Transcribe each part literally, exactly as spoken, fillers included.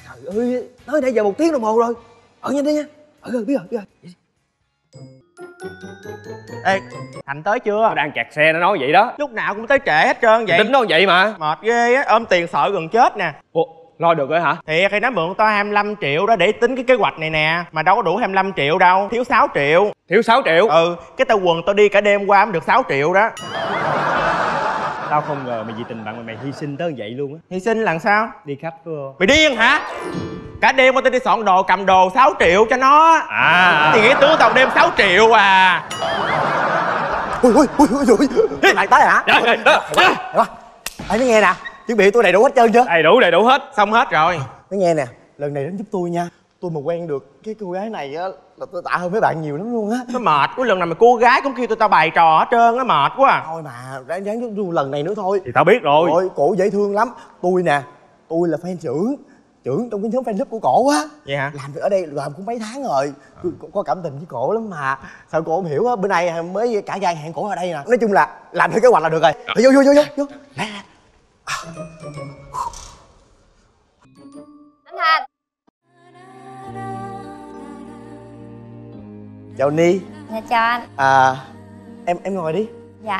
Trời ơi, tới nãy giờ một tiếng đồng hồ rồi. Ở nhanh đi nha. Ở rồi, biết rồi, biết rồi. Ê, Thành tới chưa? Nó đang kẹt xe nó nói vậy đó. Lúc nào cũng tới trễ hết trơn vậy. Tính nó vậy mà. Mệt ghê á, ôm tiền sợ gần chết nè. Ủa, lo được rồi hả? Thiệt, khi nó mượn tao hai mươi lăm triệu đó để tính cái kế hoạch này nè. Mà đâu có đủ hai mươi lăm triệu đâu, thiếu sáu triệu. Thiếu sáu triệu? Ừ, cái tao quần tao đi cả đêm qua mới được sáu triệu đó. Tao không ngờ mày vì tình bạn mà mày hy sinh tới vậy luôn á. Hy sinh là sao? Đi khách phải không? Mày điên hả? Cả đêm qua tao đi soạn đồ, cầm đồ sáu triệu cho nó. À, thì nghĩ tướng tao đêm sáu triệu à. Ui ui ui ui ui. Bạn tới hả? Dạ, dạ, dạ. Ê, nó nghe nè, chuẩn bị tôi đầy đủ hết trơn chưa? Đầy đủ, đầy đủ hết. Xong hết rồi. Nó nghe nè, lần này đến giúp tôi nha. Tôi mà quen được cái cô gái này á là tôi tạ hơn mấy bạn nhiều lắm luôn á. Nó mệt quá, lần nào mà cô gái cũng kêu tụi tao bày trò hết trơn á, mệt quá à. Thôi mà, ráng ráng giúp tôi lần này nữa thôi. Thì tao biết rồi. Ôi, cổ dễ thương lắm. Tôi nè, tôi là fan trưởng trưởng trong cái nhóm fan club của cổ á. Vậy hả? Làm việc ở đây làm cũng mấy tháng rồi. Tôi có cảm tình với cổ lắm mà. Sao cổ không hiểu á, bữa nay mới cả gan hẹn cổ ở đây nè. Nói chung là làm theo kế hoạch là được rồi. Thôi, vô vô vô vô vô. Lẹ lẹ. Anh Thành. Chào Ni. Dạ chào anh. À, em em ngồi đi. Dạ.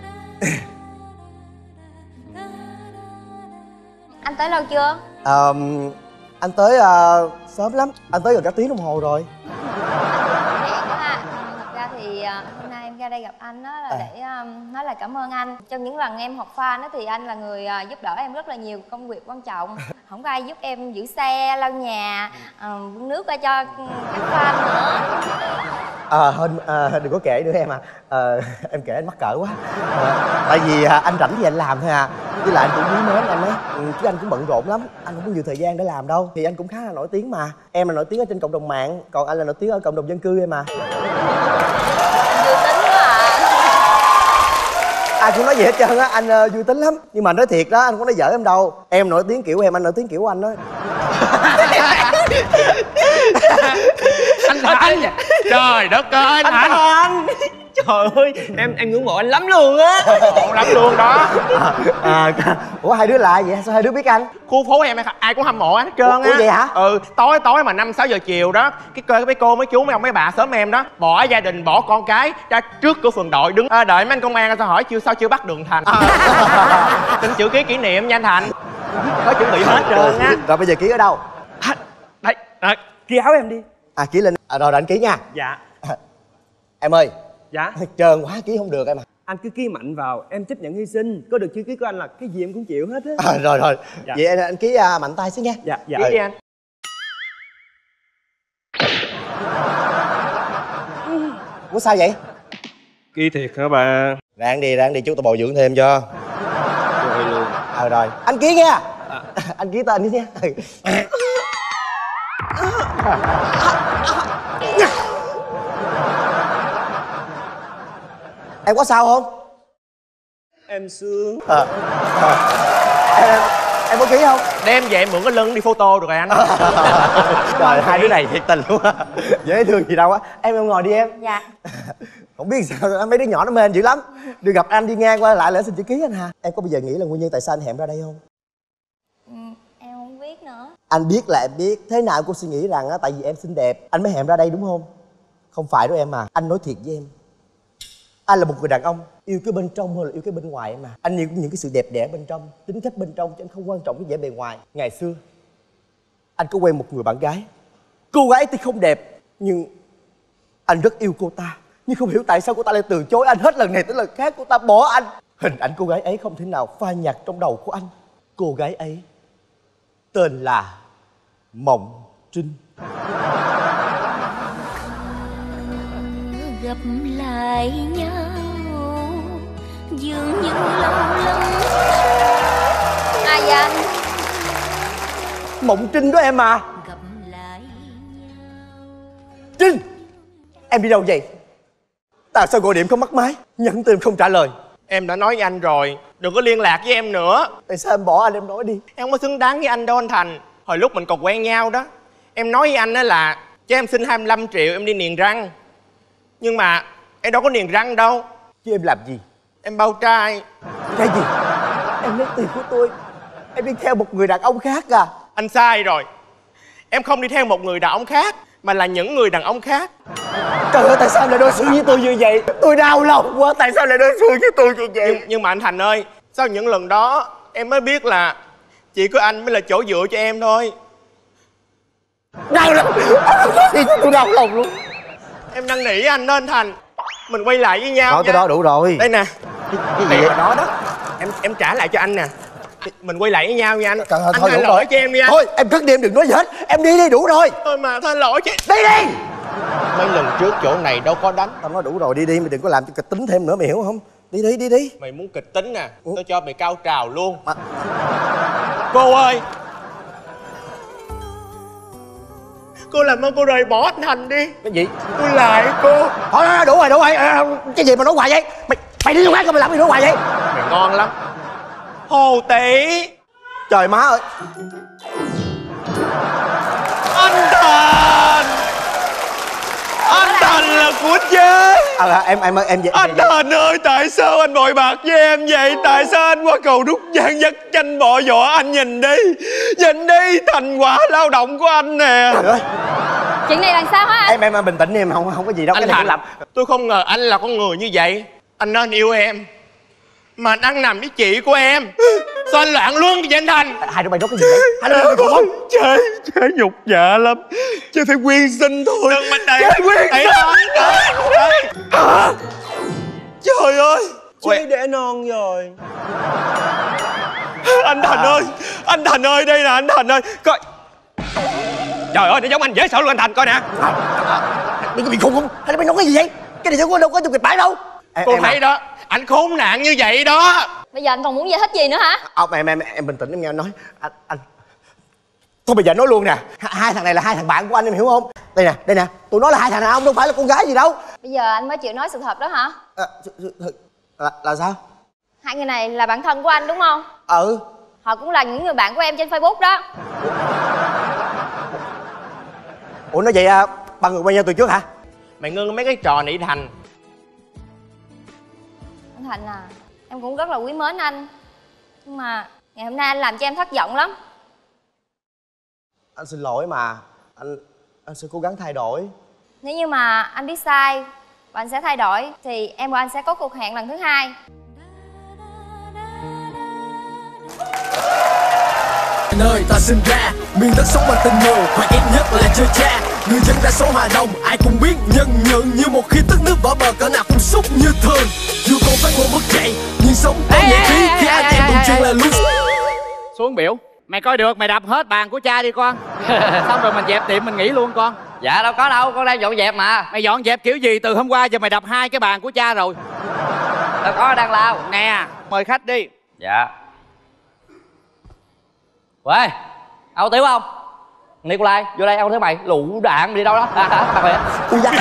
Anh tới lâu chưa? À, anh tới uh, sớm lắm. Anh tới gần cả tiếng đồng hồ rồi. Hẹn đó ha. Thật ra thì uh, hôm nay em ra đây gặp anh đó là À. để um, nói lời cảm ơn anh. Trong những lần em học fan đó thì anh là người uh, giúp đỡ em rất là nhiều công việc quan trọng. Không có ai giúp em giữ xe, lau nhà, uh, bưng nước ra cho các fan nữa. À, hơn à, đừng có kể nữa em à, à em kể anh mắc cỡ quá. À, tại vì à, anh rảnh thì anh làm thôi à, với lại anh cũng quý mến anh ấy, ừ, chứ anh cũng bận rộn lắm, anh không có nhiều thời gian để làm đâu. Thì anh cũng khá là nổi tiếng mà. Em là nổi tiếng ở trên cộng đồng mạng, còn anh là nổi tiếng ở cộng đồng dân cư em mà. Vui tính quá à. Ai cũng nói gì hết trơn á, anh uh, vui tính lắm. Nhưng mà nói thiệt đó, anh không nói giỡn em đâu. Em nổi tiếng kiểu em, anh nổi tiếng kiểu anh đó. Anh Thành. Trời đất ơi, anh Thành. Trời ơi, em em ngưỡng mộ anh lắm luôn á. Ổn lắm luôn đó. À, à, ủa hai đứa là vậy? Sao hai đứa biết anh? Khu phố em ai cũng hâm mộ anh hết trơn á. Ủa vậy hả? Ừ, tối tối mà năm sáu giờ chiều đó, cái cơ mấy cô mấy chú mấy ông mấy bà sớm em đó bỏ gia đình bỏ con cái ra trước cửa phường đội đứng à, đợi mấy anh công an sao hỏi chưa sao chưa bắt đường Thành. À, xin chữ ký kỷ niệm nha anh Thành. Có chuẩn bị hết trơn á. Rồi bây giờ ký ở đâu? Đây, à, ký áo em đi. À ký lên. À, rồi, rồi anh ký nha. Dạ. À, em ơi. Dạ. Trơn quá ký không được em à. Anh cứ ký mạnh vào, em chấp nhận hy sinh. Có được chữ ký của anh là cái gì em cũng chịu hết á. À, rồi rồi. Dạ. Vậy anh, anh ký uh, mạnh tay xíu nha. Dạ, dạ. Ký đi anh. Ủa sao vậy? Ký thiệt hả bà? Ráng đi, ráng đi, chú tao bồi dưỡng thêm cho. Rồi luôn. À, rồi anh ký nha. À. Anh ký tên đi nha. Em có sao không? Em sướng. À. À. Em, em có ký không? Đem về mượn cái lưng đi photo được rồi anh. Trời, hai đứa này thiệt tình luôn á. Dễ thương gì đâu á. Em em ngồi đi em. Dạ. Không biết sao mấy đứa nhỏ nó mê anh dữ lắm. Được gặp anh đi ngang qua lại lại xin chữ ký anh hà. Em có bao giờ nghĩ là nguyên nhân tại sao anh hẹn ra đây không? Ừ, em không biết nữa. Anh biết là em biết. Thế nào cũng suy nghĩ rằng á, tại vì em xinh đẹp anh mới hẹn ra đây đúng không? Không phải đâu em à. Anh nói thiệt với em, anh là một người đàn ông yêu cái bên trong hơn là yêu cái bên ngoài em à. Anh yêu những cái sự đẹp đẽ bên trong, tính cách bên trong, chứ anh không quan trọng cái vẻ bề ngoài. Ngày xưa anh có quen một người bạn gái. Cô gái thì không đẹp nhưng anh rất yêu cô ta. Nhưng không hiểu tại sao cô ta lại từ chối anh hết lần này tới lần khác. Cô ta bỏ anh. Hình ảnh cô gái ấy không thể nào phai nhạt trong đầu của anh. Cô gái ấy tên là Mộng Trinh. Gặp lại nhau dường như lâu lắm. Ai vậy anh? Mộng Trinh đó em à. Gặp lại nhau. Trinh, em đi đâu vậy? Tại sao gọi điện không bắt máy, nhắn tin không trả lời? Em đã nói với anh rồi, đừng có liên lạc với em nữa. Tại sao em bỏ anh, em nói đi. Em không có xứng đáng với anh đâu anh Thành. Hồi lúc mình còn quen nhau đó, em nói với anh đó là cho em xin hai mươi lăm triệu em đi niềng răng. Nhưng mà em đâu có niềng răng đâu. Chứ em làm gì? Em bao trai. Cái gì? Em lấy tiền của tôi, em đi theo một người đàn ông khác à? Anh sai rồi. em không đi theo một người đàn ông khác, mà là những người đàn ông khác. Trời ơi, tại sao lại đối xử với tôi như vậy? Tôi đau lòng quá, tại sao lại đối xử với tôi như vậy? Nhưng, nhưng mà anh Thành ơi, sau những lần đó em mới biết là chỉ có anh mới là chỗ dựa cho em thôi. Đau lòng, tôi đau lòng luôn. Em năn nỉ anh đó anh Thành, mình quay lại với nhau. Nói tới đó đủ rồi. Đây nè, Cái gì vậy? đó đó, em em trả lại cho anh nè. Mình quay lại với nhau nha anh. Trời ơi, anh thôi tha đủ lỗi rồi. cho em đi anh. Thôi em cất đi, em đừng nói gì hết. Em đi đi, đủ rồi. Thôi mà tha lỗi cho Đi đi. mấy lần trước chỗ này đâu có đánh. Tao nói đủ rồi, đi đi, mày đừng có làm cho kịch tính thêm nữa, mày hiểu không? Đi đi, đi đi. Mày muốn kịch tính nè, tôi cho mày cao trào luôn. Mà... Cô ơi, cô làm ơn cô rời bỏ anh Thành đi. Cái gì? Tôi lại cô. Thôi đủ rồi, đủ rồi. Cái gì mà nói hoài vậy? Mày mày đi đâu khác, mày làm gì nói hoài vậy? Mày ngon lắm. Hồ Tỷ. Trời má ơi. Anh Thành, anh Thành là của chế. À, em em em vậy. Anh Thành ơi, tại sao anh bội bạc với em vậy? Tại sao anh qua cầu Đúc Giang dắt chanh bọ vỏ? Anh nhìn đi, nhìn đi, thành quả lao động của anh nè. Trời ơi. Chuyện này là sao hả anh? Em em em bình tĩnh đi, em không không có gì đâu. Anh Cái này Thành, cũng làm. tôi không ngờ anh là con người như vậy. Anh nên yêu em, mà anh ăn nằm với chị của em. Sao anh loạn luân vậy anh Thành? Hai đứa bay nói cái gì vậy? Hai đứa bay cùng không? Chơi, chơi nhục dạ lắm. Chơi phải quyên sinh thôi. Đừng mình đẩy. Chơi quyên Đẩy sinh. nó, đẩy, đẩy. Hả? Trời ơi, Ui. đẻ non rồi. Anh Thành ơi, anh Thành ơi, đây nè anh Thành ơi. Coi. Trời ơi, nó giống anh dễ sợ luôn anh Thành, coi nè. Đừng có bị khùng không? Hai đứa bay nói cái gì vậy? Cái này đâu có đâu có trong kịch bản đâu. Em, Cô em thấy à. đó, anh khốn nạn như vậy đó. Bây giờ anh còn muốn giải thích gì nữa hả? Ông em em em bình tĩnh, em nghe anh nói. Anh anh thôi bây giờ nói luôn nè. Hai thằng này là hai thằng bạn của anh, em hiểu không? Đây nè, đây nè, tụi nó là hai thằng đàn ông, đâu phải là con gái gì đâu. Bây giờ anh mới chịu nói sự thật đó hả? À, là, là sao? Hai người này là bạn thân của anh đúng không? Ừ. Họ cũng là những người bạn của em trên Facebook đó. Ủa nói vậy à, ba người quen nhau từ trước hả? Mày ngưng mấy cái trò nị Thành. Anh Thành à, em cũng rất là quý mến anh. Nhưng mà ngày hôm nay anh làm cho em thất vọng lắm. Anh xin lỗi mà. Anh anh sẽ cố gắng thay đổi. Nếu như mà anh biết sai và anh sẽ thay đổi thì em và anh sẽ có cuộc hẹn lần thứ hai. Nơi ta sinh ra, miền đất sống bằng tình người, hoặc ít nhất là chơi cha. Người dân đa số hòa đồng, ai cũng biết nhân nhượng, như một khi tức nước vỡ bờ cỡ nào cũng xúc như thường. Dù còn phải khổ bước chạy, nhưng sống có nhẹ khí khi anh em đồng chuyện là luôn. Xuống biểu. Mày coi được, mày đập hết bàn của cha đi con. Xong rồi mình dẹp tiệm mình nghỉ luôn con. Dạ đâu có đâu, con đang dọn dẹp mà. Mày dọn dẹp kiểu gì? Từ hôm qua giờ mày đập hai cái bàn của cha rồi. Đâu có, đang lao. Nè, mời khách đi. Dạ. Uầy, ao Tiếu không? Nikolai, vô đây, ao thấy mày lụ đạn đi đâu đó. À, hả? Mặt Ui da.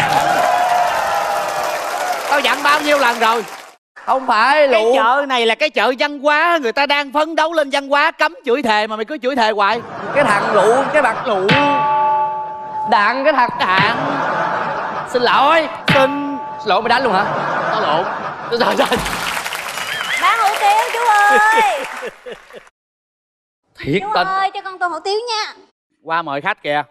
Tao dặn bao nhiêu lần rồi. không phải Cái lụ. chợ này là cái chợ văn hóa. Người ta đang phấn đấu lên văn hóa, cấm chửi thề mà mày cứ chửi thề hoài. Cái thằng lụ, cái mặt lụ đạn, cái thằng Đạn. xin lỗi. Xin. Xin lỗi, mày đánh luôn hả? Tao lộn. Trời trời. Bán hủ tiếu chú ơi. Thiệt Chú tình. ơi, cho con tô hủ tiếu nha. Qua mời khách kìa.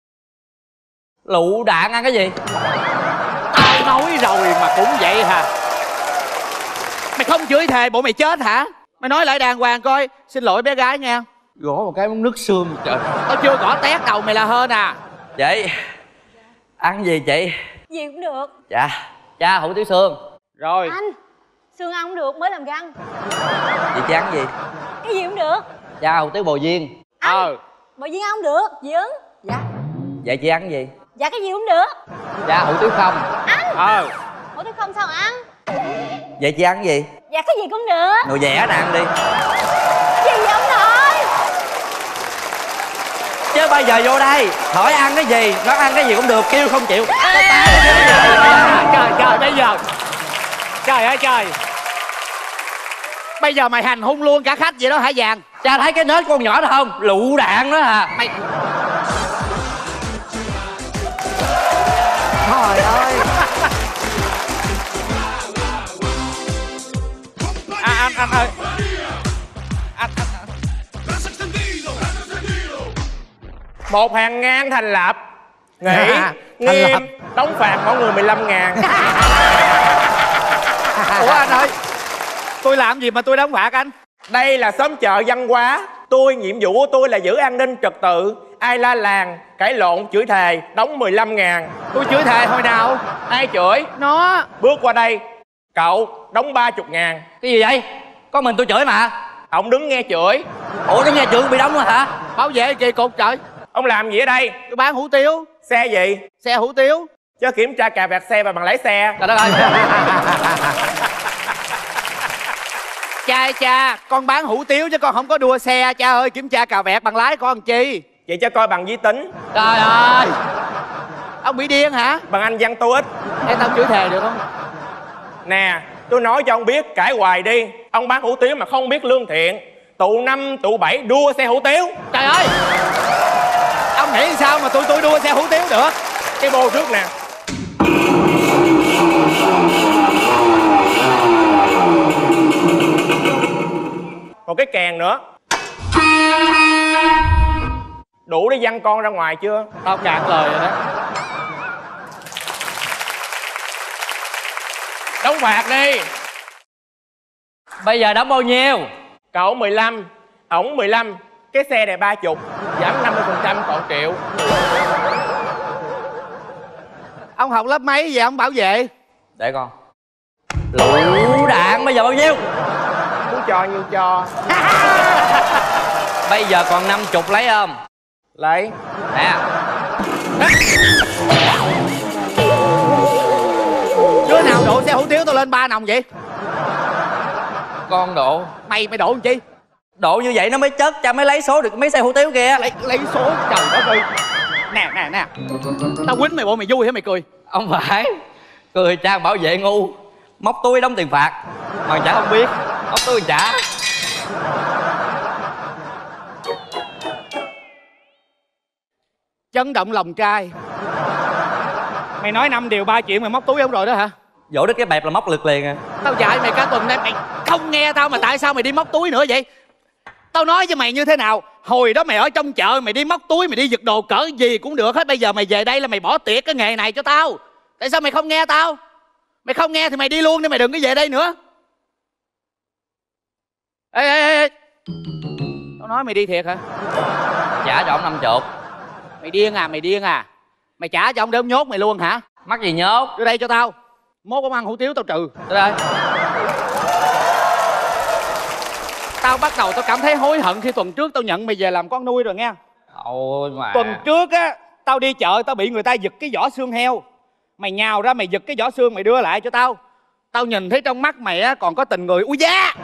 Lụ đạn ăn cái gì? Tao nói rồi mà cũng vậy hả? Mày không chửi thề bộ mày chết hả? Mày nói lại đàng hoàng coi. Xin lỗi bé gái nha. Gõ một cái nước xương trời. Tao chưa gõ tét đầu mày là hơn à. Chị ăn gì chị? Gì cũng được. Dạ. Cha hủ tiếu xương. Rồi. Anh, xương ăn cũng được, mới làm răng. Chị chị ăn gì? Cái gì cũng được. Cha hủ tiếu bò viên. Ờ. Bò viên ăn cũng được, dị ứng. Dạ. Vậy chị ăn gì? Dạ cái gì cũng được. Cha hủ tiếu không. Ờ. Hủ tiếu không sao ăn. Vậy chị ăn gì? Dạ cái gì cũng được. Nồi dẻ nè, ăn đi. Gì vậy ông nội? Chứ bây giờ vô đây hỏi ăn cái gì, nó ăn cái gì cũng được, kêu không chịu. Trời trời bây giờ. Trời ơi trời. Bây giờ mày hành hung luôn cả khách vậy đó hả Vàng? Cha thấy cái nết con nhỏ đó không? Lụ đạn đó hả? Mày. Trời ơi. À, anh anh ơi. Anh, anh, anh. Một hàng ngang thành lập. Nghỉ, À, nghiêm, thành đóng phạt mỗi người mười lăm ngàn. Ủa anh ơi, tôi làm gì mà tôi đóng phạt anh? Đây là xóm chợ văn hóa. Tôi, nhiệm vụ của tôi là giữ an ninh trật tự. Ai la làng, cãi lộn, chửi thề, đóng mười lăm ngàn. Tôi chửi thề hồi nào? Ai chửi? Nó. Bước qua đây, cậu đóng ba mươi ngàn. Cái gì vậy? Có mình tôi chửi mà. Ông đứng nghe chửi. Ủa đứng nghe chửi bị đóng rồi hả? Bảo vệ kỳ cục trời. Ông làm gì ở đây? Tôi bán hủ tiếu. Xe gì? Xe hủ tiếu. Cho kiểm tra cà vẹt xe và bằng lái xe. Trời đất ơi. Cha cha, con bán hủ tiếu chứ con không có đua xe. Cha ơi, kiểm tra cà vẹt bằng lái con làm chi? Vậy cho coi bằng vi tính. Trời ơi, ông bị điên hả? Bằng Anh văn TOEIC. Em tao chửi thề được không? Nè, tôi nói cho ông biết, cãi hoài đi. Ông bán hủ tiếu mà không biết lương thiện. Tụ năm, tụ bảy đua xe hủ tiếu. Trời ơi, ông nghĩ sao mà tụi tôi đua xe hủ tiếu được? Cái bô trước nè. Một cái kèn nữa. Đủ để văng con ra ngoài chưa? Tao cạn lời rồi đó. Đóng phạt đi. Bây giờ đóng bao nhiêu? Cậu mười lăm, ổng mười lăm. Cái xe này ba mươi, giảm năm mươi phần trăm còn triệu. Ông học lớp mấy vậy ông bảo vệ? Để con. Lựu đạn bây giờ bao nhiêu? Muốn cho nhiêu cho. Bây giờ còn năm chục lấy không? Lấy. Nè. Đứa nào độ xe hủ tiếu tao lên ba nòng vậy? Con độ. Mày mày độ làm chi? Độ như vậy nó mới chất, cha mới lấy số được mấy xe hủ tiếu kia. Lấy lấy số trời đất ơi. Nè nè nè. Tao quýnh mày bộ mày vui hả mày cười? Không phải. Cười cha bảo vệ ngu. Móc túi đóng tiền phạt mà chả không biết. Móc túi trả. Chấn động lòng trai. Mày nói năm điều ba chuyện mày móc túi không rồi đó hả? Vỗ đứt cái bẹp là móc lực liền à. Tao dạy mày cả tuần nay mày không nghe tao mà tại sao mày đi móc túi nữa vậy? Tao nói với mày như thế nào? Hồi đó mày ở trong chợ mày đi móc túi, mày đi giật đồ cỡ gì cũng được hết. Bây giờ mày về đây là mày bỏ tiệc cái nghề này cho tao. Tại sao mày không nghe tao? Mày không nghe thì mày đi luôn đi, mày đừng có về đây nữa. Ê ê ê, ê. Tao nói mày đi thiệt hả? Trả cho ông năm chục. Mày điên à, mày điên à? Mày trả cho ông để ông nhốt mày luôn hả? Mắc gì nhốt? Đưa đây cho tao. Mốt ông ăn hủ tiếu tao trừ. Đưa đây. Tao bắt đầu tao cảm thấy hối hận khi tuần trước tao nhận mày về làm con nuôi rồi nghe. Ôi mà. Tuần trước á, tao đi chợ tao bị người ta giật cái vỏ xương heo. Mày nhào ra mày giật cái vỏ xương mày đưa lại cho tao. Tao nhìn thấy trong mắt mày á còn có tình người. Ui da.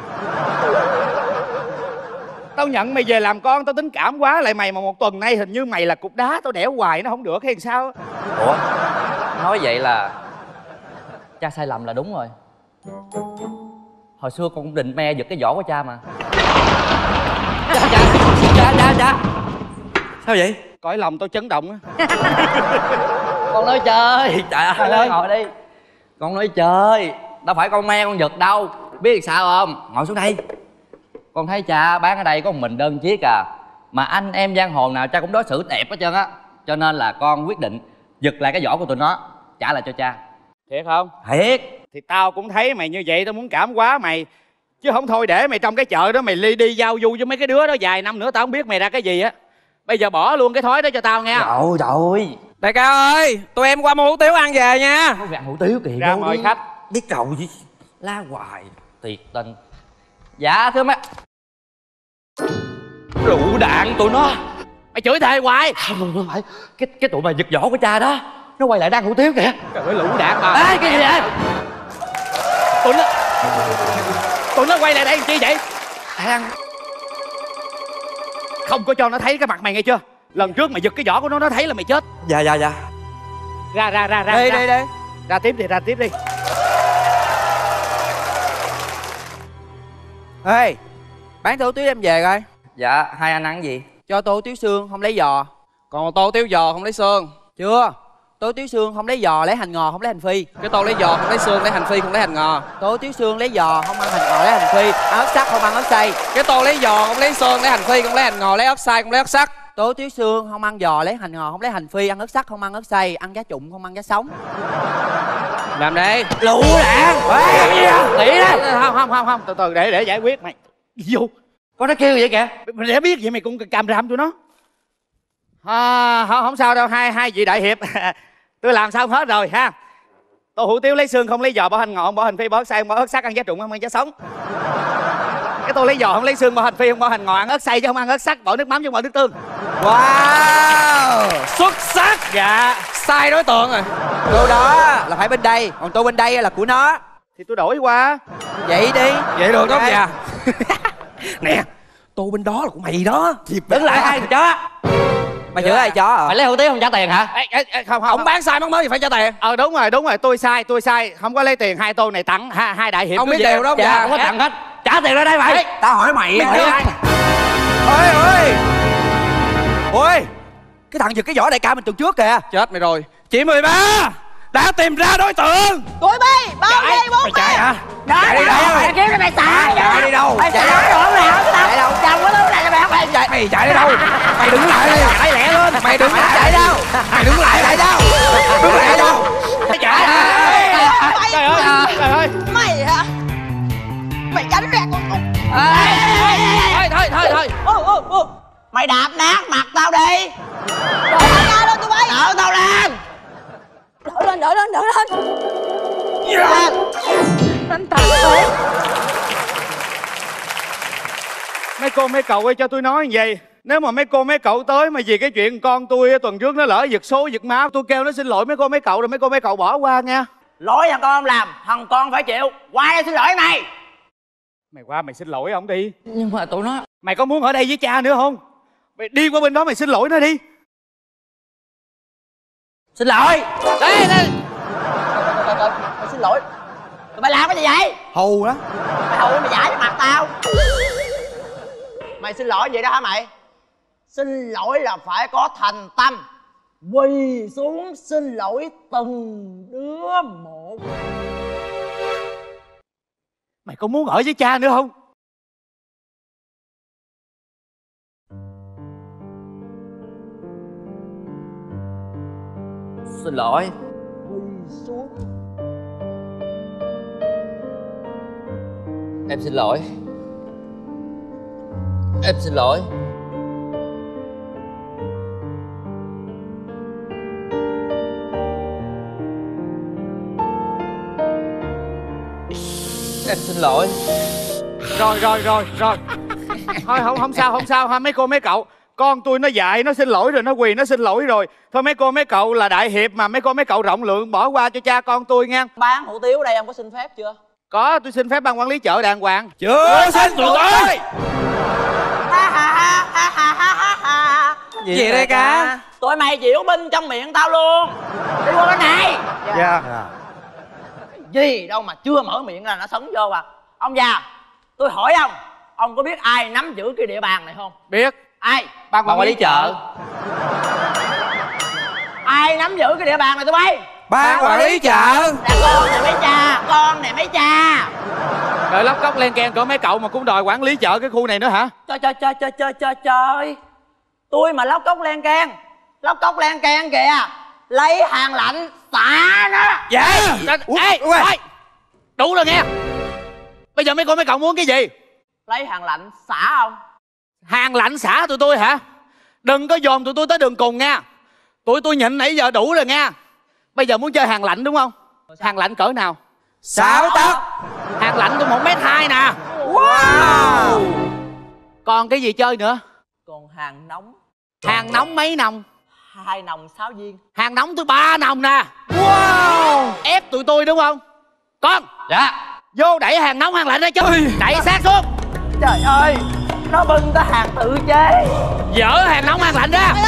Tao nhận mày về làm con tao tính cảm quá lại mày, mà một tuần nay hình như mày là cục đá tao đẻo hoài nó không được hay sao? Ủa? Nói vậy là cha sai lầm là đúng rồi. Hồi xưa con cũng định me giật cái vỏ của cha mà. Cha cha cha cha cha. Sao vậy? Cõi lòng tao chấn động á. Con nói chơi. Trời Trời ơi ơi. ngồi đi. Con nói chơi. Đâu phải con me con giật đâu. Biết sao không? Ngồi xuống đây. Con thấy cha bán ở đây có một mình đơn chiếc à. Mà anh em giang hồ nào cha cũng đối xử đẹp hết trơn á. Cho nên là con quyết định giật lại cái vỏ của tụi nó, trả lại cho cha. Thiệt không? Thiệt. Thì tao cũng thấy mày như vậy tao muốn cảm quá mày. Chứ không thôi để mày trong cái chợ đó mày đi đi giao du với mấy cái đứa đó vài năm nữa tao không biết mày ra cái gì á. Bây giờ bỏ luôn cái thói đó cho tao nghe. Trời ơi. Đại ca ơi, tụi em qua mua hủ tiếu ăn về nha. Không ăn hủ tiếu kìa. Ra mời khách. Biết rồi gì. La hoài. Tuyệt tình. Dạ thưa mấy. Rượu đạn tụi nó. Mày chửi thề hoài. Không không phải. Cái cái tụi mà giật vỏ của cha đó. Nó quay lại đang hủ tiếu kìa. Trời ơi lũ đạn mà. Ê cái gì vậy? Tụi nó Tụi nó quay lại đây làm chi vậy? Đang. Không có cho nó thấy cái mặt mày nghe chưa? Lần trước mày giật cái vỏ của nó nó thấy là mày chết. Dạ dạ dạ. Ra ra ra ra. Đi ra. đi đi. Ra tiếp đi, ra tiếp đi. Ê, bán tô tiếu đem về coi. Dạ hai anh ăn gì? Cho tô tiếu xương không lấy giò. Còn tô tiếu giò không lấy xương. Chưa. Tô tiếu xương không lấy giò lấy hành ngò không lấy hành phi. Cái tô lấy giò không lấy xương lấy hành phi không lấy hành ngò. Tô tiếu xương lấy giò không ăn hành ngò lấy hành phi. Ăn ớt sắc không ăn ớt xay. Cái tô lấy giò không lấy xương lấy hành phi không lấy hành ngò lấy ớt xay không lấy ớt sắc. Tố Tiếu Sương không ăn giò lấy hành ngò không lấy hành phi, ăn ớt sắc không ăn ớt xay, ăn giá trụng không ăn giá sống. Làm đi. Lụ đạn. Nghĩ đó. Không không không không, từ từ để để giải quyết mày. Vô. Có nó kêu vậy kìa. Mày để biết vậy mày cũng càm ràm tụi nó. À, không, không sao đâu, hai hai vị đại hiệp. Tôi làm xong hết rồi ha. Tô hủ tiếu lấy xương không lấy giò, bỏ hành ngọ không bỏ hành phi, bỏ ớt xay không bỏ ớt sắc, ăn giá trụng không ăn giá sống. Cái tôi lấy giò không lấy xương, bỏ hành phi không bỏ hành ngọ, ăn ớt xay chứ không ăn ớt sắc, bỏ nước mắm chứ không bỏ nước tương. Wow, Xuất sắc. Dạ. sai đối tượng rồi. Tô đó là phải bên đây, còn tô bên đây là của nó. Thì tôi đổi qua. Vậy đi. Vậy được đó Đây. kìa. Nè, tô bên đó là của mày đó. Đứng lại hai thằng chó. Mày chửi ai chó à? Mày lấy hủ tiếu không trả tiền hả? Ê, ê, ê, không không. Ông bán sai món mới thì phải trả tiền. Ờ đúng rồi, đúng rồi, tôi sai, tôi sai. Không có lấy tiền, hai tô này tặng hai, hai đại hiệp. Ông cứ biết về. điều đó không? Dạ, Dạ, không có tặng hết. Trả tiền ra đây mày. tao hỏi mày. Mày Ôi ai? ôi. Ôi, cái thằng giật cái vỏ đại ca mình tuần trước kìa. Chết mày rồi. Chị mười ba đã tìm ra đối tượng. Tụi bay, bao Chạy. đi, bốn Mày chạy hả? Đó, Chạy đi đó, đâu? mày kiếm cho mày xả vậy. Chạy đi đâu? Mày Chạy xả đi rồi không nào? Chạy đâu? Chồng cái thứ này là mày không phải Chạy, mày chạy đi đâu? Mày đứng lại đi. Chạy lẹ lên. Mày đứng lại chạy đâu? Mày đứng lại chạy đâu? Đứng lại đâu? Mày chạy. Trời ơi, trời ơi. Mày hả? Mày tránh ra con con. Thôi thôi thôi thôi. Ô ô ô. Mày đạp nát mặt tao đi. Đỡ ra lên tụi bay. Đỡ tao lên. Đỡ lên, đỡ lên, đỡ lên. Lên. Anh Tài ơi. Mấy cô mấy cậu ơi, cho tôi nói như vậy. Nếu mà mấy cô mấy cậu tới mà vì cái chuyện con tôi tuần trước nó lỡ giật số giật máu, tôi kêu nó xin lỗi mấy cô mấy cậu rồi mấy cô mấy cậu bỏ qua nha. Lỗi thằng con không làm, thằng con phải chịu. Qua đây xin lỗi mày. Mày qua mày xin lỗi ông đi. Nhưng mà tụi nó. Mày có muốn ở đây với cha nữa không? Mày đi qua bên đó mày xin lỗi nó đi. Xin lỗi. Đây đây. Mày xin lỗi. Tụi mày làm cái gì vậy? Hù đó. Mày hù mày giải cho mặt tao. Mày xin lỗi vậy đó hả mày? Xin lỗi là phải có thành tâm. Quỳ xuống xin lỗi từng đứa một. Mày có muốn ở với cha nữa không? Xin lỗi. Quỳ xuống. Em xin lỗi. Em xin lỗi. Em xin lỗi. Rồi rồi rồi rồi. Thôi không không sao không sao ha mấy cô mấy cậu. Con tôi nó dạy nó xin lỗi rồi, nó quỳ nó xin lỗi rồi. Thôi mấy cô mấy cậu là đại hiệp mà, mấy cô mấy cậu rộng lượng bỏ qua cho cha con tôi nha. Bán hủ tiếu đây ông có xin phép chưa? Có, tôi xin phép ban quản lý chợ đàng hoàng. Chưa xin tụi tôi. Ha ha ha ha ha ha ha ha. Gì đây ca? Tụi mày chịu binh trong miệng tao luôn. Đi qua bên này. Dạ. Gì đâu mà chưa mở miệng là nó sấn vô à. Ông già, tôi hỏi ông, ông có biết ai nắm giữ cái địa bàn này không? Biết. Ai? Ban quản lý chợ. Ai nắm giữ cái địa bàn này tụi bay? Ban quản lý chợ. Là con này mấy cha, con này mấy cha. Đợi lóc cốc len keng cỡ mấy cậu mà cũng đòi quản lý chợ cái khu này nữa hả? Trời trời trời trời trời trời trời. Tôi mà lóc cốc len keng, lóc cốc len keng kìa, lấy hàng lạnh xả nó. Dạ. Ê, ê, đủ rồi nghe. Bây giờ mấy cô mấy cậu muốn cái gì? Lấy hàng lạnh xả không? Hàng lạnh xả tụi tôi hả? Đừng có dồn tụi tôi tới đường cùng nha. Tụi tôi nhịn nãy giờ đủ rồi nha. Bây giờ muốn chơi hàng lạnh đúng không? Hàng lạnh cỡ nào? Sáu tấc. Hàng lạnh tôi một mét hai nè. Wow. Còn cái gì chơi nữa? Còn hàng nóng. Hàng nóng mấy nòng? Hai nòng sáu viên. Hàng nóng tôi ba nòng nè. Wow. Ép tụi tôi đúng không? Con. Dạ. Vô đẩy hàng nóng hàng lạnh ra chứ. Đẩy sát xuống. Trời ơi, nó bưng cái hàng tự chế. Dỡ hàng nóng hàng lạnh ra.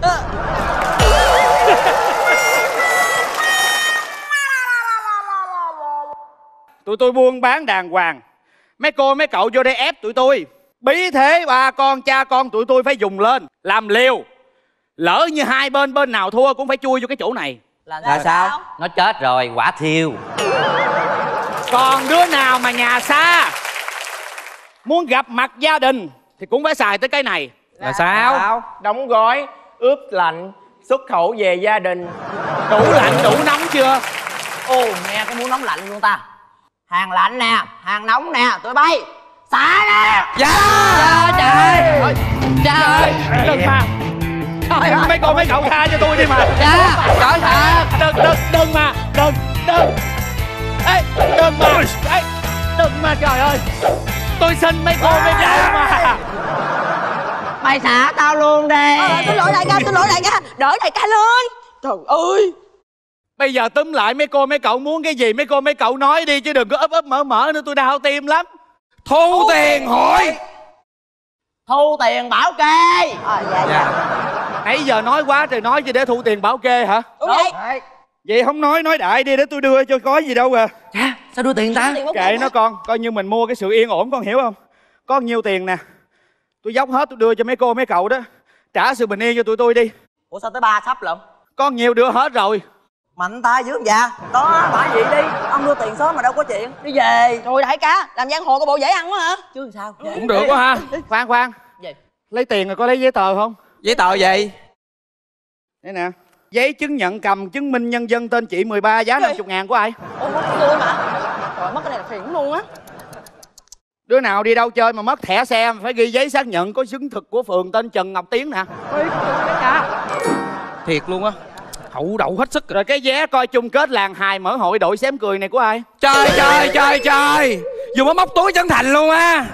Tụi tôi buôn bán đàng hoàng. Mấy cô mấy cậu vô đây ép tụi tôi. Bí thế ba con cha con tụi tôi phải dùng lên làm liều. Lỡ như hai bên bên nào thua cũng phải chui vô cái chỗ này. Là, Là sao? Nó chết rồi, quả thiêu. Còn đứa nào mà nhà xa muốn gặp mặt gia đình thì cũng phải xài tới cái này. Là sao? Đóng gói, ướp lạnh, xuất khẩu về gia đình. Đủ lạnh đủ nóng chưa? Ồ, nghe có muốn nóng lạnh luôn ta. Hàng lạnh nè, hàng nóng nè, tụi bay xả nè. Dạ. Trời. Trời. Đừng mà. Trời ơi, mấy cô mấy cậu tha cho tôi đi mà. Dạ. Trời thật. Đừng đừng đừng mà, đừng đừng. Ê, đừng mà. Ê, đừng mà, trời ơi. Tôi xin mấy cô mấy cậu mà. Mày xả tao luôn đi. Ờ, xin lỗi đại ca, xin lỗi đại ca. Đỡ đại ca lên. Trời ơi. Bây giờ túm lại mấy cô mấy cậu muốn cái gì mấy cô mấy cậu nói đi, chứ đừng có ấp ấp mở mở nữa, tôi đau tim lắm. Thu tiền hội. Thu tiền bảo kê. Ờ, dạ dạ. Nãy giờ nói quá trời nói, chỉ để thu tiền bảo kê hả? Đúng vậy. Vậy không nói nói đại đi để tôi đưa cho, có gì đâu à. Chà, sao đưa tiền ta? Kệ nó con, coi như mình mua cái sự yên ổn, con hiểu không? Có nhiêu tiền nè, tôi dốc hết tôi đưa cho mấy cô mấy cậu đó. Trả sự bình yên cho tụi tôi đi. Ủa sao tới ba sắp lận? Con nhiều đưa hết rồi. Mạnh tay dữ không dạ? Đó, bả vậy đi. Ông đưa tiền sớm mà đâu có chuyện. Đi về. Trời đại ca, làm giang hồ có bộ dễ ăn quá hả? Chứ sao? Cũng được quá ha. Khoan khoan. Gì? Lấy tiền rồi có lấy giấy tờ không? Giấy tờ gì? Đây nè. Giấy chứng nhận cầm chứng minh nhân dân tên chị mười ba, giá năm mươi ngàn của ai? Ủa mất tôi mà. Trời mất cái này là phiền luôn á. Đứa nào đi đâu chơi mà mất thẻ xe mà phải ghi giấy xác nhận có chứng thực của phường tên Trần Ngọc Tiến nè. Thiệt luôn á. Hậu đậu hết sức. Rồi cái vé coi chung kết làng hài mở hội đội xém cười này của ai? Trời trời trời trời. Vừa mới móc túi chân thành luôn á.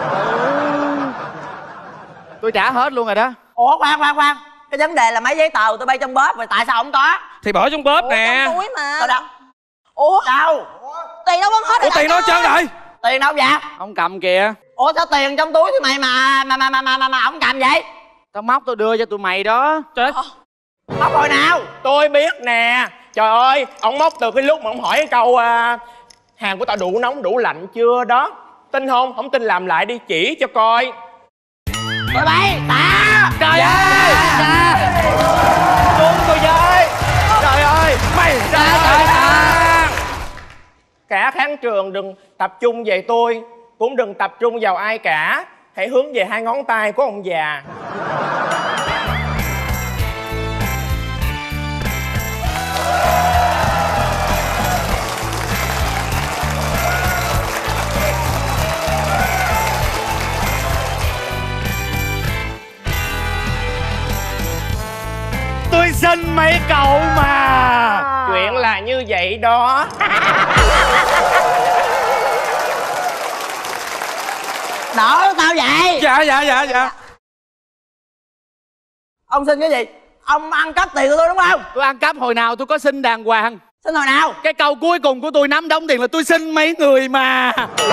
Tôi trả hết luôn rồi đó. Ủa khoan khoan khoan. Cái vấn đề là mấy giấy tờ tụi bay trong bóp rồi tại sao không có? Thì bỏ trong bóp Ủa, nè. trong túi mà. Đâu đâu? Ủa Đâu? tiền đâu mất hết rồi. Ủa tiền nó trơn rồi. Tiền đâu vậy? Ông cầm kìa. Ủa sao tiền trong túi thì mày mà mà mà mà mà mà, mà ông cầm vậy? Tao móc tao đưa cho tụi mày đó. Trời. Móc hồi nào? Tôi biết nè. Trời ơi, ông móc từ cái lúc mà ông hỏi cái câu à, hàng của tao đủ nóng đủ lạnh chưa đó. Tin không? Không tin làm lại đi, chỉ cho coi. Tụi bay tạ. Trời ơi. Buông tôi với. Trời ơi, mày ra trời à. Cả khán trường đừng tập trung về tôi, cũng đừng tập trung vào ai cả. Hãy hướng về hai ngón tay của ông già. Tôi xin mấy cậu mà. Chuyện là như vậy đó. Đỡ tao vậy. Dạ dạ dạ dạ. Ông xin cái gì? Ông ăn cắp tiền của tôi đúng không? Tôi ăn cắp hồi nào tôi có xin đàng hoàng. Xin hồi nào? Cái câu cuối cùng của tôi nắm đóng tiền là tôi xin mấy người mà.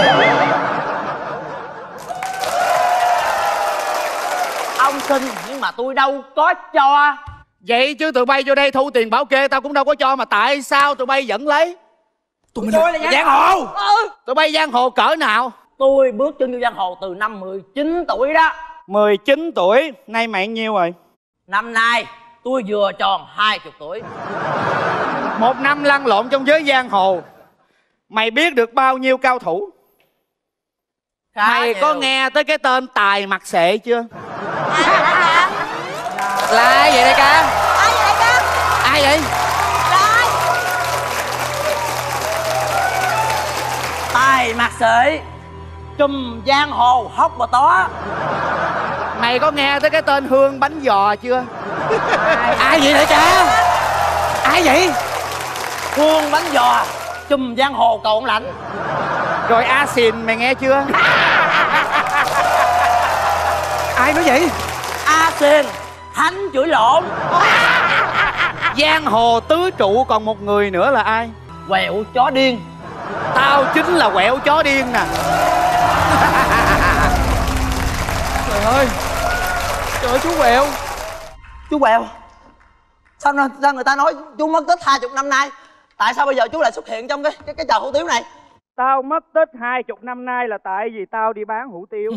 Ông xin nhưng mà tôi đâu có cho. Vậy chứ tụi bay vô đây thu tiền bảo kê tao cũng đâu có cho, mà tại sao tụi bay vẫn lấy? Tụi mình Tôi là giang hồ. Ừ. Tụi bay giang hồ cỡ nào? Tôi bước chân vô giang hồ từ năm mười chín tuổi đó. mười chín tuổi, nay mày nhiêu rồi? Năm nay tôi vừa tròn hai mươi tuổi. Một năm lăn lộn trong giới giang hồ, mày biết được bao nhiêu cao thủ? Khá Mày nhiều. có nghe tới cái tên Tài Mặt Sệ chưa? Là ai vậy đại ca? Ai vậy đại ca? Ai vậy? Rồi. Tài Mặt Sệ, trùm giang hồ hóc bò tó. Mày có nghe tới cái tên Hương Bánh Giò chưa? Ai, ai vậy đại ca? Ai vậy? Hương Bánh Giò, trùm giang hồ cồn lạnh. Rồi A Xìn mày nghe chưa? Ai nói vậy? A Xìn, thánh chửi lộn. Giang hồ tứ trụ còn một người nữa là ai? Quẹo chó điên. Tao chính là quẹo chó điên nè. Trời ơi. Trời ơi chú Quẹo. Chú Quẹo, sao, nó, sao người ta nói chú mất tích hai chục năm nay, tại sao bây giờ chú lại xuất hiện trong cái cái, cái trò hủ tiếu này? Tao mất tích hai chục năm nay là tại vì tao đi bán hủ tiếu.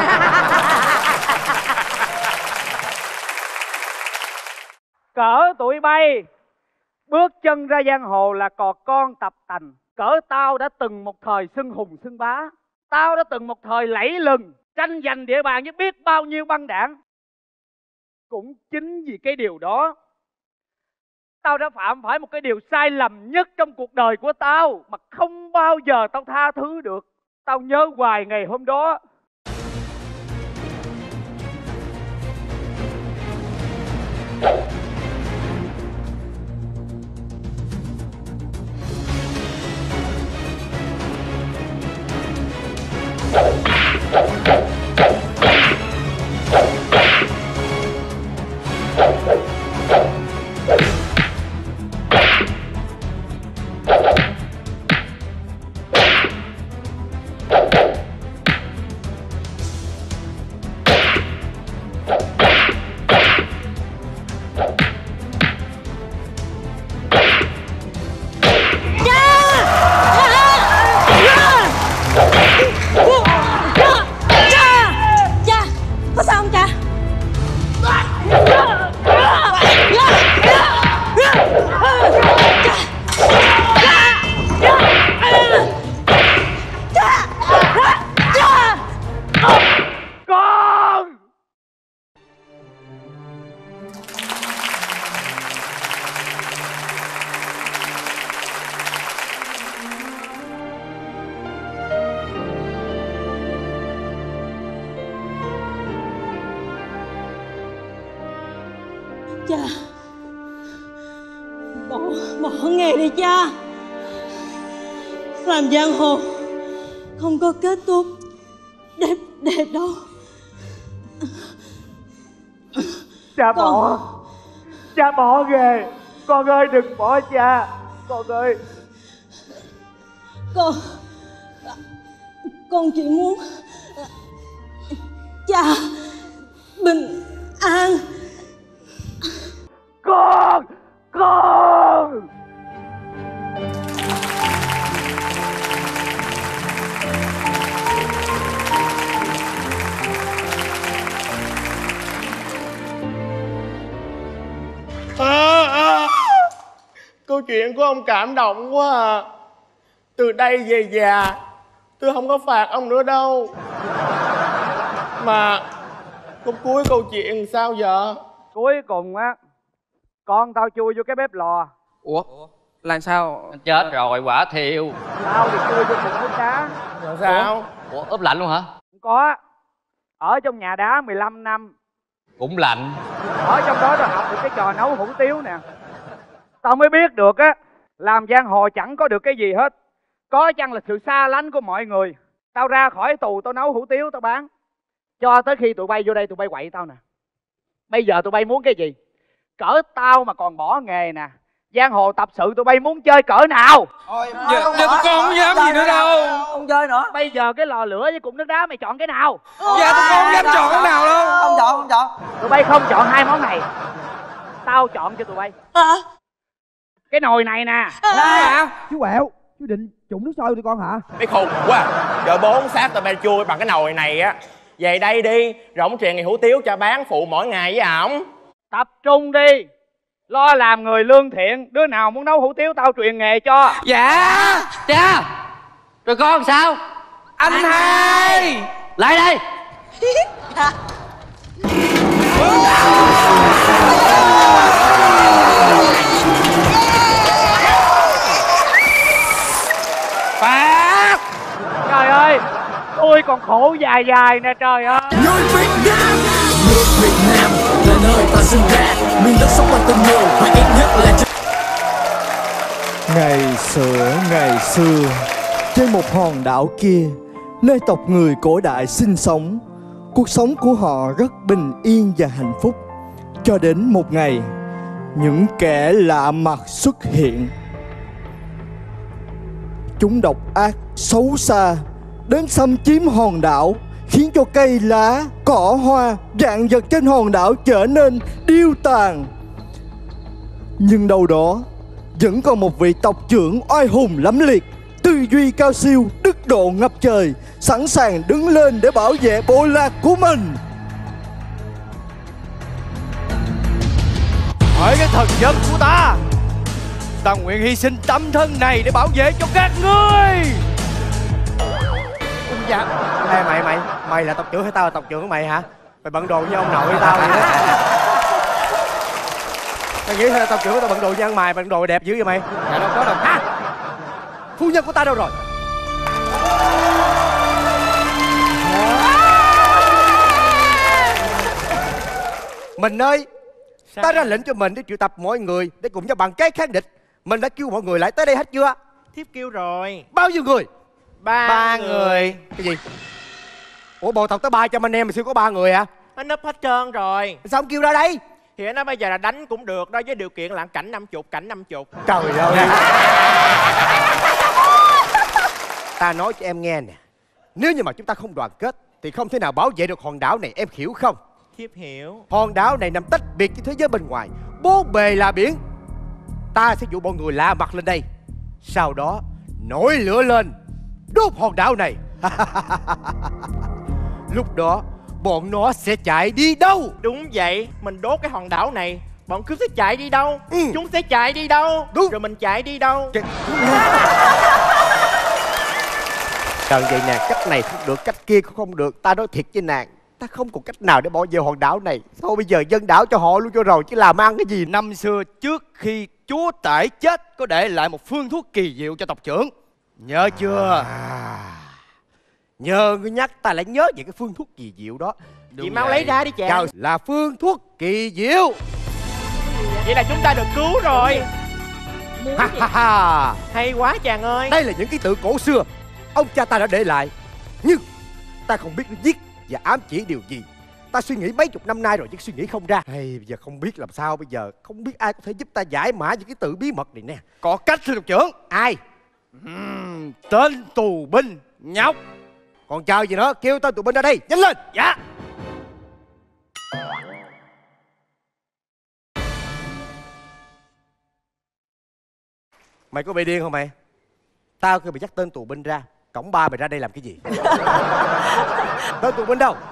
Cỡ tụi bay bước chân ra giang hồ là cò con tập tành. Cỡ tao đã từng một thời xưng hùng xưng bá. Tao đã từng một thời lẫy lừng tranh giành địa bàn với biết bao nhiêu băng đảng. cũng chính vì cái điều đó, tao đã phạm phải một cái điều sai lầm nhất trong cuộc đời của tao mà không bao giờ tao tha thứ được. Tao nhớ hoài ngày hôm đó. Cha, bỏ, bỏ nghề đi cha. Làm giang hồ không có kết thúc đẹp đẹp đâu. Cha bỏ, cha bỏ nghề. Con ơi đừng bỏ cha, con ơi. Con, con chỉ muốn cha bình an. Con, con. À, à. Câu chuyện của ông cảm động quá à. Từ đây về già tôi không có phạt ông nữa đâu. Mà câu cuối câu chuyện sao giờ? Cuối cùng á, con tao chui vô cái bếp lò. Ủa là sao? Chết rồi, quả thiêu. Tao thì chui vô cùng nước đá. Rồi sao? Ủa, ướp lạnh luôn hả? Không có. Ở trong nhà đá mười lăm năm. Cũng lạnh. Ở trong đó tao học được cái trò nấu hủ tiếu nè. Tao mới biết được á, làm giang hồ chẳng có được cái gì hết. Có chăng là sự xa lánh của mọi người. Tao ra khỏi tù tao nấu hủ tiếu tao bán, cho tới khi tụi bay vô đây tụi bay quậy tao nè. Bây giờ tụi bay muốn cái gì? Cỡ tao mà còn bỏ nghề nè, giang hồ tập sự tụi bay muốn chơi cỡ nào? Ôi, giờ, giờ tụi con không dám gì nữa đâu. Không chơi nữa. Bây giờ cái lò lửa với cục nước đá mày chọn cái nào? Dạ tụi con không dám chọn cái nào đâu. Không chọn, không chọn. Tụi bay không chọn hai món này, tao chọn cho tụi bay. À. Cái nồi này nè. À. Chú Quẹo, chú định trụng nước sôi tụi con hả? Mấy khùng quá. Trời bốn xác tao bay chui bằng cái nồi này á. Về đây đi, rỗng truyền ngày hủ tiếu cho bán phụ mỗi ngày với ổng. Tập trung đi, lo làm người lương thiện. Đứa nào muốn nấu hủ tiếu tao truyền nghề cho. Dạ. Cha. Rồi con sao? Anh hai Lại đây. Phát. Trời ơi, tôi còn khổ dài dài nè trời ơi. Người Việt Nam, nước Việt Nam là nơi ta sinh ra, miền đất sống bằng tình người và ít nhất là Ngày xưa, ngày xưa, trên một hòn đảo kia, nơi tộc người cổ đại sinh sống, cuộc sống của họ rất bình yên và hạnh phúc. Cho đến một ngày, những kẻ lạ mặt xuất hiện. Chúng độc ác, xấu xa, đến xâm chiếm hòn đảo, khiến cho cây lá, cỏ hoa, vạn vật trên hòn đảo trở nên điêu tàn. Nhưng đâu đó vẫn còn một vị tộc trưởng oai hùng lẫm liệt, tư duy cao siêu, đức độ ngập trời, sẵn sàng đứng lên để bảo vệ bộ lạc của mình. Hỡi cái thần dân của ta, ta nguyện hy sinh tấm thân này để bảo vệ cho các ngươi. Dạ. Ê mày mày, mày là tộc trưởng hay tao là tộc trưởng của mày hả? Mày bận đồ với ông nội tao vậy đó. Mày nghĩ sao tao kiểu tao bận đồ như ăn mày, bận đồ đẹp dữ vậy mày? Dạ đâu có đâu. À, phu nhân của ta đâu rồi? Mình ơi, sao? Ta ra lệnh cho mình để triệu tập mọi người để cùng nhau bàn kế kháng địch. Mình đã kêu mọi người lại tới đây hết chưa? Thiếp kêu rồi. Bao nhiêu người? Ba, ba người. người. Cái gì? Ủa bộ tộc tới ba trăm anh em mà sao có ba người hả? Nó nấp hết trơn rồi. Sao không kêu ra đây? Thì nó bây giờ là đánh cũng được đó, với điều kiện là cảnh năm chục, cảnh năm chục. Trời ơi. Ta nói cho em nghe nè, nếu như mà chúng ta không đoàn kết thì không thể nào bảo vệ được hòn đảo này, em hiểu không? Thiếp hiểu. Hòn đảo này nằm tách biệt với thế giới bên ngoài, bốn bề là biển. Ta sẽ dụ bọn người lạ mặt lên đây, sau đó nổi lửa lên, đốt hòn đảo này. Lúc đó bọn nó sẽ chạy đi đâu? Đúng vậy, mình đốt cái hòn đảo này, bọn cướp sẽ chạy đi đâu? Ừ. Chúng sẽ chạy đi đâu? Đúng. Rồi mình chạy đi đâu? Ch... Cần vậy nè, cách này không được, cách kia cũng không được. Ta nói thiệt với nàng, ta không còn cách nào để bỏ về hòn đảo này. Thôi bây giờ dân đảo cho họ luôn cho rồi, chứ làm ăn cái gì. Năm xưa trước khi chúa tể chết có để lại một phương thuốc kỳ diệu cho tộc trưởng, nhớ chưa? À, nhờ ngươi nhắc ta lại nhớ về cái phương thuốc kỳ diệu đó. Chị mau lấy ra đi chàng. Trời, là phương thuốc kỳ diệu. Vậy là chúng ta được cứu rồi. Ha ha ha. Hay quá chàng ơi. Đây là những ký tự cổ xưa ông cha ta đã để lại, nhưng ta không biết nó viết và ám chỉ điều gì. Ta suy nghĩ mấy chục năm nay rồi chứ suy nghĩ không ra. Hay bây giờ không biết làm sao bây giờ, không biết ai có thể giúp ta giải mã những cái tự bí mật này nè. Có cách thưa tộc trưởng. Ai? Uhm, tên tù binh nhóc. Còn chờ gì nữa, kêu tên tù binh ra đây, nhanh lên. Dạ. Mày có bị điên không mày? Tao kêu mày dắt tên tù binh ra, cổng ba mày ra đây làm cái gì? Tên tù binh đâu?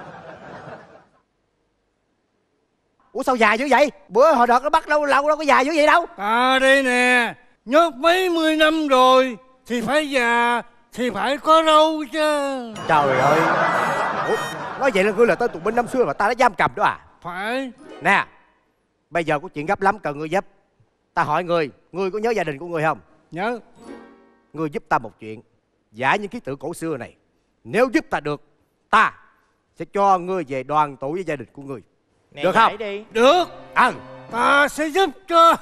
Ủa sao dài dữ vậy? Bữa hồi đợt nó bắt đâu lâu đâu có dài dữ vậy đâu. À đây nè, nhốt mấy mươi năm rồi thì phải già, thì phải có râu chứ. Trời ơi. Ủa, nói vậy là ngươi là tên tù binh năm xưa mà ta đã giam cầm đó à? Phải. Nè, bây giờ có chuyện gấp lắm cần ngươi giúp. Ta hỏi ngươi, ngươi có nhớ gia đình của ngươi không? Nhớ. Ngươi giúp ta một chuyện, giải những ký tự cổ xưa này. Nếu giúp ta được, ta sẽ cho ngươi về đoàn tụ với gia đình của ngươi. Nè, được không? đi. Được. Ừ. Ta sẽ giúp cho.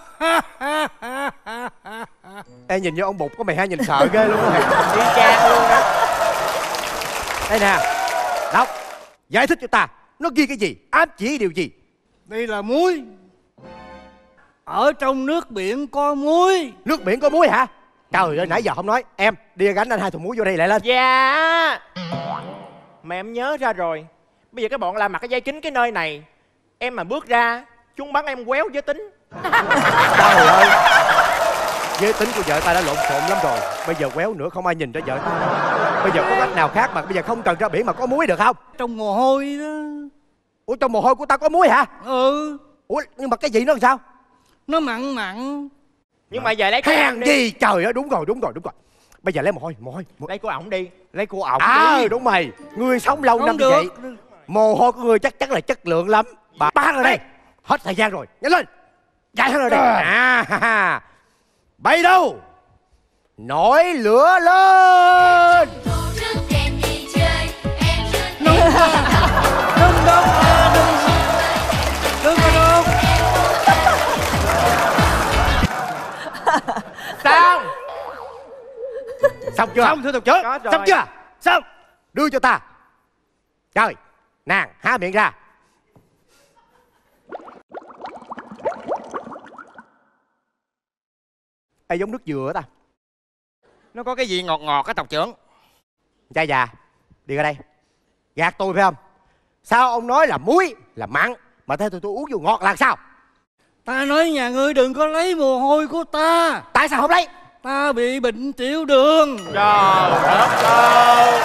Ê, nhìn như ông Bụt của mày ha, nhìn sợ ghê luôn á. Đi cha luôn đó. Đây nè, đọc, giải thích cho ta, nó ghi cái gì, ám chỉ điều gì? Đây là muối. Ở trong nước biển có muối. Nước biển có muối hả? Trời ơi, nãy giờ không nói. Em, đi gánh anh hai thùng muối vô đây lại lên. Dạ. Mà em nhớ ra rồi. Bây giờ cái bọn làm mặc cái dây kính cái nơi này, em mà bước ra, chúng bắn em quéo giới tính. Trời ơi, giới tính của vợ ta đã lộn xộn lắm rồi. Bây giờ quéo nữa không ai nhìn ra vợ ta. Bây giờ có cách nào khác mà bây giờ không cần ra biển mà có muối được không? Trong mồ hôi đó. Ủa trong mồ hôi của ta có muối hả? Ừ. Ủa nhưng mà cái gì nó làm sao? Nó mặn mặn. Nhưng mà giờ lấy cái hèn gì? Trời ơi, đúng rồi, đúng rồi, đúng rồi. Bây giờ lấy mồ hôi, mồ hôi. Lấy của ổng đi. Lấy của ổng à, đi. Đúng mày. Người sống lâu không năm được. như vậy, mồ hôi của người chắc chắn là chất lượng lắm. Bà bán rồi đây. Hết thời gian rồi, nhanh lên. Chạy hết rồi đây. À, à. Bay đâu? Nổi lửa lên. Nung Nung đốt Đừng Đừng có đốt. Xong. Xong chưa? Xong thưa tộc trưởng. Xong chưa? Xong. Đưa cho ta. Trời, nàng há miệng ra. Ê, giống nước dừa ta. Nó có cái gì ngọt ngọt á tộc trưởng? Cha già, đi ra đây. Gạt tôi phải không? Sao ông nói là muối, là mặn, mà theo tôi tôi uống vô ngọt là sao? Ta nói nhà ngươi đừng có lấy mồ hôi của ta. Tại sao không lấy? Ta bị bệnh tiểu đường. Trời đất ơi.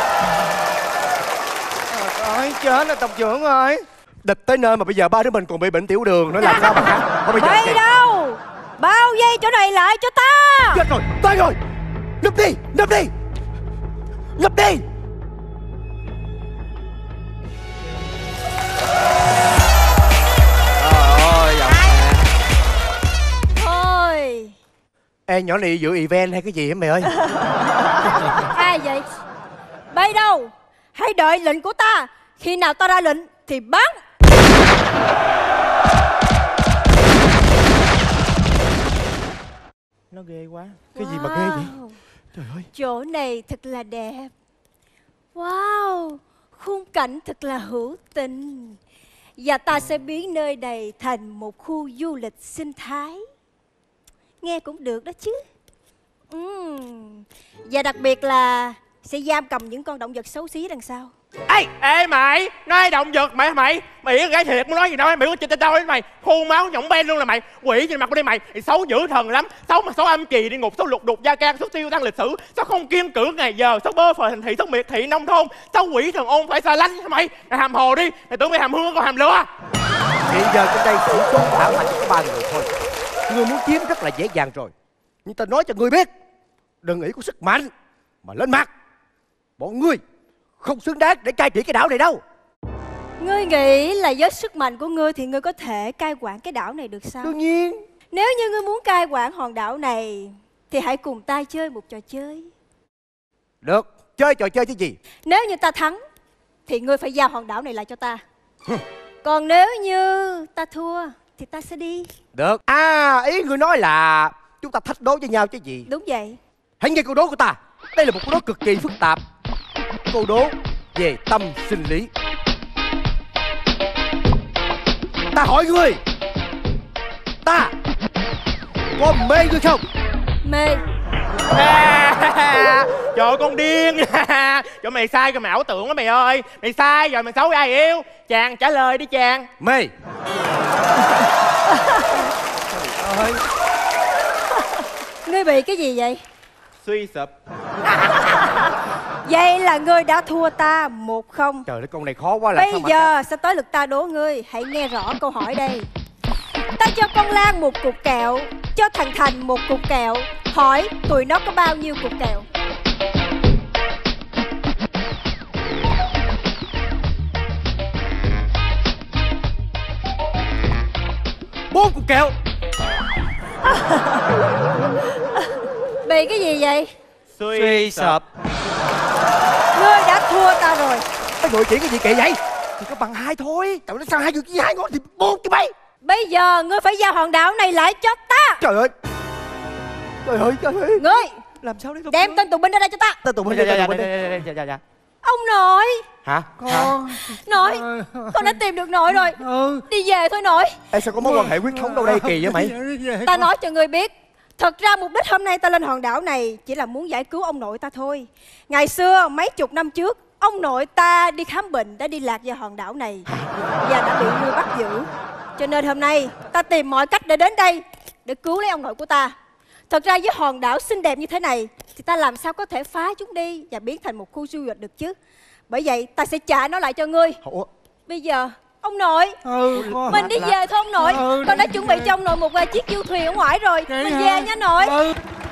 Ôi chết rồi tộc trưởng ơi. Địch tới nơi mà bây giờ ba đứa mình còn bị bệnh tiểu đường nữa, làm sao mà khá? Thôi bây giờ Bay đâu? Bao dây chỗ này lại cho ta. chết rồi, tới rồi. Núp đi, núp đi. Núp đi. Trời ơi, giọng nè. Ê, nhỏ này dự event hay cái gì hả mày ơi? Ai vậy? Bay đâu? Hãy đợi lệnh của ta. Khi nào ta ra lệnh thì bắn. Nó ghê quá. Cái gì mà ghê vậy? Trời ơi. Chỗ này thật là đẹp. Wow, khung cảnh thật là hữu tình. Và ta sẽ biến nơi này thành một khu du lịch sinh thái. Nghe cũng được đó chứ. uhm. Và đặc biệt là sẽ giam cầm những con động vật xấu xí đằng sau. Ê, ê mày, nói động vật mày mày mày gái thiệt, muốn nói gì đâu mày có chơi đâu ấy mày, phun máu nhỏng ben luôn là mày, quỷ trên mặt của đây mày, mày xấu dữ thần lắm, xấu mà xấu âm trì, đi ngục, xấu lục đục, da can, xấu tiêu tăng lịch sử, xấu không kiên cử ngày giờ, xấu bơ phờ thành thị, xấu miệt thị nông thôn, xấu quỷ thần ôn phải xa lánh mày, mày hàm hồ đi, mày tưởng mày hàm hương còn hàm lửa. Hiện giờ trên đây chỉ có thảo là chỉ có ba người thôi, người muốn chiếm rất là dễ dàng rồi, nhưng ta nói cho người biết, đừng nghĩ có sức mạnh mà lên mặt, bọn ngươi không xứng đáng để cai trị cái đảo này đâu. Ngươi nghĩ là với sức mạnh của ngươi thì ngươi có thể cai quản cái đảo này được sao? Đương nhiên. Nếu như ngươi muốn cai quản hòn đảo này thì hãy cùng ta chơi một trò chơi. Được, chơi trò chơi chứ gì? Nếu như ta thắng thì ngươi phải giao hòn đảo này lại cho ta. Còn nếu như ta thua thì ta sẽ đi. Được. À, ý ngươi nói là chúng ta thách đố với nhau chứ gì? Đúng vậy. Hãy nghe câu đố của ta. Đây là một câu đố cực kỳ phức tạp. Câu đố về tâm sinh lý. Ta hỏi ngươi, ta có mê ngươi không? Mê. À, trời ơi con điên. Trời mày sai rồi, mày ảo tưởng quá mày ơi. Mày sai rồi, mày xấu ai yêu. Chàng trả lời đi chàng. Mê. Ơi. Ngươi bị cái gì vậy? Suy sụp. Vậy là ngươi đã thua ta một không. Trời ơi, con này khó quá. Là bây sao mà giờ sẽ tới lượt ta đố ngươi. Hãy nghe rõ câu hỏi đây. Ta cho con Lan một cục kẹo, cho thằng Thành một cục kẹo. Hỏi tụi nó có bao nhiêu cục kẹo? Bốn cục kẹo. Bị cái gì vậy? Suy sụp. Ngươi đã thua ta rồi. Cái người chỉ cái gì kỳ vậy? Thì có bằng hai thôi. Trời ơi, sao hai người với hai ngón thì bốn chứ mấy? Bây giờ ngươi phải giao hòn đảo này lại cho ta. Trời ơi. Trời ơi, trời ơi. Ngươi làm sao đấy? đem tên tù binh ra đây cho ta. Tên tù binh. Dạ dạ dạ. Ông nội. Hả? Con. Nội. Con đã tìm được nội rồi. Đi về thôi nội. Ê, sao có mối quan hệ huyết thống đâu đây kỳ vậy mày? Ta nói cho ngươi biết, thật ra mục đích hôm nay ta lên hòn đảo này chỉ là muốn giải cứu ông nội ta thôi. Ngày xưa mấy chục năm trước, ông nội ta đi khám bệnh đã đi lạc vào hòn đảo này và đã bị ngươi bắt giữ. Cho nên hôm nay ta tìm mọi cách để đến đây để cứu lấy ông nội của ta. Thật ra với hòn đảo xinh đẹp như thế này thì ta làm sao có thể phá chúng đi và biến thành một khu du lịch được chứ. Bởi vậy ta sẽ trả nó lại cho ngươi. Ủa? Bây giờ ông nội, ừ, mình đi về thôi ông nội. ừ, Con đã chuẩn bị cho ông nội một chiếc du thuyền ở ngoài rồi. Vậy mình hả? Về nha nội. ừ.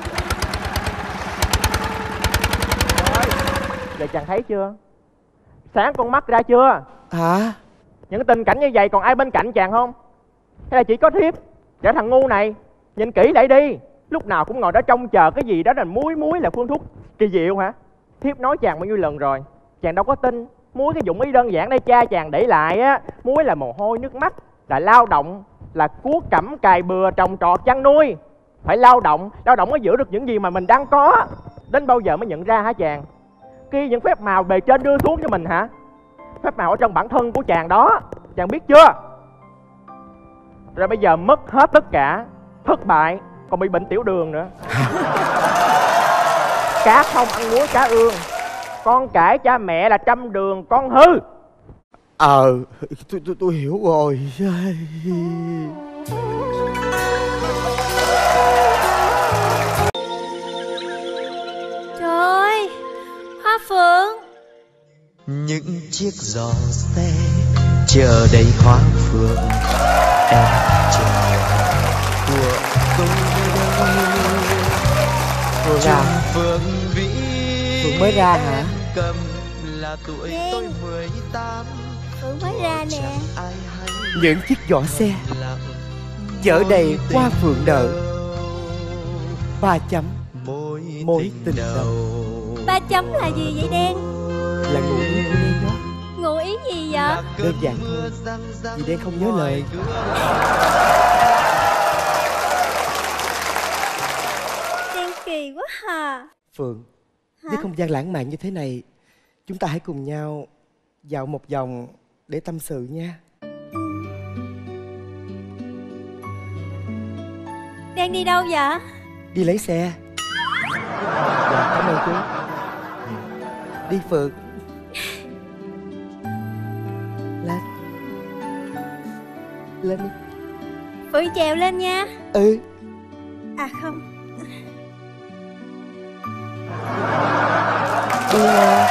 Giờ chàng thấy chưa? Sáng con mắt ra chưa? Hả? Những tình cảnh như vậy còn ai bên cạnh chàng không? Hay là chỉ có thiếp? Để thằng ngu này nhìn kỹ lại đi. Lúc nào cũng ngồi đó trông chờ cái gì đó là muối muối là phương thuốc kỳ diệu hả? Thiếp nói chàng bao nhiêu lần rồi, chàng đâu có tin. Muối cái dụng ý đơn giản đây cha chàng để lại á. Muối là mồ hôi nước mắt, là lao động, là cuốc cẩm cày bừa trồng trọt chăn nuôi. Phải lao động, lao động mới giữ được những gì mà mình đang có. Đến bao giờ mới nhận ra hả chàng? Khi những phép màu bề trên đưa xuống cho mình hả? Phép màu ở trong bản thân của chàng đó, chàng biết chưa? Rồi bây giờ mất hết tất cả, thất bại, còn bị bệnh tiểu đường nữa. Cá không ăn muối cá ương, con cãi cha mẹ là trăm đường con hư. Ờ, tôi, tôi, tôi hiểu rồi. Trời ơi, Hoa Phượng. Những chiếc giò xe chờ đầy hoa phượng, em chờ của tôi Phượng à? Phượng vĩ Phượng mới ra hả? cầm là tuổi tôi mười tám. Phượng mới ra nè. Những chiếc giỏ xe chở đầy hoa phượng nở, Ba chấm mối, mối tình đầu. Ba chấm là gì vậy Đen? Là ngụ ý của Đen đó. Ngụ ý gì vậy? Đơn giản thôi, vì Đen không nhớ lời. Đen kỳ quá hà. Phượng, Hả? với không gian lãng mạn như thế này, chúng ta hãy cùng nhau dạo một vòng để tâm sự nha. Đen đi đâu vậy? Đi lấy xe. Dạ, cảm ơn chú. Đi Phượng. Lên. Lên đi. Phượng trèo lên nha. Ừ. À không. Đi nha.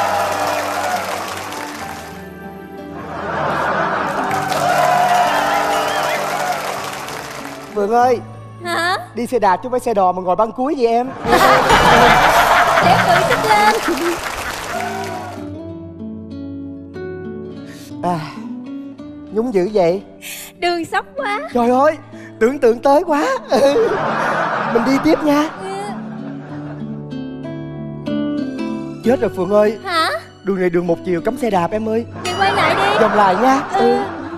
Phượng ơi. Hả? Đi xe đạp chứ không phải xe đò mà ngồi băng cuối vậy em. Để Phượng xích lên. À, nhúng dữ vậy. Đường sóc quá. Trời ơi, tưởng tượng tới quá. Ừ. Mình đi tiếp nha. Chết rồi Phượng ơi. Hả? Đường này đường một chiều cấm xe đạp em ơi. Vậy quay lại đi. Vòng lại nha. Ừ, ừ.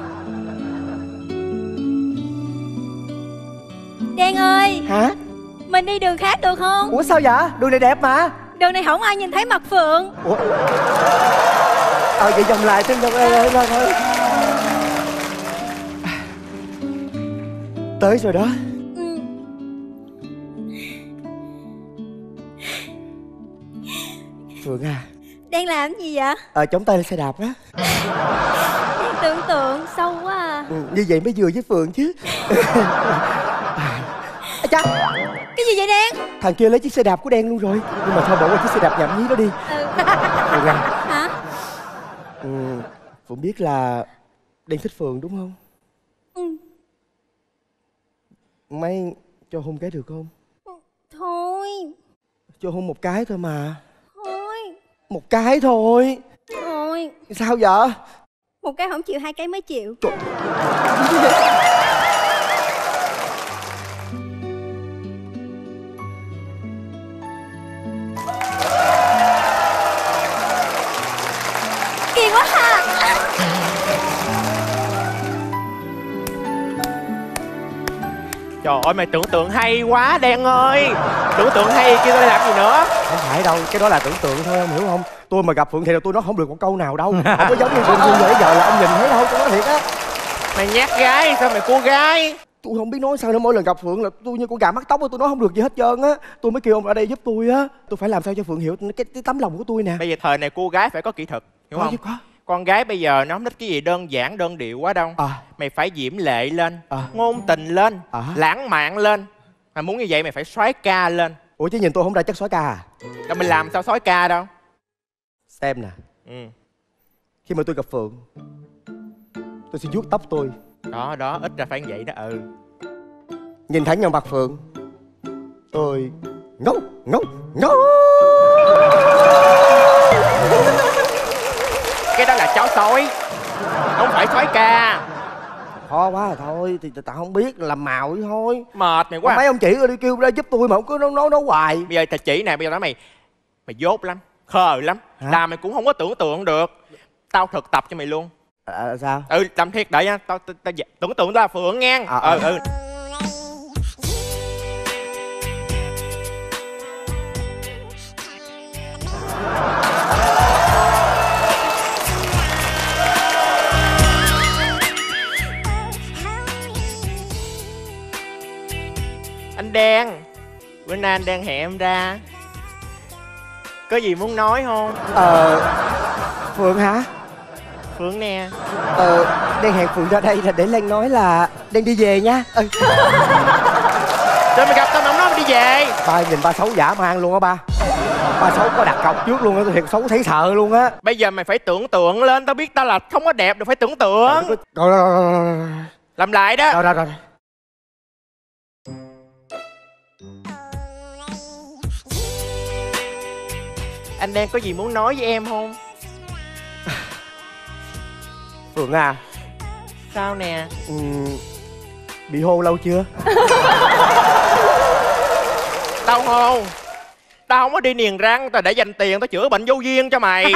Đen ơi. Hả? Mình đi đường khác được không? Ủa sao vậy? Đường này đẹp mà. Đường này không ai nhìn thấy mặt Phượng. Ủa? Ờ vậy vòng lại thêm vòng thôi thôi. Tới rồi đó. Ừ. Phượng à. Đang làm gì vậy? Ờ chống tay lên xe đạp á. Đang tưởng tượng sâu quá à. Ừ, như vậy mới vừa với Phượng chứ. À, chắc cái gì vậy Đen? Thằng kia lấy chiếc xe đạp của Đen luôn rồi. Nhưng mà thôi bỏ qua chiếc xe đạp nhảm nhí đó đi. Ừ. Phượng à. Hả? Ừ, Phượng biết là Đen thích Phượng đúng không? Ừ. Mấy cho hôn cái được không? Thôi. Cho hôn một cái thôi mà. Thôi. Một cái thôi. Thôi. Sao vậy? Một cái không chịu, hai cái mới chịu. Trời. Kỳ quá ha. Trời ơi mày tưởng tượng hay quá Đen ơi. Tưởng tượng hay kia tôi làm gì nữa. Không phải đâu, cái đó là tưởng tượng thôi, em hiểu không? Tôi mà gặp Phượng thì tôi nói không được một câu nào đâu. Không có giống như Phượng Phượng vậy giờ là ông nhìn thấy đâu, tôi nói thiệt á. Mày nhát gái sao mày cua gái? Tôi không biết nói sao nữa, mỗi lần gặp Phượng là tôi như con gà mắc tóc á, tôi nói không được gì hết trơn á. Tôi mới kêu ông ở đây giúp tôi á. Tôi phải làm sao cho Phượng hiểu cái, cái tấm lòng của tôi nè. Bây giờ thời này cua gái phải có kỹ thuật, hiểu Có không? chứ có. Con gái bây giờ nó không thích cái gì đơn giản đơn điệu quá đâu. À. Mày phải diễm lệ lên, À. ngôn tình lên, À. lãng mạn lên. Mà muốn như vậy mày phải soái ca lên. Ủa chứ nhìn tôi không ra chất soái ca à? Đâu mình làm sao soái ca đâu. Xem nè. Ừ. Khi mà tôi gặp Phượng, tôi sẽ vuốt tóc tôi. Đó đó, ít ra phải như vậy đó. Ừ. Nhìn thẳng vào mặt Phượng, tôi ngốc ngốc ngốc. Cái đó là chó sói, không phải soái ca. Khó quá rồi thôi, thì tao không biết, làm màu vậy thôi. Mệt mày quá. Mấy ông chị đi kêu ra giúp tôi mà không có nói nói, nói hoài. Bây giờ thầy chỉ nè, bây giờ nói mày mày dốt lắm, khờ lắm. Hả? Làm mày cũng không có tưởng tượng được. Tao thực tập cho mày luôn. À, sao? Ừ, làm thiệt đợi nha, tao tao, tao tưởng tượng tao là Phượng nha. À, ừ à. ừ. Anh Đen, bữa nay anh đang hẹn em ra. Có gì muốn nói không? Ờ Phượng hả? Phượng nè. Ờ đang hẹn Phượng ra đây là để Lan nói là đang đi về nha. Ừ. Rồi mày gặp tao mà không nói mày đi về. Ba nhìn ba xấu dã man luôn á ba. Ba xấu có đặt cọc trước luôn á, tôi thiệt xấu thấy sợ luôn á. Bây giờ mày phải tưởng tượng lên, tao biết tao là không có đẹp được, phải tưởng tượng. Rồi rồi rồi. Làm lại đó. Rồi rồi rồi. Anh đang có gì muốn nói với em không? Phượng à. Sao nè? Ừ, bị hôn lâu chưa? tao không? Tao không có đi niềng răng, tao để dành tiền tao chữa bệnh vô duyên cho mày.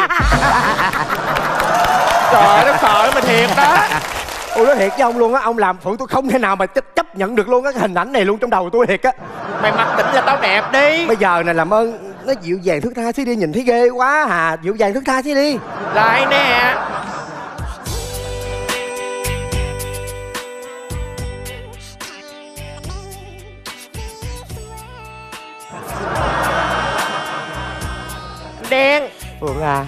Trời, nó sợ mày thiệt đó. Tôi nói thiệt với ông luôn á, ông làm Phượng tôi không thể nào mà chấp, chấp nhận được luôn á, cái hình ảnh này luôn trong đầu tôi thiệt á. Mày mặc định là tao đẹp đi. Bây giờ này làm ơn nó dịu dàng thước tha xí đi, nhìn thấy ghê quá hà. Dịu dàng thước tha xí đi. Lại nè. Đen. Phượng à.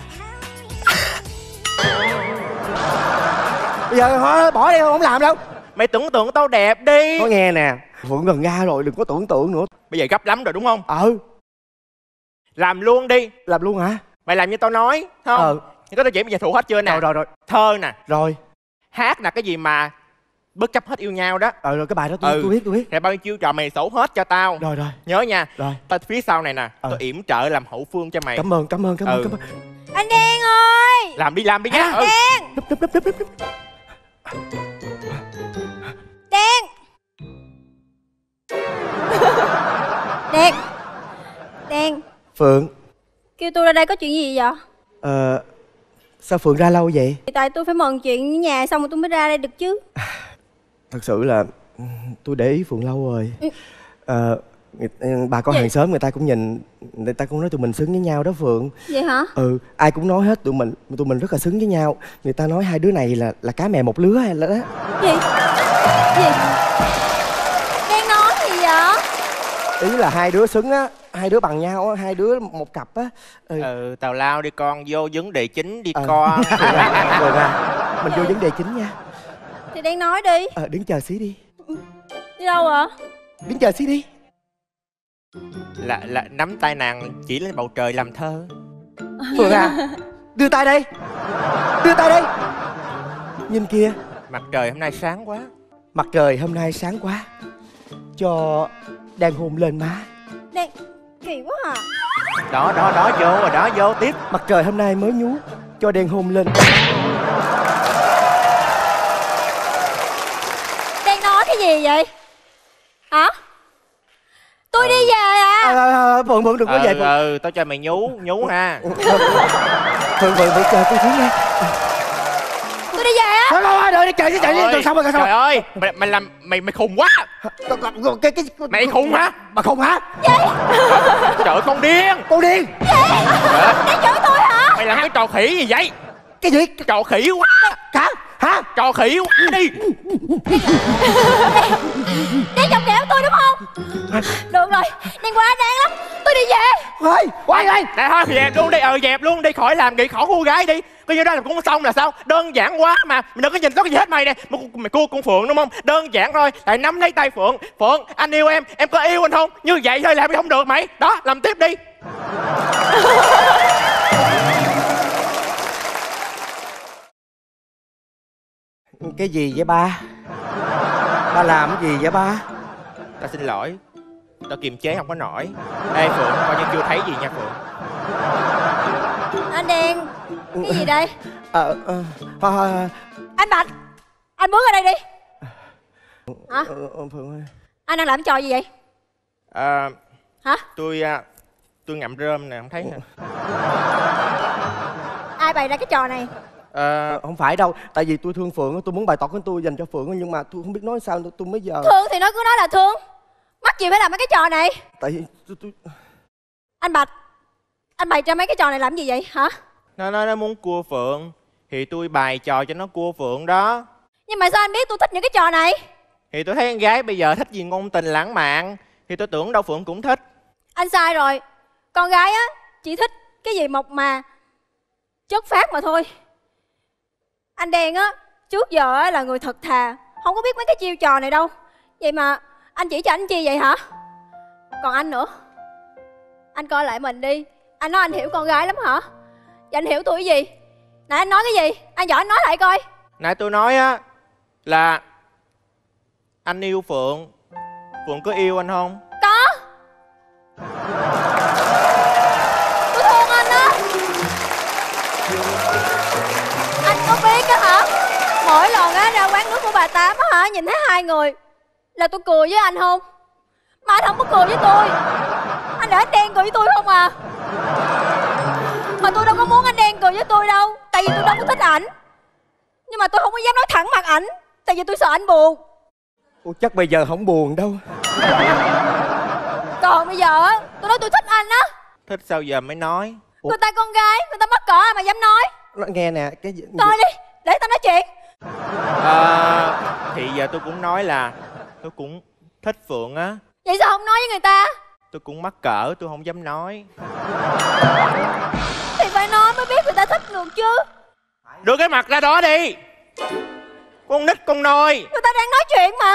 Bây giờ thôi bỏ đi, không làm đâu. Mày tưởng tượng tao đẹp đi. Có nghe nè, Phượng gần ra rồi, đừng có tưởng tượng nữa. Bây giờ gấp lắm rồi đúng không? Ừ. Làm luôn đi. Làm luôn hả? Mày làm như tao nói, không? Ừ. Nhưng có tao chỉ bây giờ thuộc hết chưa nè? Rồi rồi rồi. Thơ nè. Rồi. Hát là cái gì mà bất chấp hết yêu nhau đó. Ờ rồi cái bài đó tôi, ừ. tôi biết tôi biết. Rồi bao nhiêu chiêu trò mày xấu hết cho tao. Rồi rồi. Nhớ nha. Rồi. Tao phía sau này nè, ừ. Tôi yểm trợ làm hậu phương cho mày. Cảm ơn cảm ơn cảm ơn ừ. cảm ơn. Anh Đen ơi. Làm đi làm đi nhá. Ừ. Đen. Đúp, đúp, đúp, đúp, đúp. Đen. Đen. Đen. Phượng. Kêu tôi ra đây có chuyện gì vậy? Ờ sao Phượng ra lâu vậy? Tại tôi phải mần chuyện ở nhà xong rồi tôi mới ra đây được chứ. Thật sự là tôi để ý Phượng lâu rồi. Ừ. Ờ bà con vậy? hàng xóm người ta cũng nhìn, người ta cũng nói tụi mình xứng với nhau đó Phượng. Vậy hả? Ừ, ai cũng nói hết tụi mình tụi mình rất là xứng với nhau. Người ta nói hai đứa này là là cá mè một lứa hay là đó. Gì? Gì? Đang nói gì vậy? Ý là hai đứa xứng á, hai đứa bằng nhau á, hai đứa một cặp á. Ừ, ừ tào lao đi con, vô vấn đề chính đi ờ. con. Rồi ra, mình vô vấn đề chính nha. Thì đang nói đi. Ờ đứng chờ xí đi. Đi đâu ạ? Đứng chờ xí đi. Là là nắm tay nàng chỉ lên bầu trời làm thơ. Phượng à, đưa tay đây. Đưa tay đây. Nhìn kia. Mặt trời hôm nay sáng quá. Mặt trời hôm nay sáng quá. Cho đang hôn lên má. Đang kỳ quá à. Đó đó đó vô rồi đó, vô tiếp. Mặt trời hôm nay mới nhú, cho đen hôn lên. Đang nói cái gì vậy? Hả? Tôi đi về à? À, Phượng Phượng đừng có ừ, về Phượng. Ừ tao cho mày nhú nhú ha. Phượng Phượng Phượng chờ tôi xíu nha. Tôi đi về á. Thôi thôi rồi đi chạy đi chạy đi rồi xong rồi xong. Trời ơi mày mày làm mày mày khùng quá. Cái cái mày khùng hả? Bà khùng hả? Gì? Trời ơi con điên. Con điên. Gì? Đang chửi tôi hả? Mày làm cái trò khỉ gì vậy? Cái gì? Trò khỉ quá. Hả? Hả? Trò khỉ quá đi. Đang chọc ghẹo tôi đúng không? Được rồi, đang quá đáng lắm. Tôi đi về. Thôi, quay lại. Nè thôi dẹp luôn đi, ờ dẹp luôn đi, khỏi làm nghị khỏi cô gái đi. Coi như đó là cũng xong là sao? Đơn giản quá mà. Mày đừng có nhìn có cái gì hết mày nè. Mày, mày cua con Phượng đúng không? Đơn giản thôi. Lại nắm lấy tay Phượng. Phượng, anh yêu em, em có yêu anh không? Như vậy thôi làm không được mày. Đó, làm tiếp đi. Cái gì vậy ba? Ba làm cái gì vậy ba? Tao xin lỗi. Tao kiềm chế không có nổi. Ê Phượng, coi như chưa thấy gì nha Phượng. Anh Đen. Cái gì đây? Ờ, ờ, thôi thôi. Anh Bạch. Anh bước ra đây đi. Hả? Phượng ơi. Anh đang làm trò gì vậy? Ờ. Hả? Tôi tôi ngậm rơm nè, không thấy nè. Ai bày ra cái trò này? Ờ, không phải đâu, tại vì tôi thương Phượng, tôi muốn bày tỏ cái tôi dành cho Phượng nhưng mà tôi không biết nói sao, tôi, tôi mới giờ. Thương thì nó cứ nói là thương. Mắc gì phải làm mấy cái trò này? Tại vì tôi, tôi... Anh Bạch, anh bày ra mấy cái trò này làm gì vậy hả? Nó nói nó muốn cua Phượng thì tôi bày trò cho nó cua Phượng đó. Nhưng mà sao anh biết tôi thích những cái trò này? Thì tôi thấy con gái bây giờ thích gì ngôn tình lãng mạn thì tôi tưởng đâu Phượng cũng thích. Anh sai rồi. Con gái á chỉ thích cái gì mộc mà chất phát mà thôi. Anh Đen á trước giờ á là người thật thà, không có biết mấy cái chiêu trò này đâu. Vậy mà anh chỉ cho anh chi vậy hả? Còn anh nữa, anh coi lại mình đi. Anh nói anh hiểu con gái lắm hả? Vậy anh hiểu tôi cái gì? Nãy anh nói cái gì? Anh giỏi anh nói lại coi. Nãy tôi nói á là anh yêu Phượng. Phượng có yêu anh không? Có. Tôi thương anh á. Anh có biết á hả? Mỗi lần á ra quán nước của bà Tám á hả, nhìn thấy hai người là tôi cười với anh không? Mà anh không có cười với tôi. anh để anh đen cười với tôi không à? Mà tôi đâu có muốn anh đen cười với tôi đâu. Tại vì tôi đâu có thích ảnh. Nhưng mà tôi không có dám nói thẳng mặt ảnh. Tại vì tôi sợ anh buồn. Ủa, chắc bây giờ không buồn đâu. Còn bây giờ á, tôi nói tôi thích anh á. Thích sao giờ mới nói? Ủa? Người ta con gái, người ta mắc cỡ ai mà dám nói. Nó nghe nè, cái gì... Thôi đi, để tao nói chuyện. À, thì giờ tôi cũng nói là tôi cũng thích Phượng á. Vậy sao không nói với người ta? Tôi cũng mắc cỡ, tôi không dám nói. Thì phải nói mới biết người ta thích được chứ. Đưa cái mặt ra đó đi. Con nít con nôi. Người ta đang nói chuyện mà.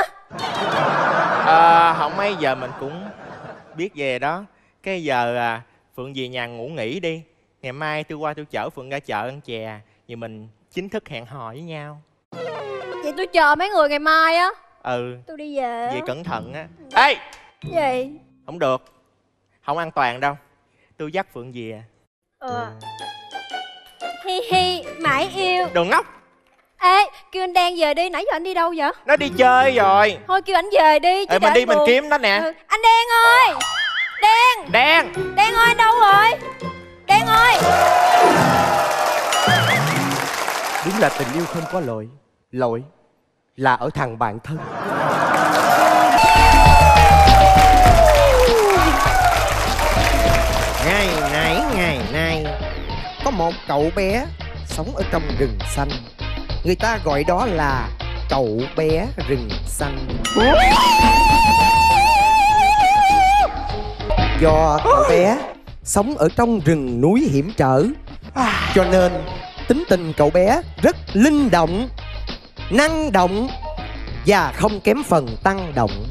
À, không mấy giờ mình cũng biết về đó. Cái giờ à, Phượng về nhà ngủ nghỉ đi. Ngày mai tôi qua tôi chở Phượng ra chợ ăn chè. Vì mình chính thức hẹn hò với nhau. Vậy tôi chờ mấy người ngày mai á. Ừ. Tôi đi về. Về cẩn thận á. Ê! Gì? Không được. Không an toàn đâu. Tôi dắt Phượng về. Ờ. Hi hi, mãi yêu. Đừng ngốc. Ê, kêu anh Đen về đi, nãy giờ anh đi đâu vậy? Nó đi chơi rồi. Thôi kêu anh về đi. Ê, mình đi mình kiếm nó nè. Ừ. Anh Đen ơi! Đen! Đen! Đen ơi, anh đâu rồi? Đen ơi! Đúng là tình yêu không có lỗi. Lỗi là ở thằng bạn thân. Ngày nãy ngày nay có một cậu bé sống ở trong rừng xanh. Người ta gọi đó là cậu bé rừng xanh. Do cậu bé sống ở trong rừng núi hiểm trở, cho nên tính tình cậu bé rất linh động, năng động và không kém phần tăng động.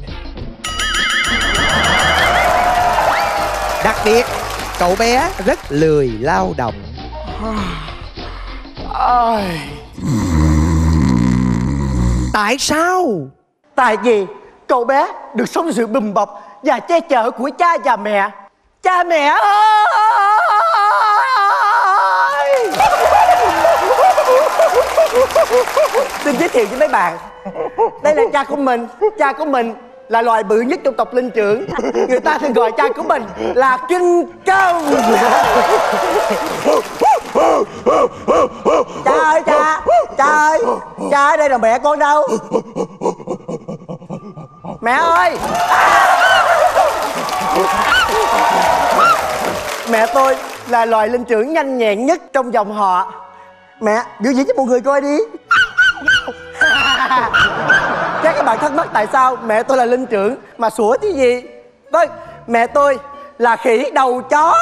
Đặc biệt cậu bé rất lười lao động. Tại sao? Tại vì cậu bé được sống sự bùm bọc và che chở của cha và mẹ. Cha mẹ ơi! Xin giới thiệu với mấy bạn, đây là cha của mình. Cha của mình là loài bự nhất trong tộc linh trưởng. Người ta thường gọi cha của mình là Kinh Công. Cha ơi cha, cha ơi, cha ở đây là mẹ con đâu? Mẹ ơi! Mẹ tôi là loài linh trưởng nhanh nhẹn nhất trong dòng họ. Mẹ biểu diễn cho mọi người coi đi. Chắc các bạn thắc mắc tại sao mẹ tôi là linh trưởng mà sủa chứ gì. Vâng, mẹ tôi là khỉ đầu chó.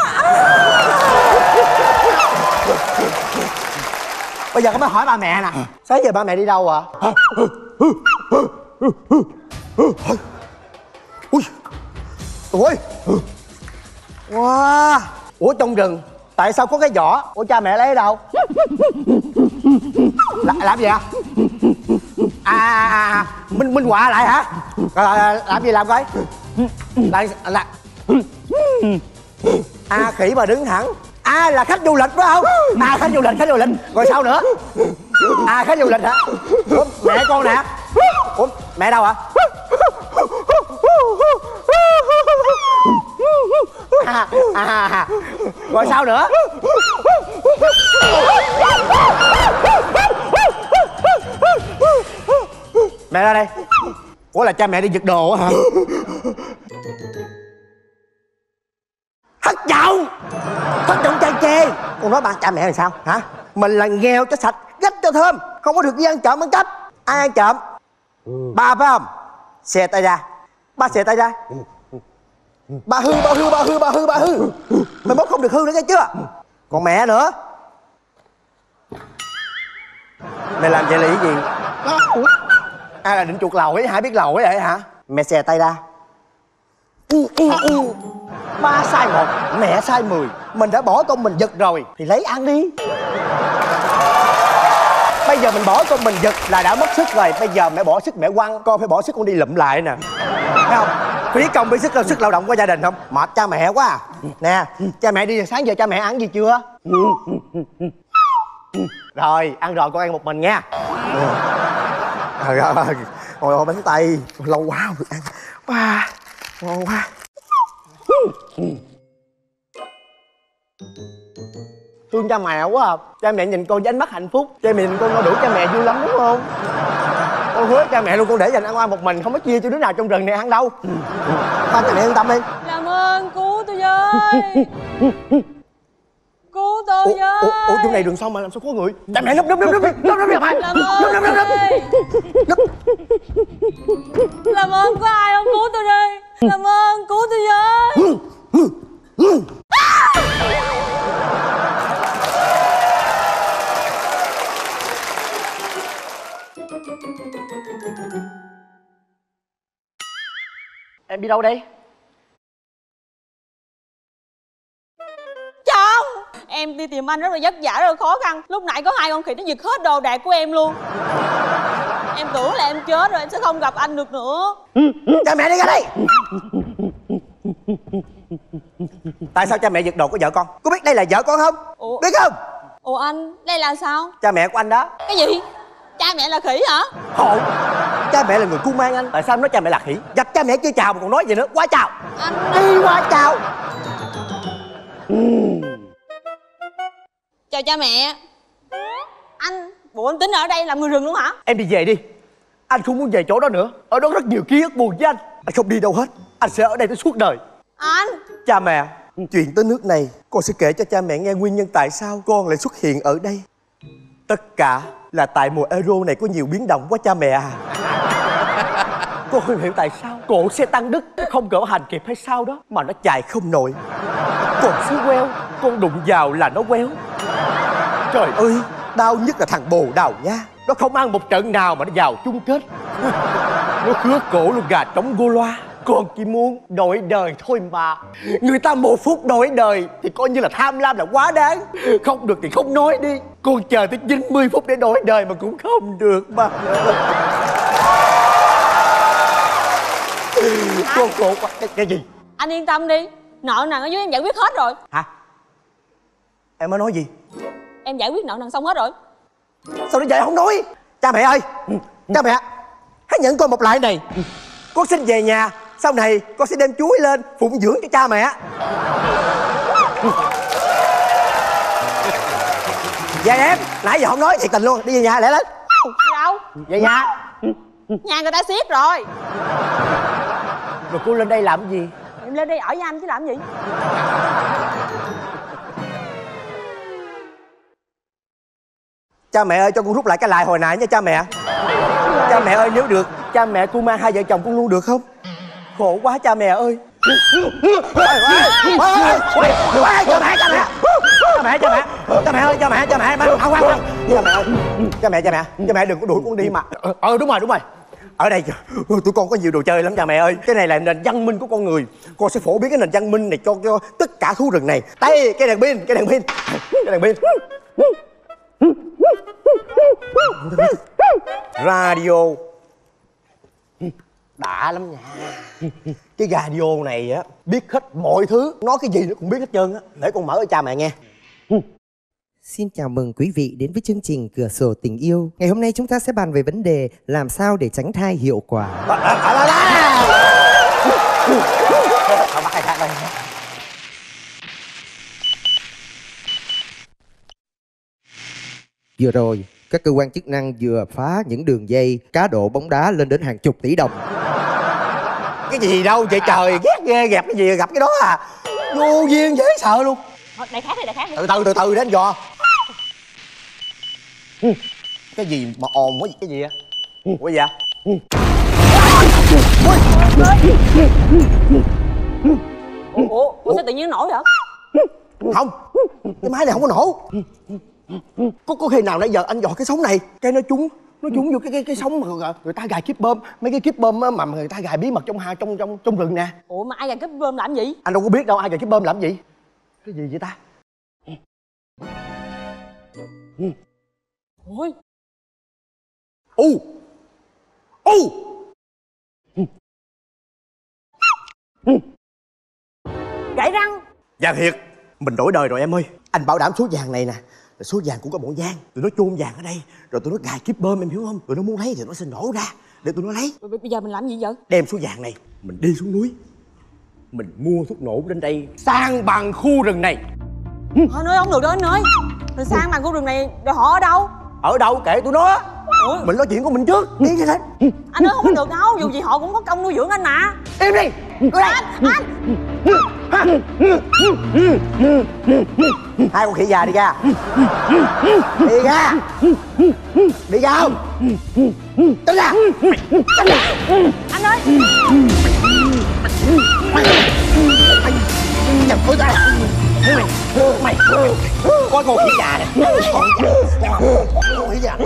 Bây giờ có mới hỏi ba mẹ nè, sáng giờ ba mẹ đi đâu ạ? À? Ui, ui, wow. Ủa trong rừng tại sao có cái vỏ? Ủa cha mẹ lấy ở đâu? Là, làm gì ạ? À, à, à, à minh minh họa lại hả? Rồi, rồi, làm gì làm coi. Là, là... À khỉ mà đứng thẳng. À là khách du lịch phải không? À khách du lịch, khách du lịch. Rồi sao nữa? À khách du lịch hả? Ủa mẹ con nè. Ủa mẹ đâu ạ? À, à, à. Rồi sao nữa? Mẹ ra đây. Ủa là cha mẹ đi giật đồ hả? Thất vọng! Thất vọng chay chê. Con nói ba cha mẹ làm sao hả? Mình là nghèo cho sạch, gách cho thơm, không có được đi ăn trộm ăn cắp. Ai ăn trộm? Ba phải không? Xè tay ra. Ba xè tay ra. Ba hư, ba hư, ba hư, ba hư, ba hư. Mày mốt không được hư nữa nghe chưa? Còn mẹ nữa. Mày làm vậy là cái gì? Ai là định chuột lầu ấy hả? Biết lầu ấy vậy hả? Mẹ xè tay ra. Ừ, ừ, ừ. Ba sai một, mẹ sai mười. Mình đã bỏ con mình giật rồi thì lấy ăn đi. Bây giờ mình bỏ con mình giật là đã mất sức rồi. Bây giờ mẹ bỏ sức mẹ quăng, con phải bỏ sức con đi lụm lại nè. Thấy không? Phí công phí sức sức lao động của gia đình không? Mệt cha mẹ quá à. Nè, cha mẹ đi sáng giờ cha mẹ ăn gì chưa? Rồi, ăn rồi con ăn một mình nha. Trời ơi, ngồi ôi bánh tay lâu quá không được ăn. Wow, ngon quá. thương cha mẹ quá à. Cha mẹ nhìn con với ánh mắt hạnh phúc, cha mẹ nhìn con no đủ cha mẹ vui lắm đúng không? Con hứa cha mẹ luôn, con để dành ăn oan một mình, không có chia cho đứa nào trong rừng này ăn đâu. Ba cha mẹ yên tâm đi. Làm ơn cứu tôi với. Cứu tôi Ủa, với. ủa, ủa chỗ này đường xong mà làm sao có người? Cha mẹ núp núp núp núp núp núp núp núp Làm ơn Làm ơn có ai không cứu tôi đi. Làm ơn cứu tôi với. Em đi đâu đây? Chồng, em đi tìm anh rất là vất vả, rất là khó khăn. Lúc nãy có hai con khỉ nó giật hết đồ đạc của em luôn. Em tưởng là em chết rồi, em sẽ không gặp anh được nữa. Cha mẹ đi ra đây. Tại sao cha mẹ giật đồ của vợ con? Có biết đây là vợ con không? Ủa? Biết không? Ủa anh, đây là sao? Cha mẹ của anh đó. Cái gì? Cha mẹ là khỉ hả? Không, cha mẹ là người cu mang anh. Tại sao em nói cha mẹ là khỉ? Gặp cha mẹ chưa chào mà còn nói gì nữa? Quá chào. Anh đi qua chào. Chào cha mẹ. Anh, bộ anh tính ở đây làm người rừng luôn hả? Em đi về đi. Anh không muốn về chỗ đó nữa. Ở đó rất nhiều ký ức buồn với anh. Anh không đi đâu hết. Anh sẽ ở đây tới suốt đời. Anh. Cha mẹ, chuyện tới nước này con sẽ kể cho cha mẹ nghe nguyên nhân tại sao con lại xuất hiện ở đây. Tất cả là tại mùa Euro này có nhiều biến động quá cha mẹ à. Con không hiểu tại sao cổ xe tăng Đức không cỡ hành kịp hay sao đó mà nó chạy không nổi. Còn xứ queo, con đụng vào là nó quéo. Trời ơi, đau nhất là thằng Bồ Đào Nha. Nó không ăn một trận nào mà nó vào chung kết. Nó khứa cổ luôn gà trống gô loa. Con chỉ muốn đổi đời thôi mà. Người ta một phút đổi đời thì coi như là tham lam là quá đáng. Không được thì không nói đi. Con chờ tới chín mươi phút để đổi đời mà cũng không được mà. Con khổ quá. Cái, cái gì? Anh yên tâm đi, nợ nần ở dưới em giải quyết hết rồi. Hả? Em mới nói gì? Em giải quyết nợ nần xong hết rồi. Sao nó vậy không nói? Cha mẹ ơi, cha mẹ, hãy nhận con một lại này. Con xin về nhà, sau này con sẽ đem chuối lên phụng dưỡng cho cha mẹ. Về em, nãy giờ không nói thiệt tình luôn, đi về nhà lẹ lên. Đi đâu? Về nhà. Nhà người ta xiết rồi. Rồi cô lên đây làm cái gì? Em lên đây ở với anh chứ làm gì. Cha mẹ ơi, cho con rút lại cái lại hồi nãy nha cha mẹ. Cha mẹ ơi, nếu được cha mẹ cô mang hai vợ chồng con luôn được không? Khổ quá cha mẹ ơi. Cha mẹ, cha mẹ. Cha mẹ, cha mẹ. Cha mẹ ơi, cha mẹ, cha mẹ. Không, không, không. Cha mẹ ơi. Cha mẹ, cha mẹ. Cha mẹ đừng có đuổi con đi mà. Ờ đúng rồi, đúng rồi. Ở đây tụi con có nhiều đồ chơi lắm cha mẹ ơi. Cái này là nền văn minh của con người. Con sẽ phổ biến cái nền văn minh này cho, cho tất cả thú rừng này. Đây, cái đèn pin, cái đèn pin. Cái đèn pin. Radio đã lắm nha. Cái radio này á biết hết mọi thứ, nói cái gì nó cũng biết hết trơn á. Để con mở cho cha mẹ nghe. Xin chào mừng quý vị đến với chương trình Cửa sổ tình yêu. Ngày hôm nay chúng ta sẽ bàn về vấn đề làm sao để tránh thai hiệu quả. Vừa rồi, các cơ quan chức năng vừa phá những đường dây cá độ bóng đá lên đến hàng chục tỷ đồng. Cái gì đâu vậy trời, ghét ghê, gặp cái gì gặp cái đó à. Vô duyên dễ sợ luôn. Đại khác đi, đại khác đi. Từ từ, từ từ đến dò. Cái gì mà ồn quá, cái gì á? Ủa gì vậy? Ủa, ủa, ủa sao tự nhiên nổi vậy? Không, cái máy này không có nổ. Có có khi nào nãy giờ anh dò cái sóng này cái nó trúng nó trúng vô cái cái cái sóng mà người, người ta gài kíp bơm, mấy cái kíp bơm mà người ta gài bí mật trong hà trong trong trong rừng nè. Ủa mà ai gài kíp bơm làm gì? Anh đâu có biết đâu, ai gài kíp bơm làm gì. Cái gì vậy ta? Ôi. U U Gãy răng. Dạ thiệt, mình đổi đời rồi em ơi. Anh bảo đảm số vàng này nè, số vàng cũng có bộ vàng. Tụi nó chôn vàng ở đây, rồi tụi nó gài kíp bơm, em hiểu không? Tụi nó muốn lấy thì nó sẽ nổ ra để tụi nó lấy. Bây giờ mình làm gì vậy? Đem số vàng này, mình đi xuống núi, mình mua thuốc nổ đến đây san bằng khu rừng này. Anh ơi, không được đâu anh ơi. Rồi sang bằng khu rừng này rồi họ ở đâu? Ở đâu kệ tụi nó. Ủa? Mình nói chuyện của mình trước. Đi đi đi. Anh nói không có được đâu, dù gì họ cũng có công nuôi dưỡng anh mà. Im đi. Anh, anh. Hai con khỉ già đi ra. Đi ra. Đi ra không? Tính ra. Tính ra. Anh ơi. Nhập ôi ta. Mày có con khỉ già này. Con khỉ già.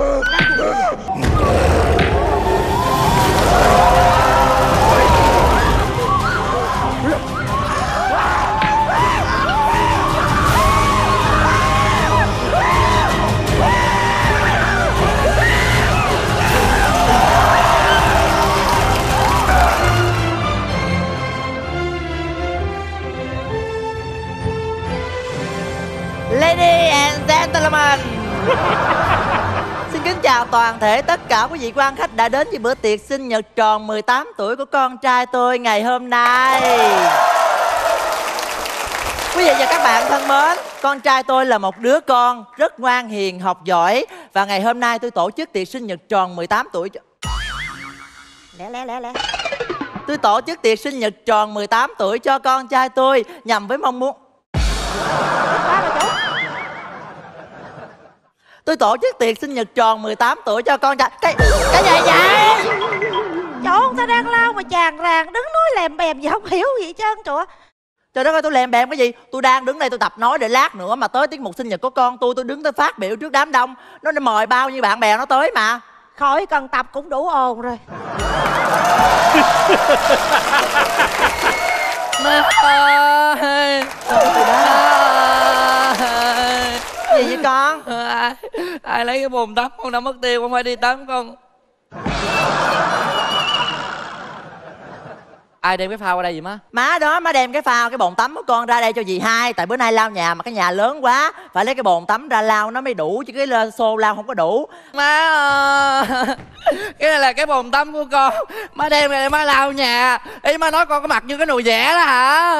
Ladies and gentlemen, xin kính chào toàn thể tất cả quý vị quan khách đã đến với bữa tiệc sinh nhật tròn mười tám tuổi của con trai tôi ngày hôm nay. Quý vị và các bạn thân mến, con trai tôi là một đứa con rất ngoan hiền, học giỏi. Và ngày hôm nay tôi tổ chức tiệc sinh nhật tròn mười tám tuổi cho... Lẹ lẹ lẹ lẹ Tôi tổ chức tiệc sinh nhật tròn mười tám tuổi cho con trai tôi nhằm với mong muốn... Tôi tổ chức tiệc sinh nhật tròn mười tám tuổi cho con trai... Cái, cái gì vậy? Chỗ người ta đang lao mà chàng ràng đứng nói lèm bèm gì không hiểu gì hết trơn trời. Trời đất ơi, tôi lèm bèm cái gì? Tôi đang đứng đây tôi tập nói để lát nữa mà tới tiết mục sinh nhật của con tôi, tôi đứng tôi phát biểu trước đám đông. Nó đã mời bao nhiêu bạn bè nó tới mà. Khỏi cần tập cũng đủ ồn rồi. Má ơi, gì vậy con? Ai, ai lấy cái bồn tắm con đã mất tiêu, con phải đi tắm con. Ai đem cái phao qua đây vậy má? Má đó, má đem cái phao, cái bồn tắm của con ra đây cho dì hai. Tại bữa nay lau nhà mà cái nhà lớn quá, phải lấy cái bồn tắm ra lau nó mới đủ, chứ cái xô lau không có đủ. Má ơi, cái này là cái bồn tắm của con, má đem ra để má lau nhà. Ý má nói con có mặt như cái nồi vẽ đó hả?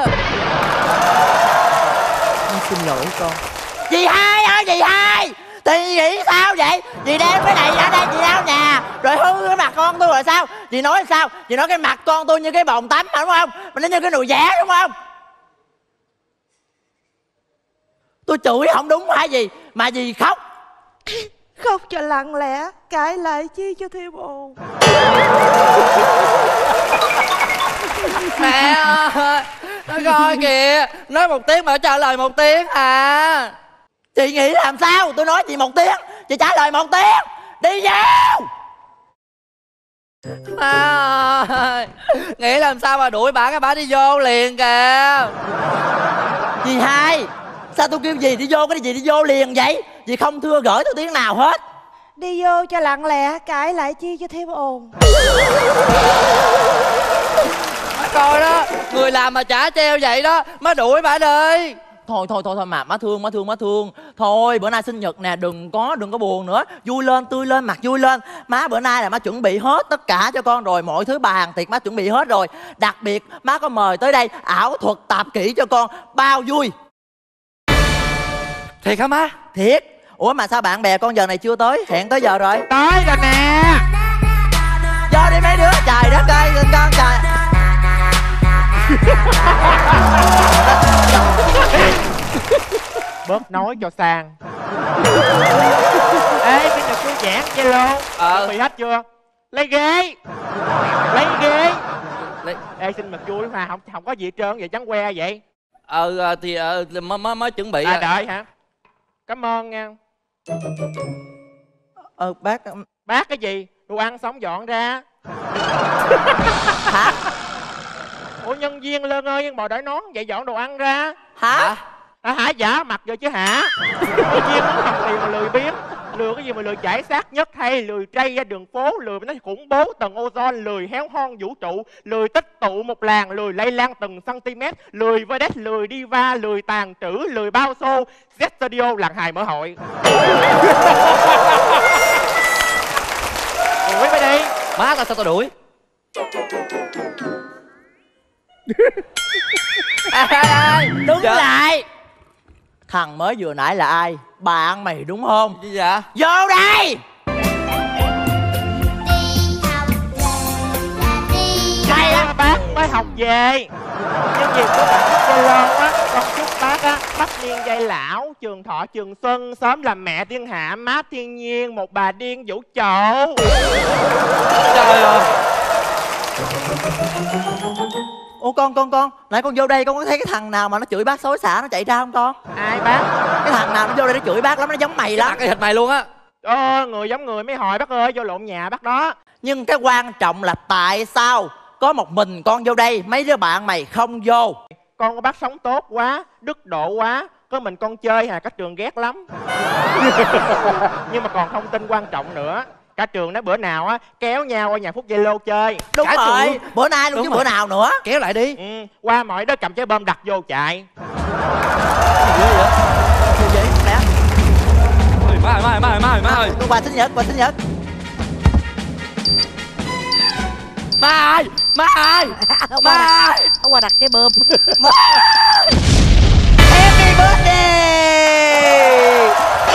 Má xin lỗi con. Dì hai ơi, dì hai, thì nghĩ sao vậy? Dì đem cái này ra đây dì lau nhà rồi hư cái mặt con tôi rồi sao? Dì nói sao? Dì nói cái mặt con tôi như cái bồn tắm mà đúng không? Mà nó như cái nồi vẽ đúng không? Tôi chửi không đúng hả gì mà dì khóc? Khóc cho lặng lẽ, cãi lại chi cho thêm ồn. Mẹ ơi, nó coi kìa, nói một tiếng mà trả lời một tiếng à. Chị nghĩ làm sao? Tôi nói chị một tiếng, chị trả lời một tiếng. Đi vào. Má ơi, nghĩ làm sao mà đuổi bà cái bà đi vô liền kìa. Dì hai, sao tôi kêu dì đi vô cái gì đi vô liền vậy? Dì không thưa gửi tôi tiếng nào hết. Đi vô cho lặng lẽ, cãi lại chi cho thêm ồn. Má coi đó, người làm mà chả treo vậy đó, má đuổi bà đi. Thôi thôi thôi thôi mà má thương má thương má thương. Thôi bữa nay sinh nhật nè, đừng có đừng có buồn nữa. Vui lên, tươi lên, mặt vui lên. Má bữa nay là má chuẩn bị hết tất cả cho con rồi. Mọi thứ bàn tiệc má chuẩn bị hết rồi. Đặc biệt má có mời tới đây ảo thuật tạp kỹ cho con. Bao vui. Thiệt hả má? Thiệt. Ủa mà sao bạn bè con giờ này chưa tới? Hẹn tới giờ rồi. Tới rồi nè. Vô đi mấy đứa. Trời đất ơi con trời. Bớt nói cho sang. Ê, sinh nhật vui vẻ Zalo. Ờ. Bị hết chưa? Lấy ghế. Lấy ghế. Lấy... Ê, sinh nhật vui mà không không có gì hết trơn vậy, trắng que vậy. Ờ thì ờ, mới mới mới chuẩn bị. À đợi hả? Cảm ơn nha. Ờ bác. Bác cái gì? Đồ ăn xong dọn ra. Hả? Ủa nhân viên lơ ngơ nhưng bò đợi nón vậy dọn đồ ăn ra. Hả? À, hả giả mặt rồi chứ hả? Nhân viên muốn học tiền mà lười biếng. Lười cái gì mà lười chải xác nhất hay lười trây ra đường phố, lười nó khủng bố tầng ozone, lười héo hon vũ trụ, lười tích tụ một làng, lười lây lan từng cm, lười vê đét, lười diva, lười tàn trữ, lười bao xô. Z Studio làng hài mở hội. Đuổi phải đi. Má tao sao tao đuổi? Ê, ê, ê, đứng lại. Thằng mới vừa nãy là ai? bạn mày đúng không? Gì vậy? Vô đây. Hay á, bác mới học về. Nhưng việc của bạn Zalo á, con chúc bác á, bách niên giai lão, trường thọ trường xuân, sớm làm mẹ thiên hạ, mát thiên nhiên, một bà điên vũ trụ. Trời ơi. Ủa con con con, nãy con vô đây con có thấy cái thằng nào mà nó chửi bác xối xả nó chạy ra không con? Ai bác? Cái thằng nào nó vô đây nó chửi bác lắm, nó giống mày lắm. Cái thịt mày luôn á. Ờ, người giống người mới hỏi bác ơi, vô lộn nhà bác đó. Nhưng cái quan trọng là tại sao có một mình con vô đây, mấy đứa bạn mày không vô? Con của bác sống tốt quá, đức độ quá, có mình con chơi hà, cả trường ghét lắm. Nhưng mà còn thông tin quan trọng nữa. Cả trường nói bữa nào á kéo nhau qua nhà Phúc Zalo chơi. Đúng cả rồi, trường. bữa nay luôn. Đúng chứ rồi. Bữa nào nữa. Kéo lại đi. Ừ, qua mọi đứa cầm trái bom đặt vô chạy. Má ơi, má ơi, má ơi, má ơi, má ơi. Quà sinh nhật, quà sinh nhật. Má ơi, má ơi, má ơi. Ông qua đặt cái bơm. Happy birthday.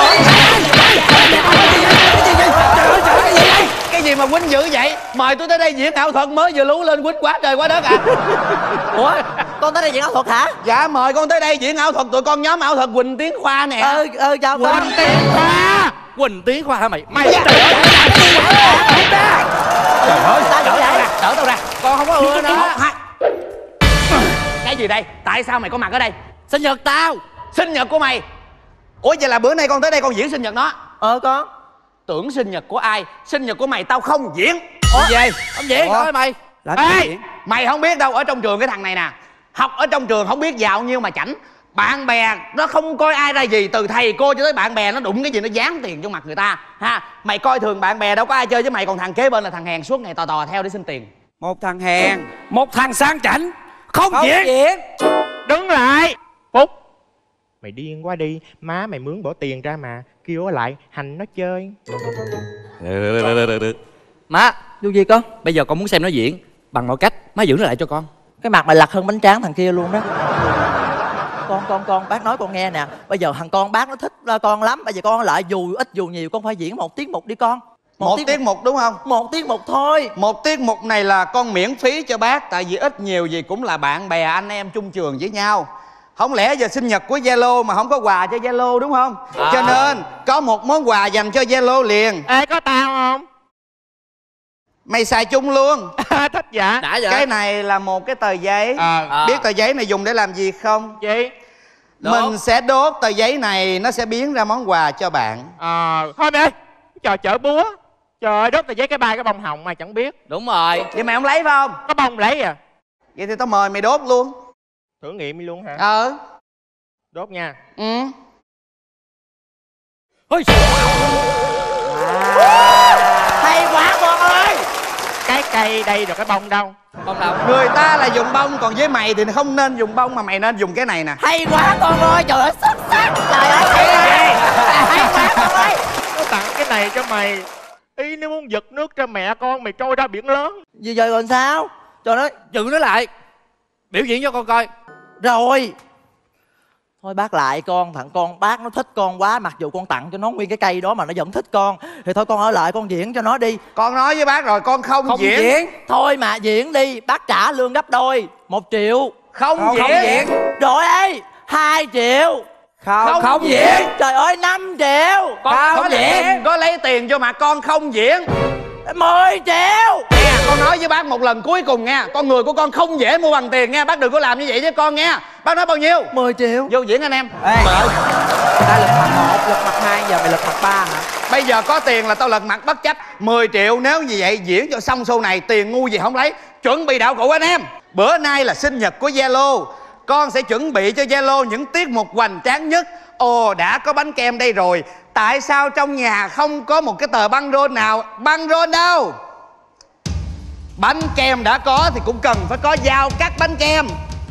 Cái gì mà quýnh dữ vậy? Mời tôi tới đây diễn ảo thuật mới vừa lú lên quýnh quá trời quá đất à. Ủa, con tới đây diễn ảo thuật hả? Dạ mời con tới đây diễn ảo thuật, tụi con nhóm ảo thuật Quỳnh Tiến Khoa nè. Ờ, ờ, chào con. Quỳnh Tiến Khoa. Quỳnh Tiến Khoa hả mày? Mày Trời ơi, trời ơi, đỡ tao ra, đỡ tao ra. con không có ưa nó. Cái gì đây? Tại sao mày có mặt ở đây? Sinh nhật tao. Sinh nhật của mày? Ủa vậy là bữa nay con tới đây con diễn sinh nhật nó? Ờ con. Tưởng sinh nhật của ai? Sinh nhật của mày tao không diễn. Ủa gì? Ông diễn thôi mày. Ê, mày không biết đâu, ở trong trường cái thằng này nè, học ở trong trường không biết giàu nhiêu mà chảnh. Bạn bè nó không coi ai ra gì, từ thầy cô cho tới bạn bè nó đụng cái gì nó dán tiền vô mặt người ta ha. Mày coi thường bạn bè đâu có ai chơi với mày, còn thằng kế bên là thằng hèn suốt ngày tò tò theo để xin tiền. Một thằng hèn, một thằng sang chảnh, không, không diễn. diễn. Đứng lại. Phúc, mày điên quá đi, má mày mướn bỏ tiền ra mà, kêu ở lại hành nó chơi. Được, được, được, được, được. Má, vô gì con? Bây giờ con muốn xem nó diễn bằng mọi cách, má giữ nó lại cho con. Cái mặt mày lặt hơn bánh tráng thằng kia luôn đó. Con con con bác nói con nghe nè, bây giờ thằng con bác nó thích con lắm, bây giờ con lại dù ít dù nhiều con phải diễn một tiết mục đi con. Một, một tiết, tiết mục đúng không? Một tiết mục thôi. Một tiết mục này là con miễn phí cho bác, tại vì ít nhiều gì cũng là bạn bè anh em chung trường với nhau. Không lẽ giờ sinh nhật của Zalo mà không có quà cho Zalo đúng không? À. Cho nên có một món quà dành cho Zalo liền. Ê, có tao không? Mày xài chung luôn. Thích dạ. Đã vậy? Cái này là một cái tờ giấy. À. À. Biết tờ giấy này dùng để làm gì không? Gì? Đốt. Mình sẽ đốt tờ giấy này, nó sẽ biến ra món quà cho bạn. À, thôi mày ơi, trò chở búa. Trời ơi, đốt tờ giấy cái ba cái bông hồng mà chẳng biết. Đúng rồi. Vậy mày không lấy phải không? Có bông lấy à? Vậy thì tao mời mày đốt luôn. Thử nghiệm đi luôn hả? Ờ. Đốt nha. Ừ. Ôi. À, hay quá con ơi. Cái cây đây rồi cái bông đâu? Bông đâu? Người ta là dùng bông, còn với mày thì không nên dùng bông mà mày nên dùng cái này nè. Hay quá con ơi, trời ơi xuất sắc. Trời ơi hay quá. Hay quá con ơi. Nó tặng cái này cho mày. Ý nếu muốn giật nước cho mẹ con mày trôi ra biển lớn. Gì giờ còn sao? Cho nó giữ nó lại. Biểu diễn cho con coi. Rồi. Thôi bác lại con, thằng con bác nó thích con quá, mặc dù con tặng cho nó nguyên cái cây đó mà nó vẫn thích con. Thì thôi con ở lại con diễn cho nó đi. Con nói với bác rồi, con không, không diễn. diễn Thôi mà diễn đi, bác trả lương gấp đôi. Một triệu. Không, không, diễn. không diễn Rồi ấy, hai triệu. Không, không, không diễn. diễn Trời ơi, năm triệu. Con không, không diễn. diễn Có lấy tiền cho mà con không diễn. Mười triệu. Nè, con nói với bác một lần cuối cùng nha, con người của con không dễ mua bằng tiền nha. Bác đừng có làm như vậy với con nha. Bác nói bao nhiêu? Mười triệu. Vô diễn anh em. Ê, ta lật mặt một, lật mặt hai, giờ mày lật mặt ba hả? Bây giờ có tiền là tao lật mặt bất chấp. Mười triệu nếu như vậy diễn cho xong show này, tiền ngu gì không lấy. Chuẩn bị đạo cụ anh em. Bữa nay là sinh nhật của Zalo, con sẽ chuẩn bị cho Zalo những tiết mục hoành tráng nhất. Ồ, đã có bánh kem đây rồi, tại sao trong nhà không có một cái tờ băng rôn nào? Băng rôn đâu? Bánh kem đã có thì cũng cần phải có dao cắt bánh kem.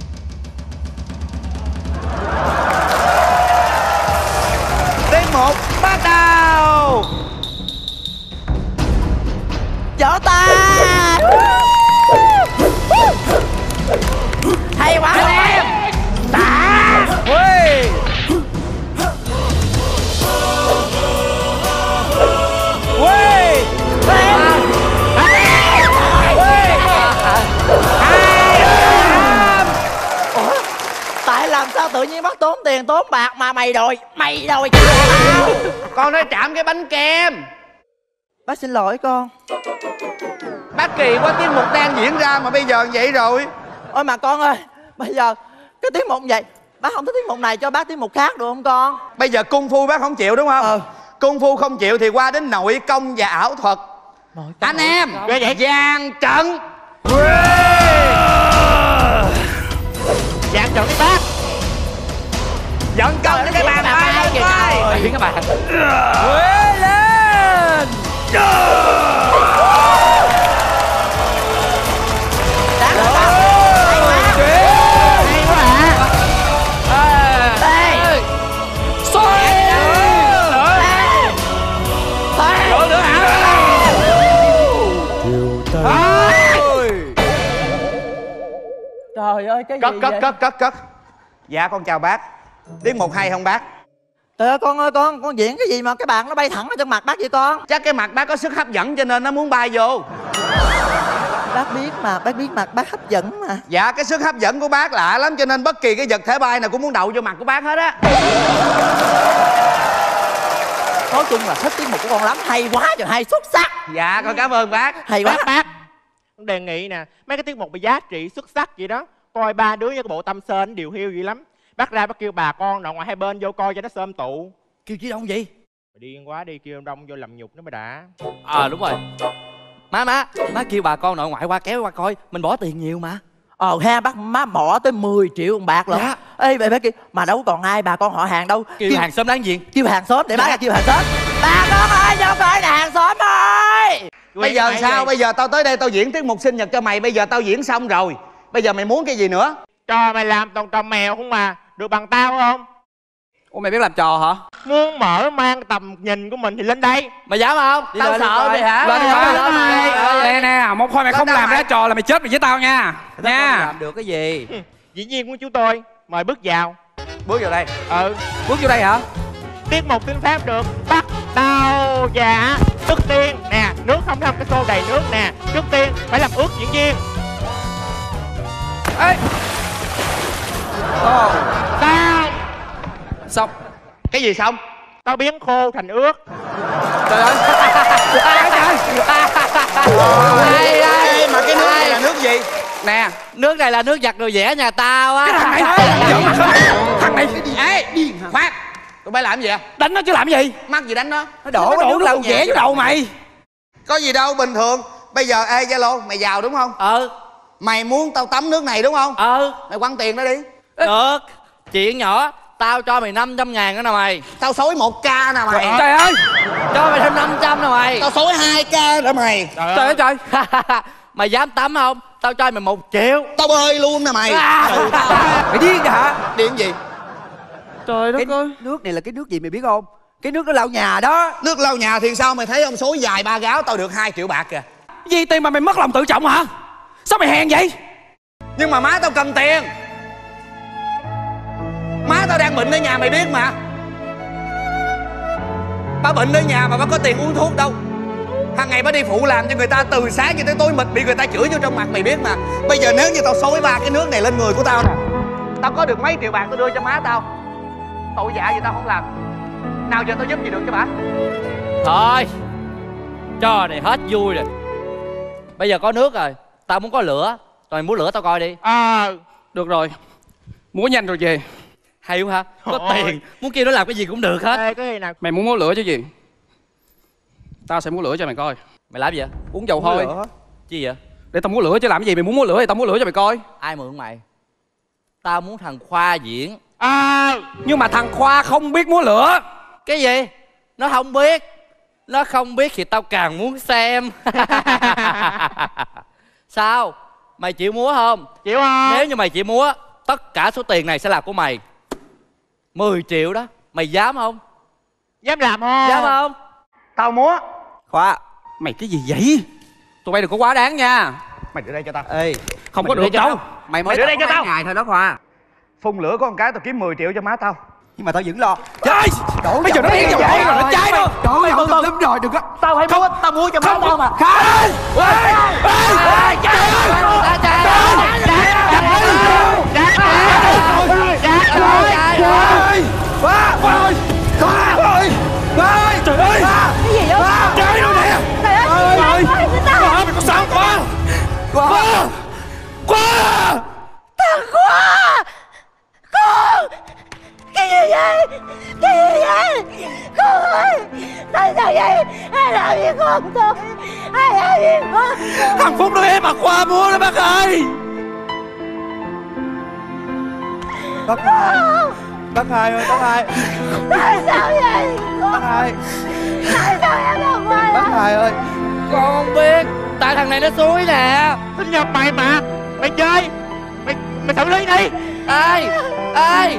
Tiết mục bắt đầu. Vỗ tay. Hay quá em. Đã. Ui. sao tự nhiên bắt tốn tiền tốn bạc mà mày đòi mày đòi Con nói chạm cái bánh kem. Bác xin lỗi con. Bác kỳ quá, tiết mục đang diễn ra mà bây giờ vậy rồi. Ôi mà con ơi, bây giờ cái tiết mục vậy, bác không thích tiết mục này cho bác tiết mục khác được không con? Bây giờ cung phu bác không chịu đúng không? Ừ. Cung phu không chịu thì qua đến nội công và ảo thuật. Anh em dàn trận. Dàn trận đi bác. Dẫn công cho cái bàn tay lên coi. Biến các bạn. Quê lên. Trời ơi cái cất, gì cất vậy? cất cất cất Dạ con chào bác. Tiết mục hay không bác? Trời ơi con ơi, con con diễn cái gì mà cái bàn nó bay thẳng ở trên mặt bác vậy con? Chắc cái mặt bác có sức hấp dẫn cho nên nó muốn bay vô. Bác biết mà, bác biết mặt bác hấp dẫn mà. Dạ cái sức hấp dẫn của bác lạ lắm cho nên bất kỳ cái vật thể bay nào cũng muốn đậu vô mặt của bác hết á. Nói chung là thích tiết mục của con lắm, hay quá trời hay, xuất sắc. Dạ con cảm ơn bác. Hay quá bác, bác. Đề nghị nè, mấy cái tiết mục về giá trị xuất sắc vậy đó, coi ba đứa với cái bộ tâm sên điều hiu vậy lắm. Bác ra bác kêu bà con nội ngoại hai bên vô coi cho nó xôm tụ. Kêu chị đông gì? Mày điên quá đi, kêu đông vô làm nhục nó mới đã. Ờ à, đúng rồi. Má má, má kêu bà con nội ngoại qua kéo qua coi, mình bỏ tiền nhiều mà. Ờ ha, bác má bỏ tới mười triệu bạc lận. Dạ. Ê bà bác kêu, mà đâu còn ai bà con họ hàng đâu. Kêu, kêu hàng xóm đáng diện. Kêu hàng xóm để dạ. Bác ra kêu hàng xóm. Bà con ơi, vô coi nè hàng xóm ơi. Bây giờ sao? Vậy? Bây giờ tao tới đây tao diễn tiết mục sinh nhật cho mày. Bây giờ tao diễn xong rồi, bây giờ mày muốn cái gì nữa? Cho mày làm toàn trò mèo không mà. Được bằng tao không? Ủa mày biết làm trò hả? Muốn mở mang tầm nhìn của mình thì lên đây. Mày dám không? Đi tao sợ mày hả? Lên đi. Nè nè, một hồi mày không làm ra trò là mày chết mày với tao nha. Nha. Không làm được cái gì? Dĩ nhiên của chú tôi. Mời bước vào. Bước vào đây. Ừ. Bước vô đây hả? Tiết mục tiếng Pháp được bắt đầu. Dạ. Trước tiên nè, nước không làm cái xô đầy nước nè. Trước tiên phải làm ướt diễn viên. Ê. Ồ. Sao? Xong. Cái gì xong? Tao biến khô thành ướt. Trời ơi. Ê, ê, mà cái nước này là nước gì? Nè, nước này là nước giặt đồ vẽ nhà tao á. Cái thằng này. Thằng này. Ê, khoan. Tụi bay làm gì vậy? Đánh nó chứ làm gì? Mắc gì đánh nó? Nó đổ cái nước lau vẽ vô đầu mày. Có gì đâu, bình thường. Bây giờ ê Zalo, mày giàu đúng không? Ừ. Mày muốn tao tắm nước này đúng không? Ừ. Mày quăng tiền đó đi. Được. Chuyện nhỏ. Tao cho mày năm trăm ngàn nữa nè mày. Tao xối một ca nè mày. Trời ơi. Cho mày thêm năm trăm nè mày. Tao xối hai ca nữa mày. Trời ơi trời. Mày dám tắm không? Tao cho mày một triệu. Tao bơi luôn nè mày. Mày điên hả? Điên gì? Trời đất cái ơi. Nước này là cái nước gì mày biết không? Cái nước nó lau nhà đó. Nước lau nhà thì sao? Mày thấy ông xối dài ba gáo tao được hai triệu bạc kìa. Gì tiền mà mày mất lòng tự trọng hả? Sao mày hèn vậy? Nhưng mà má tao cần tiền. Má tao đang bệnh ở nhà mày biết mà. Bà bệnh ở nhà mà bà có tiền uống thuốc đâu. Hàng ngày bà đi phụ làm cho người ta từ sáng cho tới tối mịt, bị người ta chửi vô trong mặt mày biết mà. Bây giờ nếu như tao xối ba cái nước này lên người của tao nè, tao có được mấy triệu bạc tao đưa cho má tao. Tội dạ gì tao không làm. Nào giờ tao giúp gì được cho bà? Thôi, trò này hết vui rồi. Bây giờ có nước rồi, tao muốn có lửa. Tụi mày muốn lửa tao coi đi. Ờ à. Được rồi. Múa nhanh rồi về. Hay quá hả? Có Ôi. tiền, muốn kêu nó làm cái gì cũng được hết. Ê, cái gì nào? Mày muốn múa lửa chứ gì? Tao sẽ múa lửa cho mày coi. Mày làm gì vậy? Uống dầu thôi. Chi vậy? Để tao múa lửa chứ làm cái gì? Mày muốn múa lửa thì tao múa lửa cho mày coi. Ai mượn mày? Tao muốn thằng Khoa diễn. À. Nhưng mà thằng Khoa không biết múa lửa. Cái gì? Nó không biết. Nó không biết thì tao càng muốn xem. Sao? Mày chịu múa không? Chịu không? Nếu như mày chịu múa, tất cả số tiền này sẽ là của mày. Mười triệu đó. Mày dám không? Dám làm không? Dám không? Tao múa. Khoa. Mày cái gì vậy? Tụi bay đừng có quá đáng nha. Mày đưa đây cho tao. Ê, không có được đâu. Mày Mày đưa đây cho tao. Ngày thôi đó Khoa. Phun lửa có một cái tao kiếm mười triệu cho má tao. Nhưng mà tao vẫn lo. Trời. Bây giờ nó điên rồi, rồi nó cháy luôn. Trời ơi, tao lắm rồi, đừng có. Tao hay múa, tao múa cho má tao mà. Khánh. Ê. Ê. Trời ơi. Cái gì vậy? Con ơi! Tại sao vậy? Ai làm gì con tôi? Ai làm gì con? Hạnh phúc đó em mà Khoa mua đó bác ơi. Bác hai, bác hai ơi, bác hai. Tại sao vậy? Bác hai, Tại sao em không quay? bác hai ơi. Con không biết. Tại thằng này nó xui nè. Sinh nhật mày mà. Mày chơi. Mày mày xử lý đi. Ai? Ai?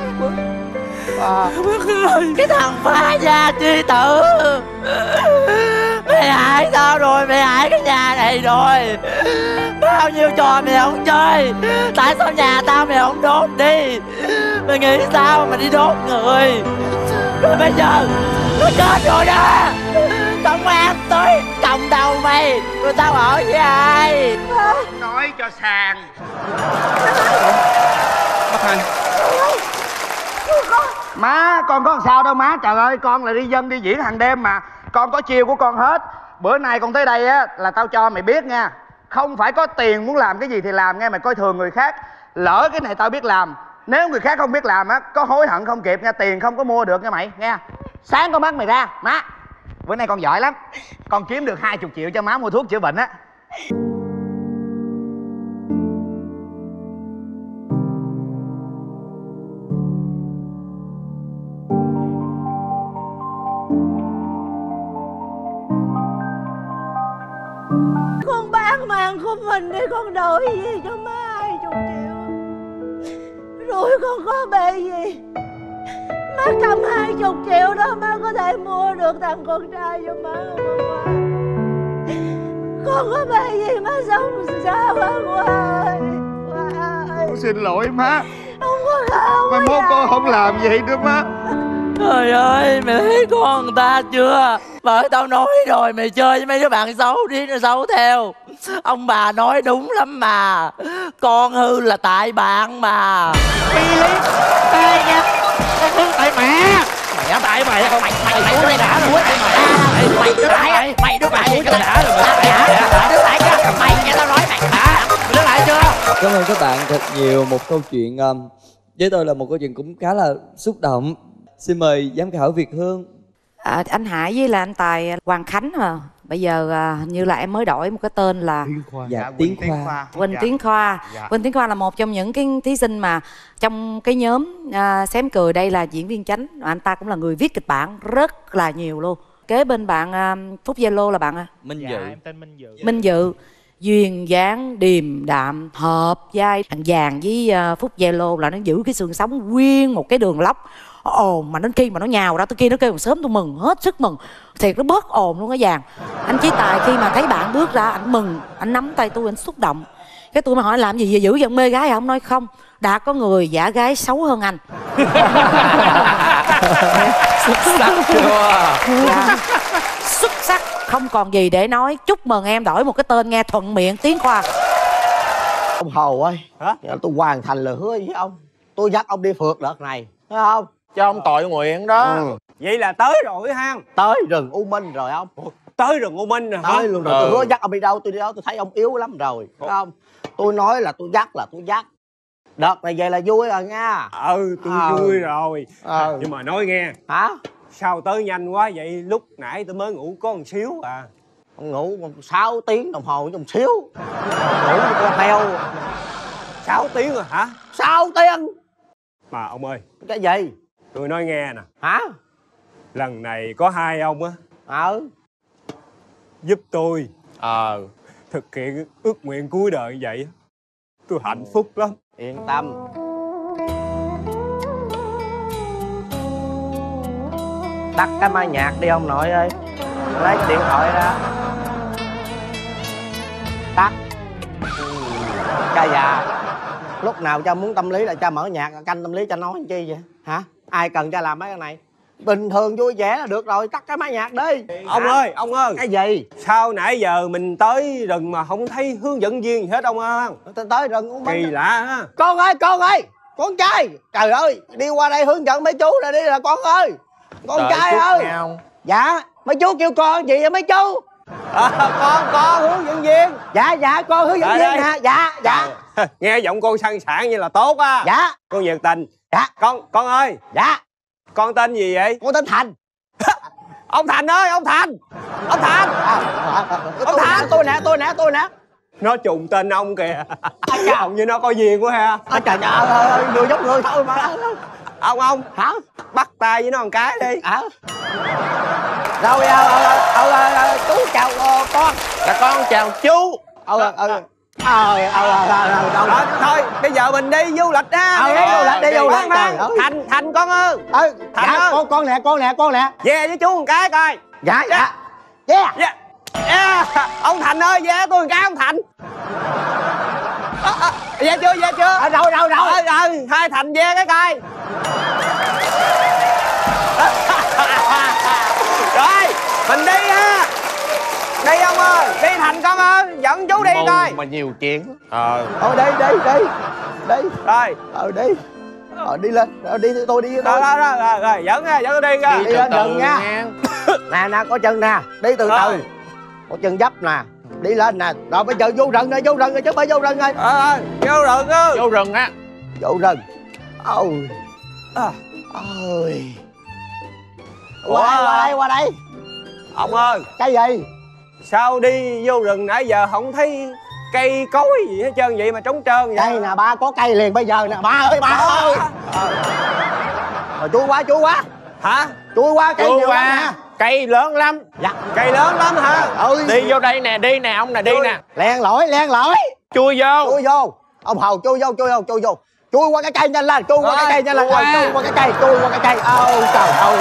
À. Bác ơi. Cái thằng phá gia chi tử. Mày hại tao rồi, mày hại cái nhà này rồi. Bao nhiêu trò mày không chơi. Tại sao nhà tao mày không đốt đi? Mày nghĩ sao mà đi đốt người? Rồi bây giờ nó chết rồi đó. Công an tới cầm đầu mày. Rồi tao ở với ai? Nói cho sàng. Bác hai. Má, con có làm sao đâu má. Trời ơi, con là đi dân đi diễn hàng đêm mà. Con có chiêu của con hết. Bữa nay con tới đây á là tao cho mày biết nha. Không phải có tiền muốn làm cái gì thì làm nghe. Mày coi thường người khác. Lỡ cái này tao biết làm, nếu người khác không biết làm á, có hối hận không kịp nha. Tiền không có mua được nha mày nghe. Sáng con bắt mày ra. Má, bữa nay con giỏi lắm. Con kiếm được hai mươi triệu cho má mua thuốc chữa bệnh á. Con bán mạng của mình để con đổi gì cho má hai chục triệu. Rồi con có bề gì? Má cầm hai chục triệu đó má có thể mua được thằng con trai cho má không Khoa? Con có bề gì má sống sao hả Khoa ơi? Khoa ơi. Con xin lỗi má. Không có không Mai mốt con không làm vậy nữa má. Trời ơi, mày thấy con người ta chưa? Bởi tao nói rồi, mày chơi với mấy đứa bạn xấu đi, nó xấu theo. Ông bà nói đúng lắm mà. Con hư là tại bạn mà. Phi lý. Ê nha. Con hư tại mẹ. Mẹ tại mày không? Mày mày mày mày đã rồi. Mày đứa lại, mày đứa lại cái đã rồi. Mày đứa lại cho mày nghe tao nói mày hả? Mày đứa lại chưa? Cảm ơn các bạn thật nhiều. Một câu chuyện um, với tôi là một câu chuyện cũng khá là xúc động. Xin mời giám khảo Việt Hương. À, anh Hải với là anh Tài Hoàng Khánh mà. Bây giờ à, như là em mới đổi một cái tên là Dạ, Tiến Khoa. Quỳnh Dạ. Tiến Khoa. Dạ. Quỳnh Tiến Khoa là một trong những cái thí sinh mà trong cái nhóm à, Xém Cười đây là diễn viên chánh. Anh ta cũng là người viết kịch bản rất là nhiều luôn. Kế bên bạn à, Phúc Zalo là bạn à? Minh Dạ, Dự. em tên Minh Dự. Minh Dự. Duyên dáng điềm đạm hợp vai. Thằng Vàng với uh, Phúc Zalo là nó giữ cái xương sống nguyên một cái đường lóc ồn, mà đến khi mà nó nhào ra tới kia nó kêu sớm tôi mừng hết sức mừng thiệt, nó bớt ồn luôn á Vàng. Anh Chí Tài khi mà thấy bạn bước ra anh mừng, anh nắm tay tôi anh xúc động. Cái tôi mà hỏi làm gì vậy, giữ giận mê gái hả? Ông nói không, đã có người giả gái xấu hơn anh. Xuất sắc chưa? Dạ. Xuất sắc, không còn gì để nói. Chúc mừng em đổi một cái tên nghe thuận miệng. Tiến Khoa. Ông Hồ ơi, hả? Tôi hoàn thành lời hứa với ông. Tôi dắt ông đi phượt đợt này, thấy không? Cho ông tội nguyện đó. Ừ. Vậy là tới rồi ha. Tới rừng U Minh rồi ông. Tới rừng U Minh rồi hả? Tới luôn rồi, Ừ. tôi hứa dắt ông đi đâu tôi đi đâu, tôi thấy ông yếu lắm rồi, thấy không? Tôi nói là tôi dắt là tôi dắt. Đợt này về là vui rồi nha. Ừ, tôi Ờ. vui rồi. Ờ. Nhưng mà nói nghe. Hả? Sao tới nhanh quá vậy? Lúc nãy tôi mới ngủ có một xíu à. Ông ngủ sáu tiếng đồng hồ trong xíu. Ngủ như con heo. sáu tiếng rồi hả? sáu tiếng. Mà ông ơi. Cái gì? Tôi nói nghe nè. Hả? Lần này có hai ông á. Ờ. Giúp tôi. Ờ. Thực hiện ước nguyện cuối đời như vậy á. Tôi hạnh phúc lắm. Yên tâm. Tắt cái mai nhạc đi ông nội ơi. Lấy điện thoại ra. Tắt. Cha già. Lúc nào cha muốn tâm lý là cha mở nhạc canh tâm lý cha nói chi vậy? Hả? Ai cần cha làm mấy cái này? Bình thường vui vẻ là được rồi, tắt cái máy nhạc đi. Ông Hả? ơi, ông ơi. Cái gì? Sao nãy giờ mình tới rừng mà không thấy hướng dẫn viên gì hết ông ơi? Tới rừng cũng kỳ lạ ha. Con ơi, con ơi, con trai. Trời ơi, đi qua đây hướng dẫn mấy chú rồi đi là con ơi. Con Đợi trai chút ơi. nghe không? Dạ, mấy chú kêu con gì vậy mấy chú? À, con, con hướng dẫn viên. Dạ, dạ, con hướng dẫn Đây, viên đây. hả? Dạ, dạ. Nghe giọng con sang sảng như là tốt á. Dạ. Con nhiệt tình. Dạ. Con, con ơi. Dạ. Con tên gì vậy? Con tên Thành. Ông Thành ơi, ông Thành. Ông Thành. Ông Thành. Tôi nè, tôi nè, tôi nè. Nó trùng tên ông kìa. Ông như nó có duyên quá ha. À, trời ơi, người giống người thôi mà. Ông ông hả? Bắt tay với nó một cái đi. Hả? Rồi ờ ờ ờ chú chào con. Là con chào chú. Ờ ờ ờ ờ ờ thôi bây giờ mình đi du lịch ha. Ờ đi du lịch, đi du lịch. Thành Thành con ơi. Ờ Thành ơi. con con nè, con nè, con nè. Về với chú một cái coi. Dạ dạ. Yeah. Yeah. Yeah. Ông Thành ơi, về tôi một cái ông Thành. À, à, về chưa, về chưa? À, rồi rồi rồi. Ờ, ờ, hai Thành về cái coi. Rồi mình đi ha. Đi ông ơi, đi Thành con ơi, dẫn chú đi coi. Mà nhiều chuyện. Ờ thôi đi đi đi đi. Rồi ờ đi. Ờ đi lên, ờ đi tôi đi. Rồi rồi rồi rồi, rồi dẫn nha, dẫn tôi đi nha. Đi, đi lên đừng nha. Nè nè, có chân nè, đi từ rồi. từ. Có chân dấp nè, đi lên nè. Rồi bây giờ vô rừng rồi, vô rừng rồi chứ, phải vô rừng rồi. Ờ vô rừng ơi. Vô rừng á. Vô rừng. Ôi. À. Ôi. Qua đây, qua đây, qua đây. Ông ơi. Cái gì? Sao đi vô rừng nãy giờ không thấy cây cối gì hết trơn vậy mà trống trơn vậy? Đây nè ba, có cây liền bây giờ nè ba ơi, ba ơi. Rồi chui qua, chui qua. Hả? Chui qua cây nhiều lắm nè. Cây lớn lắm. Dạ. Cây lớn lắm hả? Ừ. Đi vô đây nè, đi nè ông nè, đi nè. Len lỏi, len lỏi. Chui vô. Chui vô. Ông Hầu chui vô, chui vô, chui vô. Chui qua cái cây nhanh lên, chui qua cái cây nhanh lên. Chui qua. Chui qua cái cây, chui qua cái cây. Ôi trời ơi.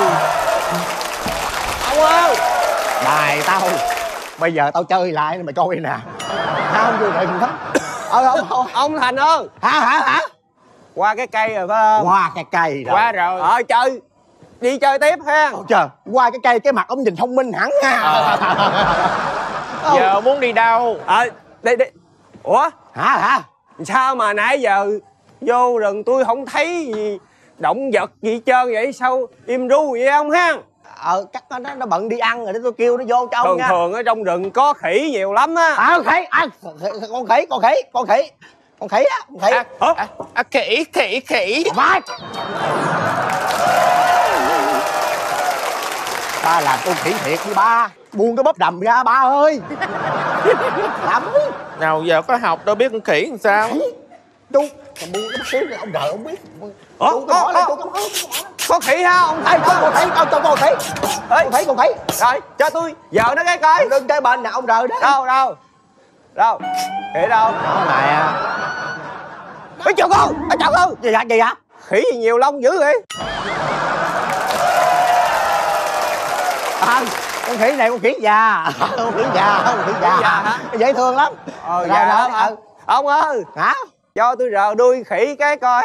Ông ơi. Bài tao. Bây giờ tao chơi lại mày coi nè. Không vô rừng lắm. Ờ ông, ông ông Thành ơi. Hả hả hả? Qua cái cây rồi phải không? Qua cái cây rồi. Qua rồi. Ờ chơi. Đi chơi tiếp ha. Ôi trời, qua cái cây cái mặt ông nhìn thông minh hẳn ha. À. Giờ muốn đi đâu? Ờ đi đi. Ủa? Hả hả? Sao mà nãy giờ vô rừng tôi không thấy gì động vật gì hết trơn vậy? Sao im ru vậy ông ha? Ờ chắc nó nó bận đi ăn rồi để tôi kêu nó vô cho ông thường nha. thường ở trong rừng có khỉ nhiều lắm á. À khỉ, à, con khỉ, con khỉ, con khỉ, con khỉ á, con khỉ. À, à, à, khỉ, khỉ, khỉ. Vai. Ba làm con khỉ thiệt với ba, buông cái bóp đầm ra ba ơi. Làm ơi. Nào giờ có học đâu biết con khỉ làm sao. Khỉ. Chú, buông cái bóp xíu ông đợi ông biết. Ủa, chú cái bỏ lên, chú cái bỏ. Có khỉ ha ông? Ê, con con khỉ, con con con khỉ. Con khỉ, con khỉ. Rồi, cho tôi vợ nó cái coi. Đừng cái bên nè, ông rời đấy. Đâu, đâu. Đâu? Khỉ đâu? Đó này à. Ê, chào con, ê, chào con. Gì vậy, gì vậy? Khỉ gì nhiều lông dữ vậy? À, con khỉ này con khỉ già. Con khỉ già, con khỉ già. Già hả? Dễ thương lắm. Ờ, rồi, già rồi, hả? ừ. Ông ơi. Hả? Cho tôi rờ đuôi khỉ cái coi.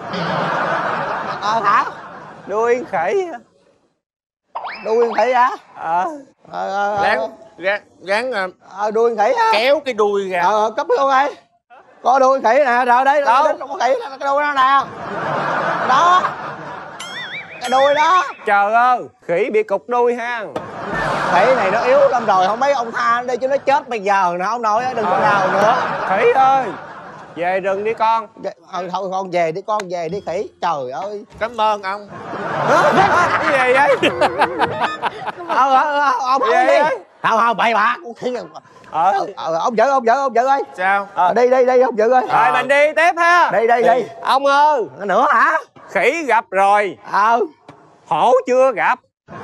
Ờ, hả? Đuôi khỉ. Đuôi khỉ hả? Ờ. Ờ, ờ, Ráng, ráng, ráng uh, ờ, đuôi khỉ hả? kéo cái đuôi ra. Ờ, cấp luôn ơi. Có đuôi khỉ nè, rồi đây, đâu có khỉ nè, cái đuôi nó nè. Đó. Cái đuôi đó. Trời ơi, khỉ bị cục đuôi ha. Khỉ này nó yếu lắm rồi, không mấy ông tha nó đi chứ nó chết bây giờ nè, ông nội đừng có nào nữa. Khỉ ơi, về rừng đi con. Ờ, thôi con về đi, con về đi khỉ. Trời ơi. Cảm ơn ông. Cái gì vậy? Ờ, ờ, ông Về đi. đấy. Không, không, bậy bạ, con khỉ. Ờ. Ờ, ông vợ, ông vợ, ông vợ ơi. Sao? Ờ, đi, đi, đi, ông vợ ơi. Rồi mình đi tiếp ha. Đi, đi, đi. Ông ơi. Nữa hả? Khỉ gặp rồi. Ờ. Hổ chưa gặp.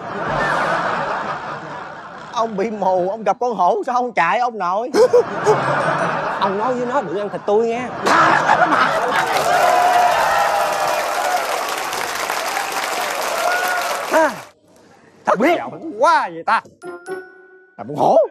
Ông bị mù, ông gặp con hổ sao không chạy ông nội? Ông nói với nó đừng ăn thịt tôi nghe. À, thất biết quá vậy ta. Là con hổ.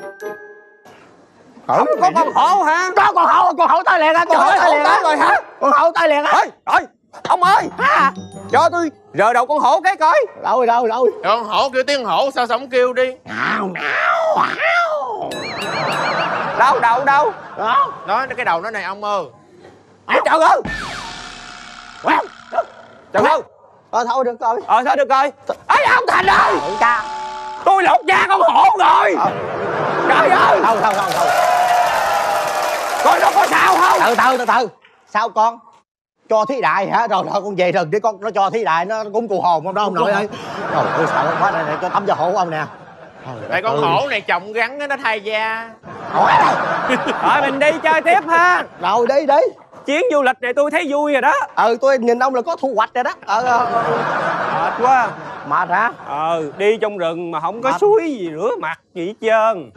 Không có con hổ hả? Có con hổ, con hổ tay liền á, con hổ tay liền á. Rồi hả? Con hổ tay liền á. Ơi, rồi, ông ơi. Hả? Cho tôi rờ đầu con hổ cái coi. Đâu rồi, đâu rồi, đâu rồi. Con hổ kêu tiếng hổ sao sao không kêu đi. Nào, nào, nào. Đâu, đâu, đâu. Đó. Đó, cái đầu nó này ông ơi. Ê, trời ơi. Wow. Trời ơi. Ờ, thôi được rồi. Ờ, thôi được rồi. Ê, ông Thành ơi. Ừ, cha. Tôi lột da con hổ rồi. Ờ. Trời ơi. Không, không, không, không. Coi nó có sao không? Từ từ, từ từ. Sao con? Cho thí đại hả? Rồi thôi con về rừng để con nó cho thí đại nó cũng cù hồn không đó ông nội ơi. Trời ơi sợ quá, đây này cho tắm cho hộ ông nè. Tại con hổ này chồng gắn nó thay da. Rồi mình đi chơi tiếp ha. Rồi đi đi. Chuyến du lịch này tôi thấy vui rồi đó. Ừ tôi nhìn ông là có thu hoạch rồi đó. Ờ ờ mệt quá. Mệt hả? Ờ đi trong rừng mà không có mệt. suối gì rửa mặt gì hết trơn.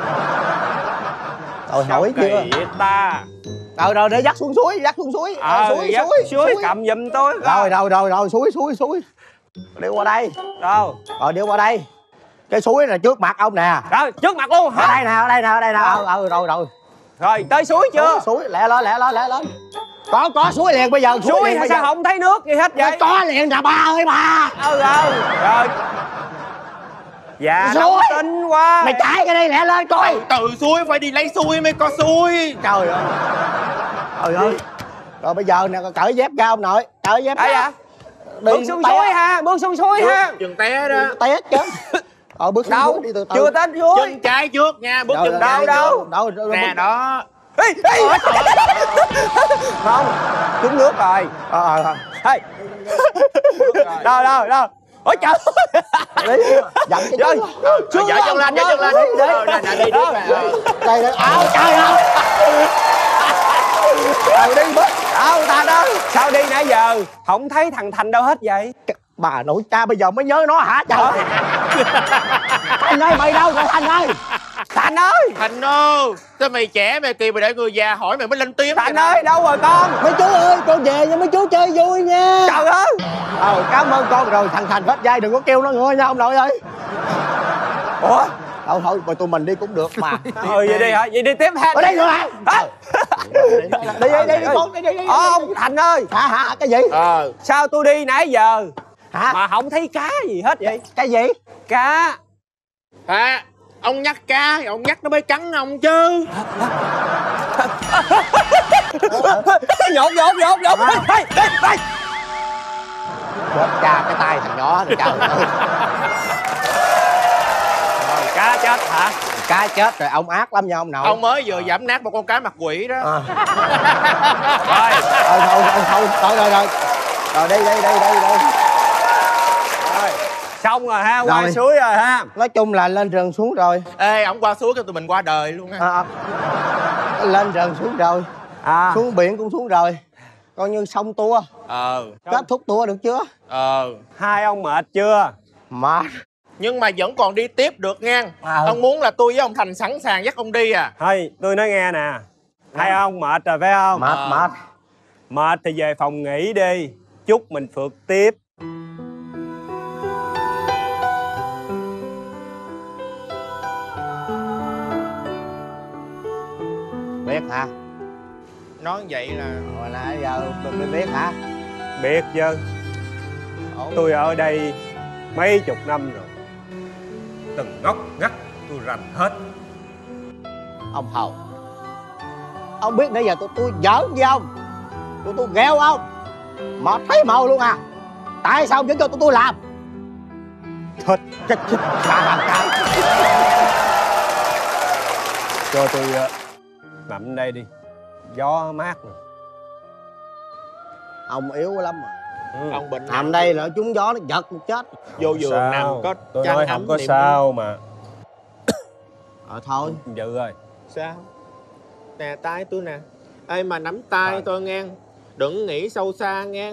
Rồi hỏi chưa? Vậy ta. Rồi rồi để dắt xuống suối, dắt xuống suối. Ờ suối, dắt suối, suối suối cầm giùm tôi. Rồi rồi rồi rồi suối suối suối. Đi qua đây. Đâu? Rồi đi qua đây. Cái suối là trước mặt ông nè. Rồi trước mặt luôn hả? Ở đây nè, ở đây nè, ở đây nè. Ừ, ừ rồi rồi. Rồi tới suối chưa? Suối, suối lẹ lên lẹ lên lẹ lên. Có có suối liền bây giờ. Suối, suối liền sao giờ. Không thấy nước gì hết vậy? Có liền nè ba ơi bà. Ừ ừ. Rồi. Dạ nóng tính quá. Mày chạy cái đây lẹ lên coi. Từ suối phải đi lấy suối mới có suối. Trời ơi. Trời ơi. Rồi bây giờ nè cởi dép ra ông nội. Cởi dép ra. Bước xuống suối ha, bước xuống suối ha. Chừng té đó. Té chứ. Ờ bước xuống suối đi từ từ. Chưa tới suối. Chân trái trước nha, bước chân đâu đâu. Đâu nè đó. Ê, ê. Không, trúng nước rồi. Ờ ờ. Hey. Đâu đâu đâu. Ôi trời. Dặn cái chân. Xuống dở chân lên, dở chân lên. Đi đi đi. Đây đây. Áo trời ơi. Đâu đi bớt. Đâu ta đâu. Sao đi nãy giờ không thấy thằng Thành đâu hết vậy? Bà nội cha bây giờ mới nhớ nó hả trời. Thành ơi mày đâu rồi Thành ơi. Thành ơi. Thành ơi. Sao mày trẻ mày kỳ mày để người già hỏi mày mới lên tiếng. Thành ơi đâu rồi con. Mấy chú ơi con về nha mấy chú chơi vui nha. Trời ơi. Ờ cảm ơn con rồi thằng Thành hết dây đừng có kêu nó nữa nha ông nội ơi. Ủa. Thôi thôi mà tụi mình đi cũng được mà. Ừ vậy đi hả? Vậy đi tiếp ha. Ở đây rồi hả? Đi đi đi đi con đi đi đi. Ông Thành ơi. Hả hả cái gì? Ờ. Sao tôi đi nãy giờ hả mà không thấy cá gì hết vậy? Cái gì? Cá. Hả? Ông nhắc cá, ông nhắc nó mới cắn ông chứ. Nhột nhột nhột nhột. Đây đây đây. Chết cha cái tay thằng nhỏ này trời ơi. Cá chết hả? Cá chết rồi ông ác lắm nha ông nội. Ông mới vừa giảm nát một con cá mặt quỷ đó. À. Rồi. Thôi thôi thôi thôi rồi rồi. Rồi đi đi đi đi đi. Rồi. Xong rồi ha, rồi. Qua suối rồi ha. Nói chung là lên rừng xuống rồi. Ê, ổng qua suối cho tụi mình qua đời luôn ha. À, à. Lên rừng xuống rồi. À. Xuống biển cũng xuống rồi. Coi như xong tour. Ờ. Kết thúc tour được chưa? Ờ. Hai ông mệt chưa? Mệt. Nhưng mà vẫn còn đi tiếp được nha. À. Ông muốn là tôi với ông Thành sẵn sàng dắt ông đi à? Thôi, tôi nói nghe nè. Hai ông mệt rồi phải không? Mệt à. mệt. Mệt thì về phòng nghỉ đi. Chút mình phượt tiếp. Biết hả? Nói vậy là... Hồi nãy giờ tôi biết hả? Biết chứ. Tôi ở đây mấy chục năm rồi. Từng ngóc ngách tôi rành hết. Ông Hầu, ông biết nãy giờ tôi tôi giỡn với ông, tôi tôi gheo ông mà thấy màu luôn à. Tại sao ông vẫn cho tôi tôi làm? Thật chết chết cả hàng cái. Cho tôi uh, nằm đây đi. Gió mát mà. Ông yếu lắm mà. Ừ. Ông bệnh nằm đây là trúng gió nó giật chết. Vô giường sao? nằm có tôi chăn nói ấm không có niệm sao mà. Ờ thôi. Dự rồi. Sao? Nè tay tôi nè. Ê mà nắm tay tôi nghe. Đừng nghĩ sâu xa nghe.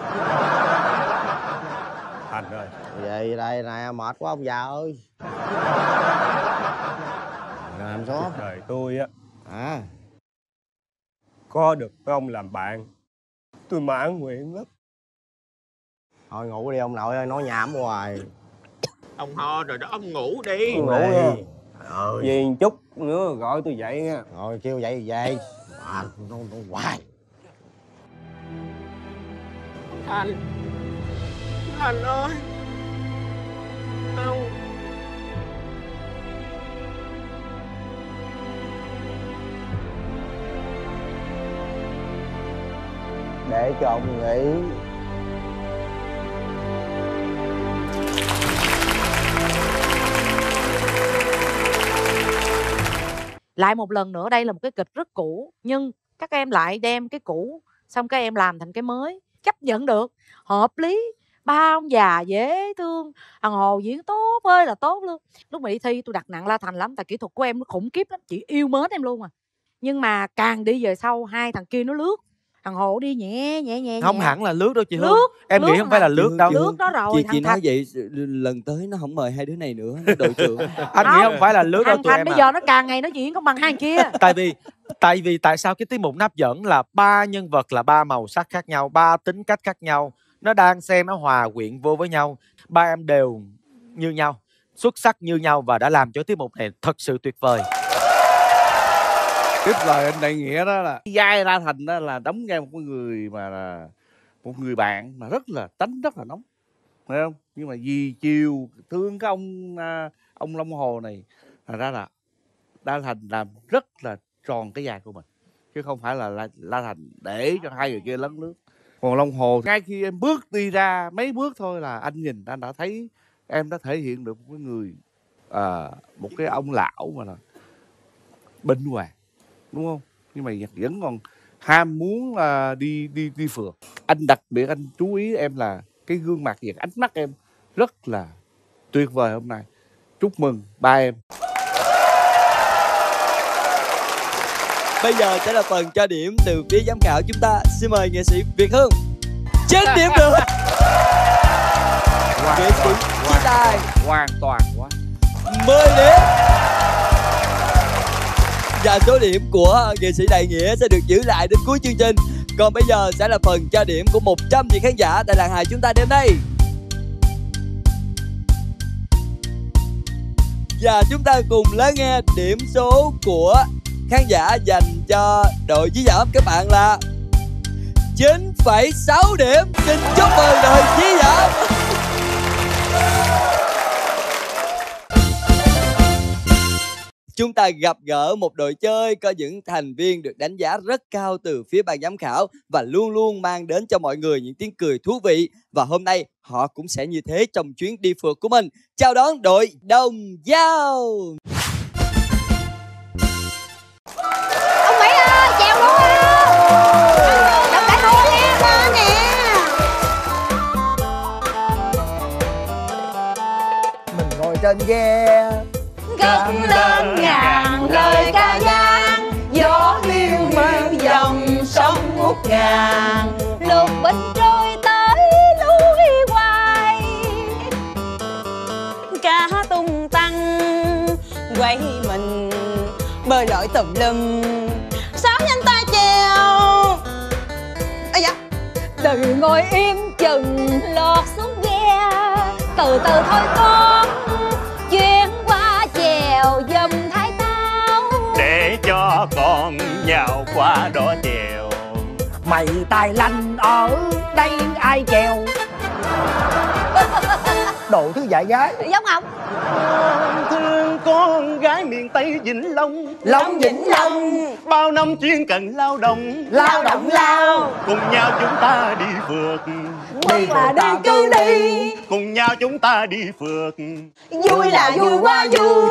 Thành rồi. Vậy đây nè mệt quá ông già ơi. Làm số. Đời tôi á. À. Có được với ông làm bạn. Tôi mãn nguyện lắm. Thôi ngủ đi ông nội ơi, nói nhảm hoài. Ông ho rồi đó, ông ngủ đi. Ngủ nha. Ơi. Vì một chút nữa gọi tôi dậy nha. Rồi kêu dậy thì về. À, nó, nó hoài. Thành. Thành ơi. Không. Để cho ông nghỉ. Lại một lần nữa đây là một cái kịch rất cũ, nhưng các em lại đem cái cũ xong cái em làm thành cái mới, chấp nhận được, hợp lý. Ba ông già dễ thương, thằng Hồ diễn tốt ơi là tốt luôn. Lúc mà đi thi tôi đặt nặng La Thành lắm, tại kỹ thuật của em nó khủng khiếp lắm, chị yêu mến em luôn à. Nhưng mà càng đi về sau hai thằng kia nó lướt, thằng Hồ đi nhẹ nhẹ nhẹ Không nhẹ. hẳn là lướt đâu chị Hương. Lướt, Em lướt nghĩ không phải là lướt đâu. Lướt đó rồi. Chị thằng chị nói Thành, vậy lần tới nó không mời hai đứa này nữa, nó đội trưởng. Anh nghĩ không phải là lướt đâu thằng tụi Thành em bây à. giờ nó càng ngày nó diễn không bằng hai thằng kia. Tại vì tại vì tại sao cái tiết mục nó hấp dẫn là ba nhân vật là ba màu sắc khác nhau, ba tính cách khác nhau, nó đang xen nó hòa quyện vô với nhau. Ba em đều như nhau, xuất sắc như nhau và đã làm cho tiết mục này thật sự tuyệt vời. Tiếp lời anh đại nghĩa đó là vai La Thành đó là đóng vai một người mà là một người bạn mà rất là tánh rất là nóng, phải không? Nhưng mà vì chiều thương cái ông à, ông Long Hồ này, thành ra là La Thành làm rất là tròn cái vai của mình, chứ không phải là La, La Thành để cho hai người kia lấn lướt. Còn Long Hồ ngay khi em bước đi ra mấy bước thôi là anh nhìn anh đã thấy em đã thể hiện được một cái người à, một cái ông lão mà là bên ngoài, đúng không? Nhưng mà vẫn còn ham muốn là đi đi đi phượt. Anh đặc biệt anh chú ý em là cái gương mặt và ánh mắt em rất là tuyệt vời hôm nay. Chúc mừng ba em. Bây giờ sẽ là phần cho điểm từ phía giám khảo chúng ta. Xin mời nghệ sĩ Việt Hương. Chín điểm được. Nghệ sĩ Chí Tài hoàn toàn quá. mười điểm. Và số điểm của nghệ sĩ Đại Nghĩa sẽ được giữ lại đến cuối chương trình. Còn bây giờ sẽ là phần cho điểm của một trăm vị khán giả tại làng hài chúng ta đêm nay. Và chúng ta cùng lắng nghe điểm số của khán giả dành cho đội Dí Dỏm các bạn là chín phẩy sáu điểm. Xin chúc mừng đội Dí Dỏm. Chúng ta gặp gỡ một đội chơi có những thành viên được đánh giá rất cao từ phía ban giám khảo và luôn luôn mang đến cho mọi người những tiếng cười thú vị. Và hôm nay họ cũng sẽ như thế trong chuyến đi phượt của mình. Chào đón đội Đồng Dao. Ông Mỹ ơi, chèo luôn á. Đừng để đua nha, ba nè. Mình ngồi trên ghe cất lên ngàn lời ca vang, gió hiu hiu dòng sông ngút ngàn, lục bình trôi tới núi hoài, cá tung tăng quay mình bơi lội tùm lum, sáu nhanh tay chèo. Ây da, đừng ngồi im chừng lọt xuống ghe, từ từ thôi con, chuyến qua chèo giùm thái tao, để cho con nhào qua đó chèo. Mày tài lanh ở đây ai chèo. Đồ thứ dạy gái. Giống không? Thương con gái miền Tây Vĩnh Long, Long Vĩnh Long, bao năm chuyên cần lao động, lao động lao, cùng nhau chúng ta đi phượt, đi là đi cứ đi, cùng nhau chúng ta đi phượt, vui là vui quá vui.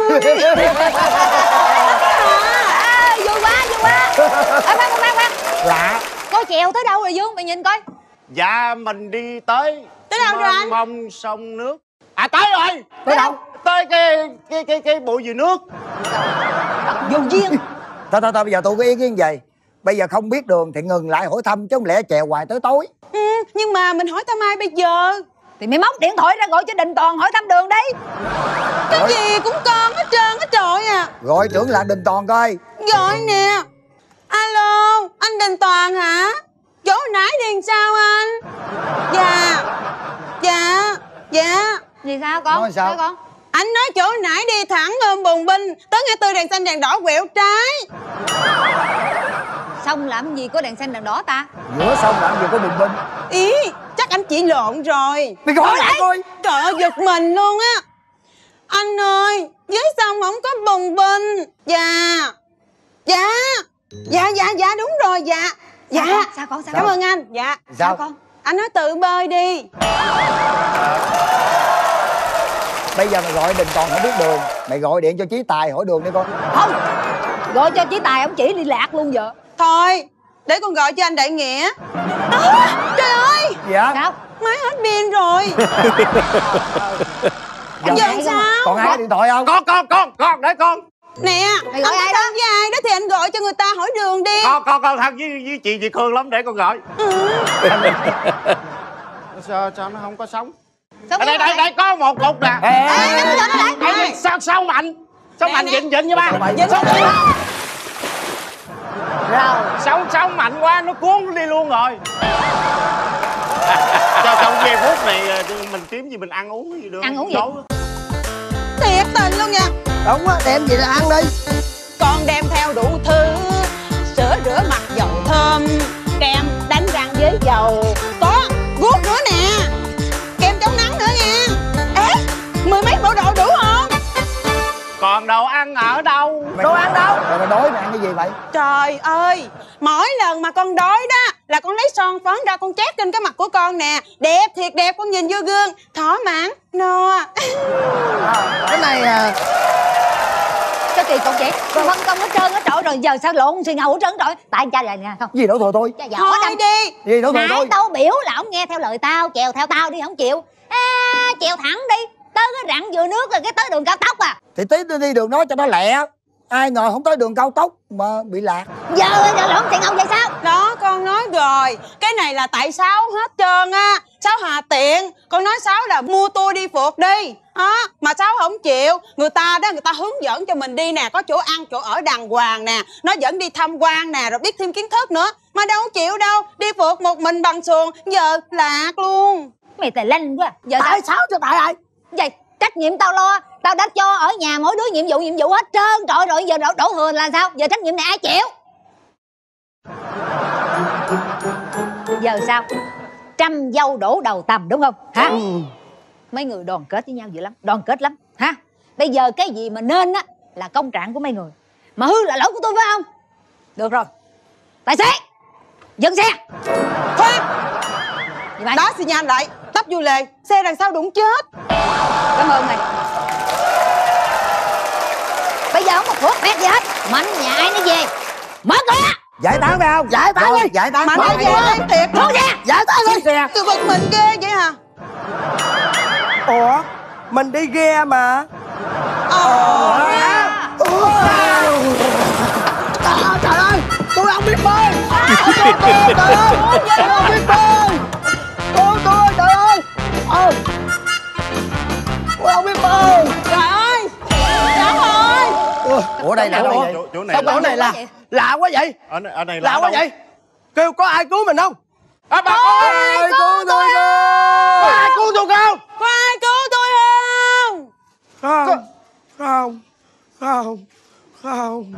À, vui quá vui quá. À, khoan khoan khoan. Lạ. Coi chèo tới đâu rồi Dương? Mày nhìn coi. Dạ mình đi tới Tới đâu rồi anh? mong sông nước. À tới rồi. Tới đâu? Tới cái cái cái cái bụi dừa nước. Vô duyên. Thôi thôi thôi bây giờ tôi có ý kiến gì. Bây giờ không biết đường thì ngừng lại hỏi thăm chứ không lẽ chèo hoài tới tối. Ừ, nhưng mà mình hỏi thăm ai bây giờ? Thì mày móc điện thoại ra gọi cho Đình Toàn hỏi thăm đường đi. Cái Gọi. gì cũng con hết trơn hết trọi à. Gọi trưởng là Đình Toàn coi. Gọi nè. Alo, anh Đình Toàn hả? Chỗ nãy đi làm sao anh? Dạ. Dạ. Dạ. Gì sao con? Nói sao? Nói con. Anh nói chỗ nãy đi thẳng ôm bùng binh tới ngã tư đèn xanh đèn đỏ quẹo trái. Xong làm gì có đèn xanh đèn đỏ ta? Giữa sông làm gì có bùng binh. Ý, chắc anh chỉ lộn rồi. Mày gọi lại coi. Trời ơi, giật mình luôn á. Anh ơi, dưới sông không có bùng binh. Dạ. Dạ. Dạ, dạ, dạ, đúng rồi, dạ. Dạ. Sao con? Sao con? Sao? Cảm ơn anh. Dạ. Sao? Sao con? Anh nói tự bơi đi. Bây giờ mày gọi Đình Toàn không biết đường. Mày gọi điện cho Chí Tài hỏi đường đi con. Không. Gọi cho Chí Tài ông chỉ đi lạc luôn vợ. Thôi, để con gọi cho anh Đại Nghĩa. À, trời ơi. Dạ. Sao? Máy hết pin rồi. Giờ Dạ. sao? Còn ai có điện thoại không? Con con con con để con. Nè, Mày anh gọi có ai thân với ai đó thì anh gọi cho người ta hỏi đường đi. Con con con thân với với chị chị Khương lắm, để con gọi. sao sao nó không có sóng? Đây đây đây, đây có một cục nè. Ê, sao sao mạnh? Sao mạnh vịnh vịnh với ba? Sao sóng sóng mạnh quá nó cuốn đi luôn rồi. Cho trong giây phút này mình kiếm gì mình ăn uống gì được. Ăn uống gì? Thiệt tình luôn nha. Đúng á, đem gì ra ăn đi. Con đem theo đủ thứ: sữa rửa mặt dầu thơm, kem đánh răng với dầu, có guốc nữa nè, kem chống nắng nữa nha. Ê, mười mấy bộ đồ đủ không? Còn đồ ăn ở đâu? Đồ ăn đâu? Rồi đói mày ăn cái gì vậy? Trời ơi, mỗi lần mà con đói đó là con lấy son phấn ra con chét trên cái mặt của con nè. Đẹp thiệt đẹp, con nhìn vô gương thỏa mãn no. Cái này à... Sao kỳ cục vậy? Con phân công hết trơn hết trọi rồi, giờ sao lộn xì ngầu hết trơn trọi? Tại anh cha vậy nè không? Gì đâu thôi thôi. Cha Thôi đâm. đi. Gì đâu thôi Nãy thôi. tao biểu là ông nghe theo lời tao, chèo theo tao đi, không chịu. À, chèo thẳng đi, tới cái rặng dừa nước là cái tới đường cao tốc à. Thì tí tôi đi đường đó cho nó lẹ. Ai ngờ không tới đường cao tốc mà bị lạc. Giờ giờ lộn xì ngầu vậy sao? Đó, con nói rồi, cái này là tại Sáu hết trơn á. Sáu hà tiện, con nói Sáu là mua tour đi phượt đi đó, mà Sáu không chịu. Người ta đó, người ta hướng dẫn cho mình đi nè, có chỗ ăn chỗ ở đàng hoàng nè, nó dẫn đi tham quan nè, rồi biết thêm kiến thức nữa. Mà đâu chịu đâu, đi phượt một mình bằng xuồng, giờ lạc luôn. Mày tè lanh quá. Giờ Tại Sáu cho tại ai? Vậy trách nhiệm tao lo, tao đã cho ở nhà mỗi đứa nhiệm vụ nhiệm vụ hết trơn trọi rồi, giờ đổ, đổ thừa là sao? Giờ trách nhiệm này ai chịu? Giờ sao? Trăm dâu đổ đầu tầm đúng không? Hả? Ừ. Mấy người đoàn kết với nhau dữ lắm, đoàn kết lắm, hả? Bây giờ cái gì mà nên á là công trạng của mấy người, mà hư là lỗi của tôi phải không? Được rồi, tài xế dừng xe. Khoan, đó xi nhan lại, tấp vô lề, xe đằng sau đụng chết. Cảm ơn mày. Bây giờ không có thuốc mét gì hết, mạnh nhà ai nó về, mở cửa. Giải tán phải không? Giải tán đi. Giải tán. Mạnh nó về đây thiệt. Thôi xe. Giải tán đi. Xe. Tôi bực mình ghê vậy hả? Ủa, mình đi ghe mà. Ờ. Trời ơi, tôi không biết bơi. Tôi bơi, trời ơi. Tôi không biết bơi. Tôi, tôi, trời ơi. Ờ. Tôi không biết bơi. Trời ơi, trời ơi. Ủa đây là đâu vậy? Chỗ, chỗ này Sao chỗ này là lạ quá vậy? ở, ở này Lạ quá vậy? Kêu có ai cứu mình không? À, bà ơi, Ai cứu tôi Có ai cứu tôi không? Có ai cứu tôi không? Không, không, không, không.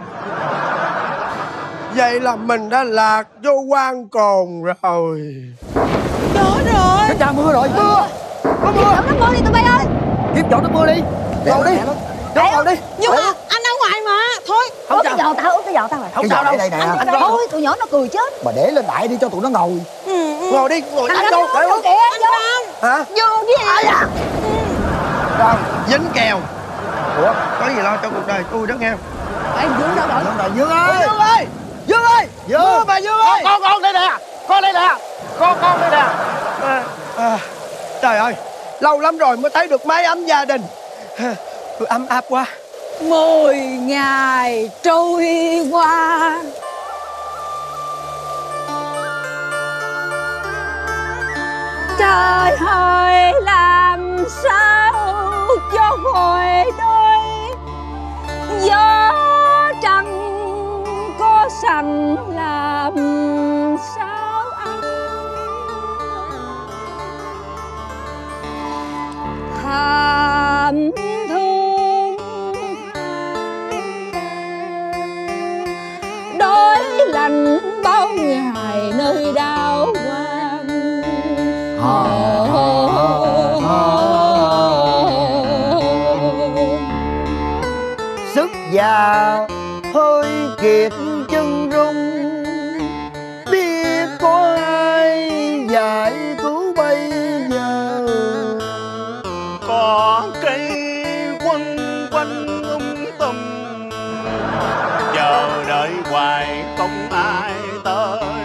Vậy là mình đã lạc vô quan cồn rồi. Đó rồi. Cái cha mưa rồi. Mưa. Có mưa. Nó mưa đi tụi bay ơi. Kiếm chỗ nó mưa đi. Ngồi đi. Đi, ngồi đi. Nhưng mà anh ở ngoài mà. Thôi. Ướt cái giò tao, ướt cái giò tao rồi. Không sao đâu. Đây nè. Anh thôi, tụi nhỏ nó cười chết. Mà để lên đại đi cho tụi nó ngồi. Ngồi đi, ngồi Anh đi. đâu? Để Vô kìa, vô. Hả? Vô với ai à? Không, dính kèo. Ủa, có gì lo cho cuộc đời tôi đó nghe. Ê, Dương đâu rồi? Dương rồi, Dương ơi. Dương ơi, Dương ơi, Dương mà Dương ơi. Con, con đây nè, con đây nè, con, con đây nè. À, à, trời ơi, lâu lắm rồi mới thấy được mái ấm gia đình. Tôi ấm áp quá. Mười ngày trôi qua. Trời ơi, làm sao cho khỏi đôi gió trăng có sành làm sao ăn thảm thương đói lạnh bao ngày nơi đau quan. Sức già hơi kiệt chân rung, biết có ai giải cứu bây giờ. Có cây quấn quanh um tùm, chờ đợi hoài không ai tới.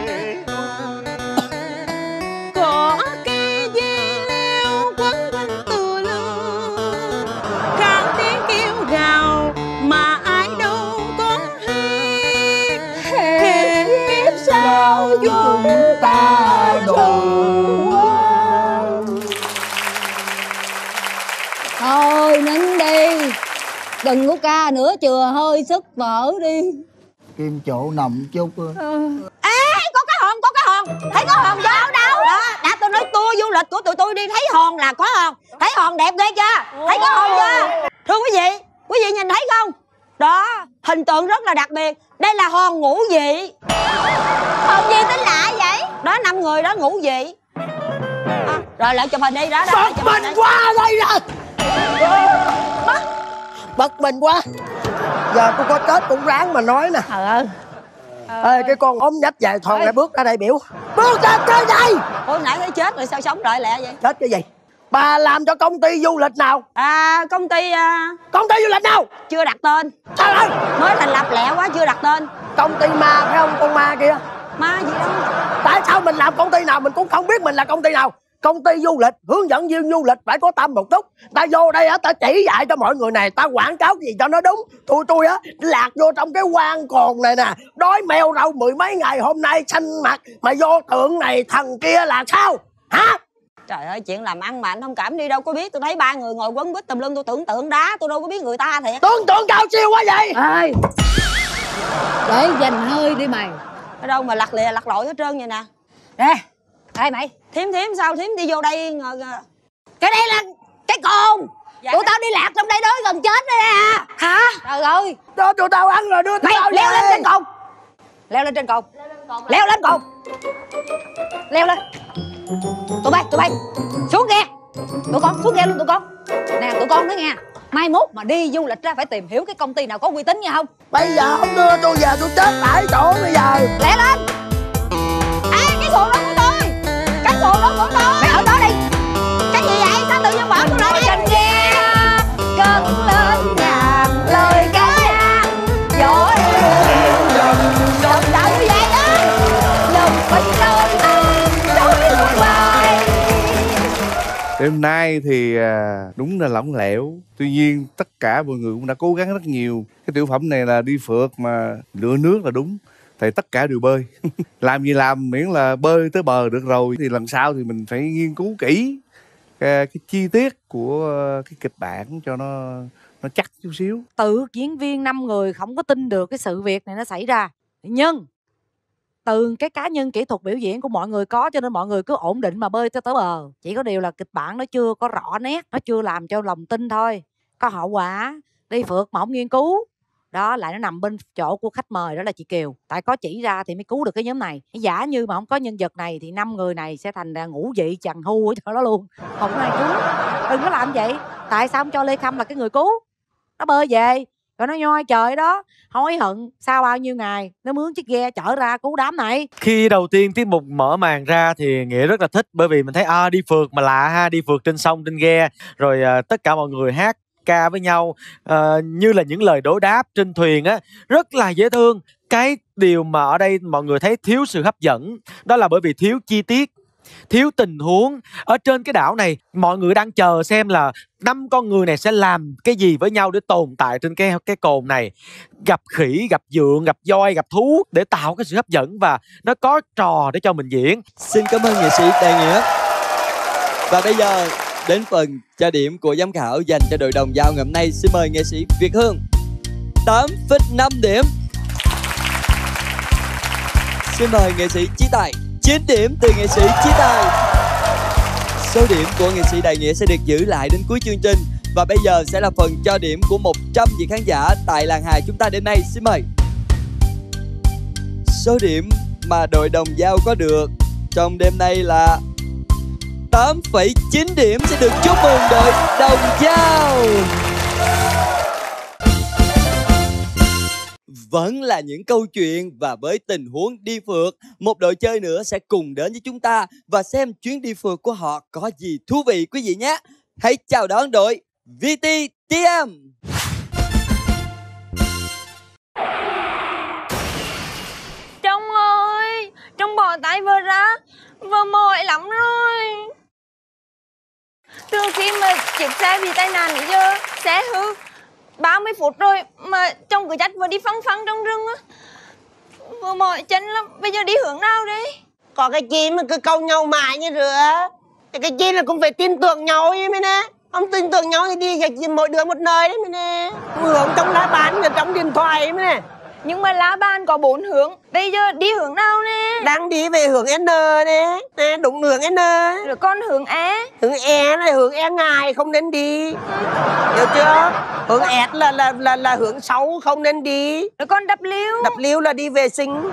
đừng có ca nữa, chừa hơi sức vỡ đi. Kim chỗ nằm chút. Ê, có cái hòn, có cái hòn. Thấy có hòn chưa? Đâu? Đó, đã tôi nói tour du lịch của tụi tôi đi thấy hòn là có hòn. Thấy hòn đẹp ghê chưa? Thấy có hòn chưa? Thưa quý vị, quý vị nhìn thấy không? Đó, hình tượng rất là đặc biệt. Đây là hòn ngũ vị. Hòn gì tên lạ vậy? Đó, năm người đó ngũ vị. À, rồi lại chụp hình đi đó. đó Bật mình quá đây rồi. Bật mình quá. Giờ tôi có chết cũng ráng mà nói nè. Trời ơi. Ê, cái con ốm nhách dài thòn lại bước ra đây biểu. Bước ra cái này. Ủa nãy thấy chết rồi sao sống đợi lẹ vậy? Chết cái gì? Bà làm cho công ty du lịch nào? À, công ty... Uh... Công ty du lịch nào? Chưa đặt tên. Trời ơi. Mới thành lập lẹ quá chưa đặt tên. Công ty ma phải không? Con ma kia. Ma gì đâu. Tại sao mình làm công ty nào mình cũng không biết mình là công ty nào? Công ty du lịch, hướng dẫn viên du lịch phải có tâm một chút. Ta vô đây á, ta chỉ dạy cho mọi người này, ta quảng cáo gì cho nó đúng. Tụi tôi á, lạc vô trong cái quan cồn này nè, đói meo rau mười mấy ngày hôm nay xanh mặt. Mà vô tượng này thằng kia là sao? Hả? Trời ơi, chuyện làm ăn mà anh thông cảm đi, đâu có biết. Tôi thấy ba người ngồi quấn quýt tùm lum, tôi tưởng tượng đá, tôi đâu có biết người ta thiệt. Tưởng tượng cao siêu quá vậy. Ê, để dành hơi đi mày. Ở đâu mà lặt lìa lặt lội hết trơn vậy nè. Nè, ê mày. Thím thím sao thím đi vô đây ngờ, ngờ. Cái đây là cái cồn. Dạ. Tụi tao đi lạc trong đây đói gần chết đây nè. Hả? Trời ơi. Đó tụi tao ăn rồi đưa tụi mày tao leo lên về. trên cồn. Leo lên trên cồn. Leo lên cồn. Leo lên. Tụi bay, tụi bay. Xuống ghe. Tụi con xuống ghe luôn tụi con. Nè tụi con nói nghe. Mai mốt mà đi du lịch ra phải tìm hiểu cái công ty nào có uy tín nha không? Bây giờ không đưa tôi về tôi chết tại chỗ bây giờ. Lẹ lên. Ê, cái xuồng đó của tôi. Cái xuồng đó của tôi. Mày ở đó đi. Cái gì vậy? Sao tự nhiên bỏ tôi lại đây? Trên ghe cất lên ngàn lời ca gió dần dần đau vậy đó. Lòng bên nơi trôi hoài. Đêm nay thì à, đúng là lỏng lẻo. Tuy nhiên tất cả mọi người cũng đã cố gắng rất nhiều. Cái tiểu phẩm này là đi phượt mà lựa nước là đúng. Thì tất cả đều bơi. Làm gì làm miễn là bơi tới bờ được rồi. Thì lần sau thì mình phải nghiên cứu kỹ cái, cái chi tiết của cái kịch bản cho nó nó chắc chút xíu. Tự diễn viên năm người không có tin được cái sự việc này nó xảy ra. Nhưng từ cái cá nhân kỹ thuật biểu diễn của mọi người có, cho nên mọi người cứ ổn định mà bơi tới tới bờ. Chỉ có điều là kịch bản nó chưa có rõ nét, nó chưa làm cho lòng tin thôi. Có hậu quả đi phượt mà không nghiên cứu đó lại nó nằm bên chỗ của khách mời, đó là chị Kiều. Tại có chỉ ra thì mới cứu được cái nhóm này. Giả như mà không có nhân vật này thì năm người này sẽ thành ra ngũ vị chằn hu ở chỗ đó luôn, không có ai cứu. Đừng có làm vậy. Tại sao không cho Lê Khâm là cái người cứu? Nó bơi về rồi nó nhoi trời đó, hối hận sau bao nhiêu ngày nó mướn chiếc ghe chở ra cứu đám này. Khi đầu tiên tiết mục mở màn ra thì Nghĩa rất là thích, bởi vì mình thấy à, đi phượt mà lạ ha, đi phượt trên sông trên ghe, rồi à, tất cả mọi người hát ca với nhau à, như là những lời đối đáp trên thuyền á, rất là dễ thương. Cái điều mà ở đây mọi người thấy thiếu sự hấp dẫn đó là bởi vì thiếu chi tiết, thiếu tình huống. Ở trên cái đảo này mọi người đang chờ xem là năm con người này sẽ làm cái gì với nhau để tồn tại trên cái cái cồn này. Gặp khỉ, gặp dượng, gặp voi, gặp thú để tạo cái sự hấp dẫn và nó có trò để cho mình diễn. Xin cảm ơn nghệ sĩ Đại Nghĩa. Và bây giờ đến phần cho điểm của giám khảo dành cho đội đồng dao ngày hôm nay. Xin mời nghệ sĩ Việt Hương. tám phẩy năm điểm. Xin mời nghệ sĩ Chí Tài. chín điểm từ nghệ sĩ Chí Tài. Số điểm của nghệ sĩ Đại Nghĩa sẽ được giữ lại đến cuối chương trình. Và bây giờ sẽ là phần cho điểm của một trăm vị khán giả tại làng hài chúng ta đêm nay. Xin mời. Số điểm mà đội đồng dao có được trong đêm nay là tám phẩy chín điểm. Sẽ được chúc mừng đội đồng dao. Vẫn là những câu chuyện và với tình huống đi phượt, một đội chơi nữa sẽ cùng đến với chúng ta và xem chuyến đi phượt của họ có gì thú vị quý vị nhé. Hãy chào đón đội vê tê tê em. Trông ơi, trông bò tay vừa ra, vừa mỏi lắm rồi. Từ khi mà chiếc xe bị tai nạn đến giờ, xe hư ba mươi phút rồi mà chồng cứ dắt vừa đi phăng phăng trong rừng á. Vừa mỏi chân lắm, bây giờ đi hướng nào đây? Có cái chi mà cứ câu nhau mãi như rửa. Cái chi là cũng phải tin tưởng nhau ấy mới nè. Ông tin tưởng nhau thì đi gạch mỗi đứa một nơi đấy mà nè. Hướng trong lá bàn, trong điện thoại ấy mà nè. Nhưng mà lá bàn có bốn hướng. Bây giờ đi hướng nào nè? Đang đi về hướng N nè. Nè, đúng hướng N. Rồi con hướng E. Hướng E là hướng E ngài không nên đi. Hiểu chưa? Hướng S là là là là hướng xấu không nên đi. Rồi con W. W là đi vệ sinh.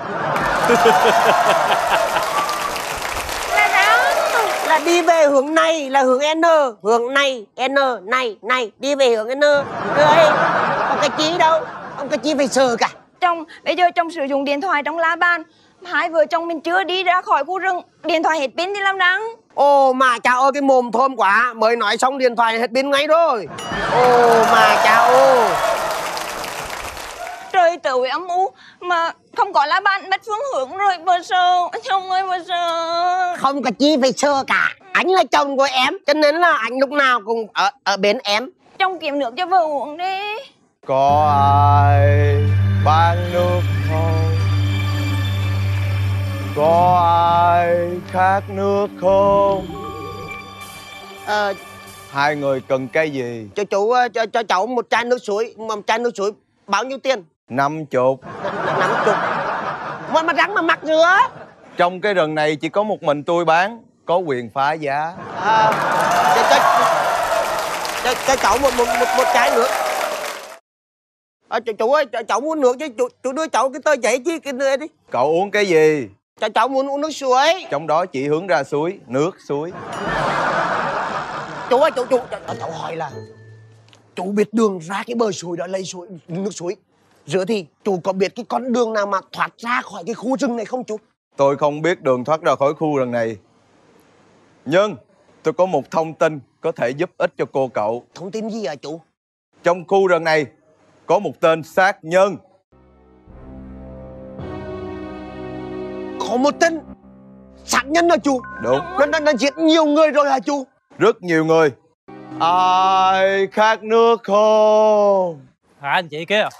Là sao? Là đi về hướng này là hướng N. Hướng này, N, này, này. Đi về hướng N. Rồi, còn cái chi đâu? Không cái chi phải sợ cả. Chồng, bây giờ chồng sử dụng điện thoại trong lá bàn. Hai vợ chồng mình chưa đi ra khỏi khu rừng, điện thoại hết pin thì làm đắng. Ồ mà cha ơi, cái mồm thơm quá. Mới nói xong điện thoại hết pin ngay rồi. Ồ mà cha ơi. Trời trời âm u mà không có lá bàn mất phương hướng rồi, vợ sợ. Chồng ơi, vợ sợ. Không có chi phải sợ cả. Anh là chồng của em, cho nên là anh lúc nào cũng ở ở bên em. Chồng kiếm nước cho vợ uống đi. Có ai bán nước không? Có ai khát nước không? Ờ, Hai người cần cái gì? cho chú cho cho cháu một chai nước suối, một chai nước suối bao nhiêu tiền? Năm chục. Năm chục. Mà mà rắn mà mặc nữa. Trong cái rừng này chỉ có một mình tôi bán, có quyền phá giá. À, cho, cho, cho, cho cháu một một một, một chai nước. À, chú, chú ơi, cháu muốn nước chứ chú, chú đưa cháu cái tờ giấy chứ cái này đi. Cậu uống cái gì? Cho cháu muốn uống nước suối. Trong đó chỉ hướng ra suối, nước suối. Chú ơi, chú, chú, cháu, cháu hỏi là chú biết đường ra cái bờ suối đó lấy suối, nước suối. Giờ thì chú có biết cái con đường nào mà thoát ra khỏi cái khu rừng này không chú? Tôi không biết đường thoát ra khỏi khu rừng này. Nhưng tôi có một thông tin có thể giúp ích cho cô cậu. Thông tin gì hả chú? Trong khu rừng này có một tên sát nhân. Có một tên sát nhân hả chú? Đúng. Nó, nó, nó giết nhiều người rồi hả chú? Rất nhiều người. Ai khát nước không? Hả anh chị kia?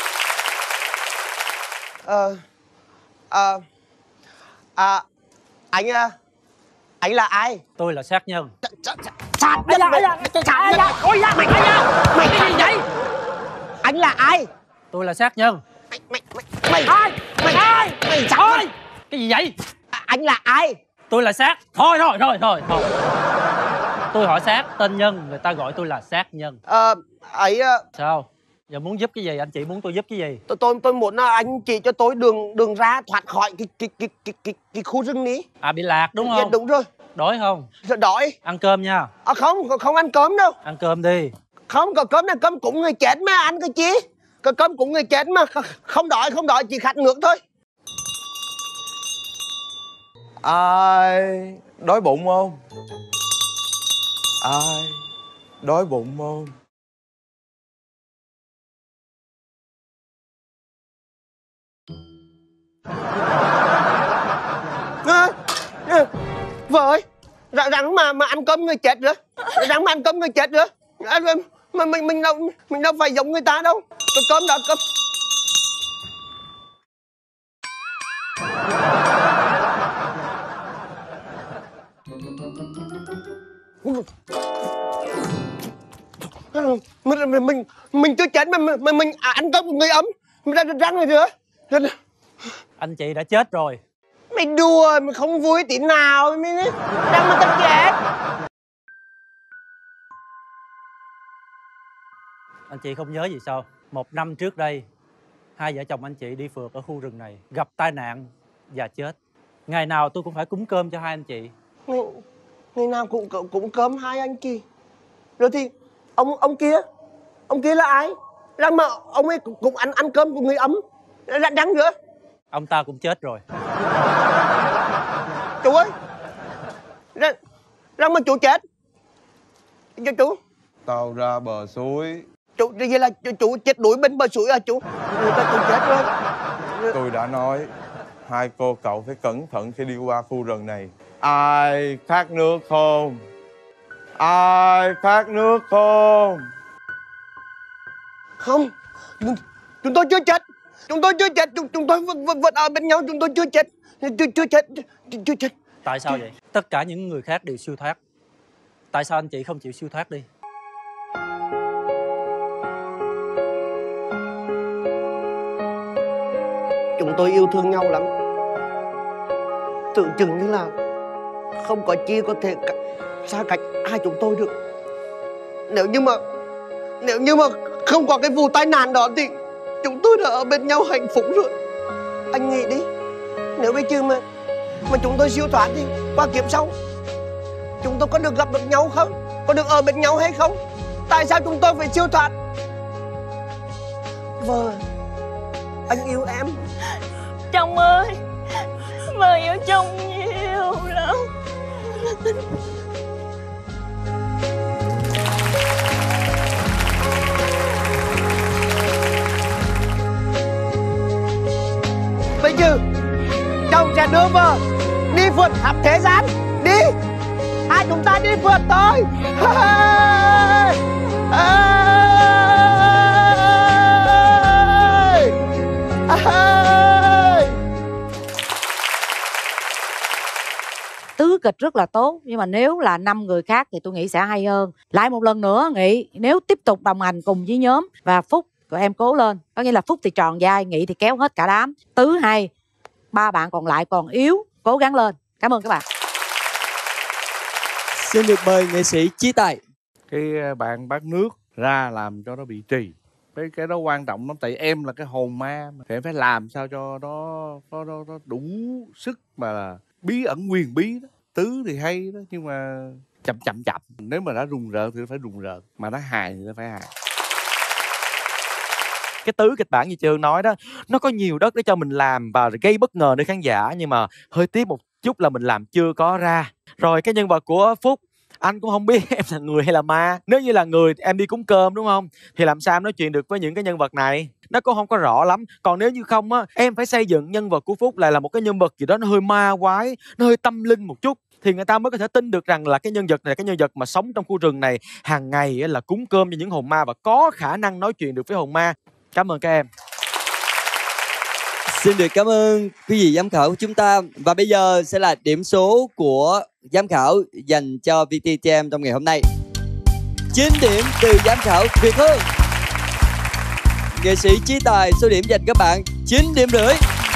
Ờ... Ờ... À... Anh... Anh là ai? Tôi là sát nhân. Sát nhân? Sát nhân? Ôi da, mày mày cái gì vậy? Anh là ai? Tôi là sát nhân. Mày ai? Mày ai? Mày Thôi! Cái gì vậy? Anh là ai? Tôi là sát. Thôi thôi thôi thôi thôi. Tôi hỏi sát, tên nhân, người ta gọi tôi là sát nhân. Ờ... Ấy... Sao? Giờ muốn giúp cái gì? Anh chị muốn tôi giúp cái gì? Tôi tôi tôi muốn là anh chỉ cho tôi đường đường ra thoát khỏi cái cái cái cái cái, cái khu rừng ní. À bị lạc đúng không? Dạ, đúng rồi. Đói không? Rồi đói. Ăn cơm nha. À không, không ăn cơm đâu. Ăn cơm đi. Không, có cơm này cơm cũng người chết mà ăn cái chi. Có cơm cũng người chết mà. Không đói, không đói, chỉ khát nước thôi. Ai đói bụng không? Ai đói bụng không? À, à, vợ ơi, rằng, rằng mà mà ăn cơm người chết nữa, rằng mà ăn cơm người chết nữa, à, mà mình mình đâu mình đâu phải giống người ta đâu. Cái cơm đó cơm. Mình mình mình, mình chưa chết mà mình mình à, ăn cơm của người ấm, mình ra răng rồi nữa. Anh chị đã chết rồi. Mày đùa, mày không vui tí nào. Mày đang mà tao chết. Anh chị không nhớ gì sao? Một năm trước đây, hai vợ chồng anh chị đi phượt ở khu rừng này, gặp tai nạn và chết. Ngày nào tôi cũng phải cúng cơm cho hai anh chị. Ngày, ngày nào cũng, cũng cũng cơm hai anh chị. Rồi thì ông ông kia, ông kia là ai? Rằng mà ông ấy cũng, cũng ăn ăn cơm của người ấm. Đã đắng nữa. Ông ta cũng chết rồi. Chú ơi, rằng, rằng mà chú chết. Cho chú. Tao ra bờ suối. Chú, vậy là chú, chú chết đuổi bên bờ suối à chú? Người ta chú chết rồi. Tôi đã nói hai cô cậu phải cẩn thận khi đi qua khu rừng này. Ai khát nước không? Ai khát nước không? Không, chúng tôi chưa chết. Chúng tôi chưa chết, chúng, chúng tôi vẫn, vẫn, vẫn ở bên nhau, chúng tôi chưa chết. Chưa, chưa chết, chưa, chưa chết. Tại sao vậy? Tất cả những người khác đều siêu thoát. Tại sao anh chị không chịu siêu thoát đi? Chúng tôi yêu thương nhau lắm. Tưởng chừng như là không có chi có thể xa cách hai chúng tôi được. Nếu như mà Nếu như mà không có cái vụ tai nạn đó thì chúng tôi đã ở bên nhau hạnh phúc rồi. Anh nghĩ đi, nếu bây giờ mà Mà chúng tôi siêu thoát thì qua kiếp sau chúng tôi có được gặp được nhau không? Có được ở bên nhau hay không? Tại sao chúng tôi phải siêu thoát? Vợ, anh yêu em. Chồng ơi, vợ yêu chồng nhiều lắm. Bây giờ chồng sẽ đưa vợ đi phượt khắp thế gian. Đi, hai chúng ta đi phượt thôi. Tứ kịch rất là tốt, nhưng mà nếu là năm người khác thì tôi nghĩ sẽ hay hơn. Lại một lần nữa Nghị nếu tiếp tục đồng hành cùng với nhóm và Phúc, tụi em cố lên. Có nghĩa là Phúc thì tròn vai, Nghị thì kéo hết cả đám. Tứ hay, ba bạn còn lại còn yếu, cố gắng lên. Cảm ơn các bạn. Xin được mời nghệ sĩ Chí Tài. Cái bạn bát nước ra làm cho nó bị trì. Cái cái đó quan trọng lắm, tại em là cái hồn ma mà. Thì em phải làm sao cho nó nó, nó, nó đủ sức mà bí ẩn quyền bí đó. Tứ thì hay đó, nhưng mà chậm chậm chậm. Nếu mà đã rùng rợn thì phải rùng rợn, mà nó hài thì nó phải hài. Cái tứ kịch bản như Trương nói đó, nó có nhiều đất để cho mình làm và gây bất ngờ nơi khán giả, nhưng mà hơi tiếc một chút là mình làm chưa có ra. Rồi cái nhân vật của Phúc, anh cũng không biết em là người hay là ma. Nếu như là người em đi cúng cơm đúng không, thì làm sao em nói chuyện được với những cái nhân vật này, nó cũng không có rõ lắm. Còn nếu như không á, em phải xây dựng nhân vật của Phúc lại là một cái nhân vật gì đó nó hơi ma quái, nó hơi tâm linh một chút, thì người ta mới có thể tin được rằng là cái nhân vật này là cái nhân vật mà sống trong khu rừng này hàng ngày là cúng cơm cho những hồn ma và có khả năng nói chuyện được với hồn ma. Cảm ơn các em. Xin được cảm ơn quý vị giám khảo của chúng ta. Và bây giờ sẽ là điểm số của giám khảo dành cho vê tê tê em trong ngày hôm nay. chín điểm từ giám khảo Việt Hương. Nghệ sĩ Chí Tài số điểm dành các bạn chín điểm rưỡi.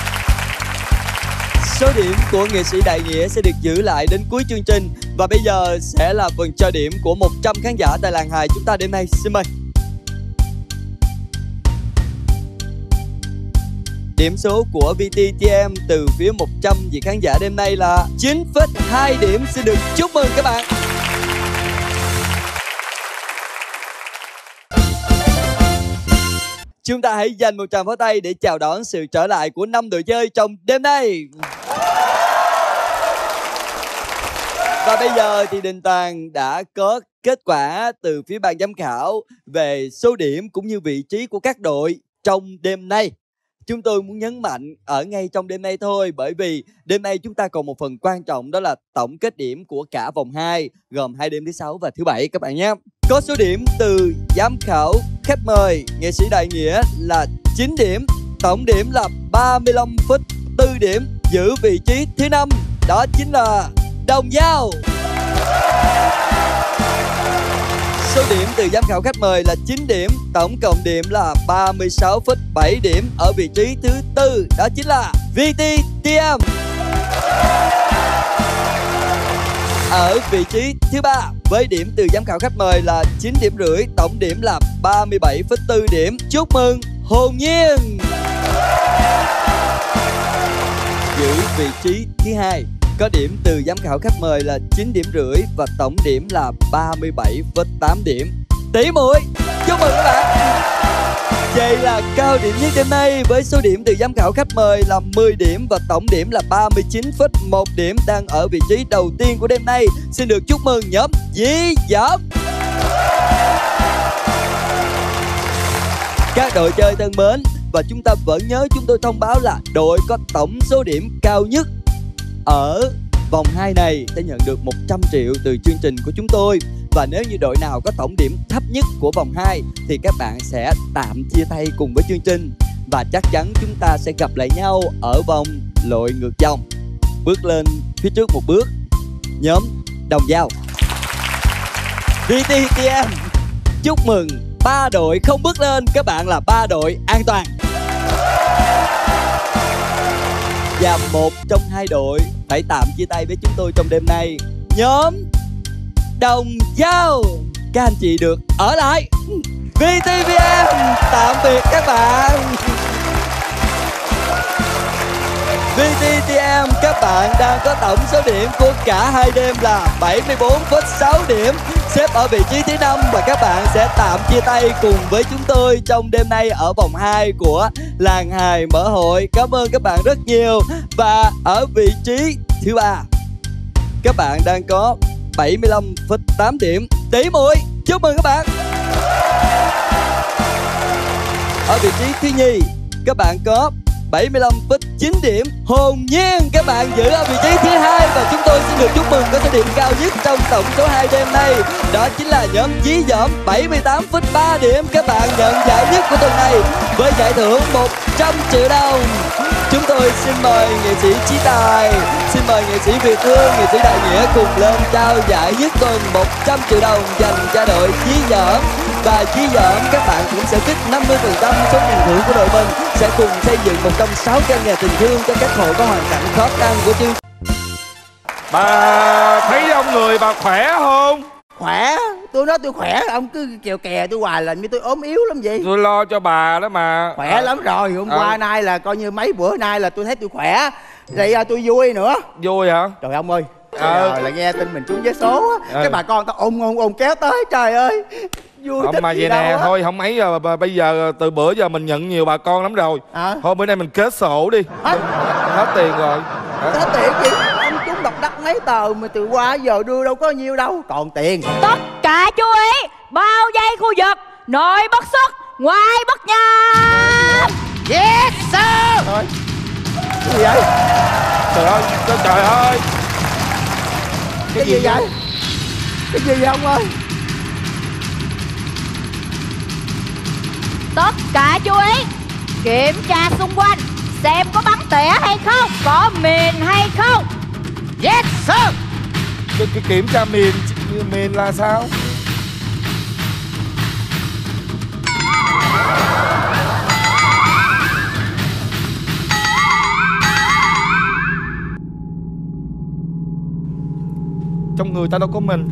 Số điểm của nghệ sĩ Đại Nghĩa sẽ được giữ lại đến cuối chương trình. Và bây giờ sẽ là phần cho điểm của một trăm khán giả tại làng hài chúng ta đêm nay. Xin mời. Điểm số của vê tê tê em từ phía một trăm vị khán giả đêm nay là chín phẩy hai điểm. Xin được chúc mừng các bạn. Chúng ta hãy dành một tràng pháo tay để chào đón sự trở lại của năm đội chơi trong đêm nay. Và bây giờ thì Đình Toàn đã có kết quả từ phía ban giám khảo về số điểm cũng như vị trí của các đội trong đêm nay. Chúng tôi muốn nhấn mạnh ở ngay trong đêm nay thôi, bởi vì đêm nay chúng ta còn một phần quan trọng, đó là tổng kết điểm của cả vòng hai, gồm hai đêm thứ sáu và thứ bảy các bạn nhé. Có số điểm từ giám khảo khách mời nghệ sĩ Đại Nghĩa là chín điểm, tổng điểm là ba mươi lăm phẩy bốn điểm. Giữ vị trí thứ năm đó chính là Đồng Dao. Số điểm từ giám khảo khách mời là chín điểm, tổng cộng điểm là ba mươi sáu phẩy bảy điểm. Ở vị trí thứ tư đó chính là vê tê tê em. Ở vị trí thứ ba với điểm từ giám khảo khách mời là chín điểm rưỡi, tổng điểm là ba mươi bảy phẩy bốn điểm. Chúc mừng Hồn Nhiên. Giữ vị trí thứ hai có điểm từ giám khảo khách mời là chín điểm rưỡi và tổng điểm là ba mươi bảy phẩy tám điểm. Tỷ muội, chúc mừng các bạn. Vậy là cao điểm nhất đêm nay với số điểm từ giám khảo khách mời là mười điểm và tổng điểm là ba mươi chín phẩy một điểm, đang ở vị trí đầu tiên của đêm nay. Xin được chúc mừng nhóm Dí Dỏm. Các đội chơi thân mến, và chúng ta vẫn nhớ chúng tôi thông báo là đội có tổng số điểm cao nhất ở vòng hai này sẽ nhận được một trăm triệu từ chương trình của chúng tôi. Và nếu như đội nào có tổng điểm thấp nhất của vòng hai thì các bạn sẽ tạm chia tay cùng với chương trình. Và chắc chắn chúng ta sẽ gặp lại nhau ở vòng lội ngược dòng. Bước lên phía trước một bước, nhóm Đồng Dao. vê tê tê em chúc mừng ba đội không bước lên, các bạn là ba đội an toàn. Và một trong hai đội phải tạm chia tay với chúng tôi trong đêm nay. Nhóm Đồng Dao, các anh chị được ở lại. vê tê vê em tạm biệt các bạn. vê tê vê em các bạn đang có tổng số điểm của cả hai đêm là bảy mươi bốn phẩy sáu điểm, xếp ở vị trí thứ năm, và các bạn sẽ tạm chia tay cùng với chúng tôi trong đêm nay ở vòng hai của làng hài mở hội. Cảm ơn các bạn rất nhiều. Và ở vị trí thứ ba, các bạn đang có bảy mươi lăm phẩy tám điểm. Tỷ Muội, chúc mừng các bạn. Ở vị trí thứ nhì, các bạn có bảy mươi lăm phẩy chín điểm. Hồn nhiên các bạn giữ ở vị trí thứ hai, và chúng tôi xin được chúc mừng có số điểm cao nhất trong tổng số hai đêm nay, đó chính là nhóm Dí Dỏm, bảy mươi tám phẩy ba điểm. Các bạn nhận giải nhất của tuần này với giải thưởng một trăm triệu đồng. Chúng tôi xin mời nghệ sĩ Chí Tài, xin mời nghệ sĩ Việt Hương, nghệ sĩ Đại Nghĩa cùng lên trao giải nhất tuần một trăm triệu đồng dành cho đội Dí Dỏm. Và Dí Dỏm các bạn cũng sẽ trích năm mươi phần trăm số tiền thưởng của đội mình, sẽ cùng xây dựng một trăm sáu căn nhà tình thương cho các hộ có hoàn cảnh khó khăn của chương. Bà thấy ông người bà khỏe không? Khỏe, tôi nói tôi khỏe, ông cứ kèo kè tôi hoài là như tôi ốm yếu lắm vậy. Tôi lo cho bà đó mà. Khỏe à. lắm rồi, hôm à. qua nay là coi như mấy bữa nay là tôi thấy tôi khỏe. Vậy à, tôi vui nữa. Vui hả? Trời ông ơi, à. là nghe tin mình trúng vé số á, à. cái bà con tao ôm ôm ôm kéo tới, trời ơi. Vui không mà vậy nè, thôi không ấy giờ bây giờ từ bữa giờ mình nhận nhiều bà con lắm rồi. À. Thôi bữa nay mình kết sổ đi. À. Hết tiền rồi. À. Hết tiền gì? Ông trúng độc đắc mấy tờ mà từ qua giờ đưa đâu có nhiêu đâu. Còn tiền. Tất cả chú ý, bao vây khu vực, nội bất xuất, ngoài bất nhập. Yes sir. Thôi. Cái gì vậy? Trời ơi, trời, trời ơi. Cái, cái gì, gì vậy? Cái gì vậy ông ơi? Tất cả chú ý, kiểm tra xung quanh, xem có bắn tỉa hay không, có mìn hay không. Yes sir. Cái, cái kiểm tra mìn, mìn là sao? Trong người ta đâu có mình.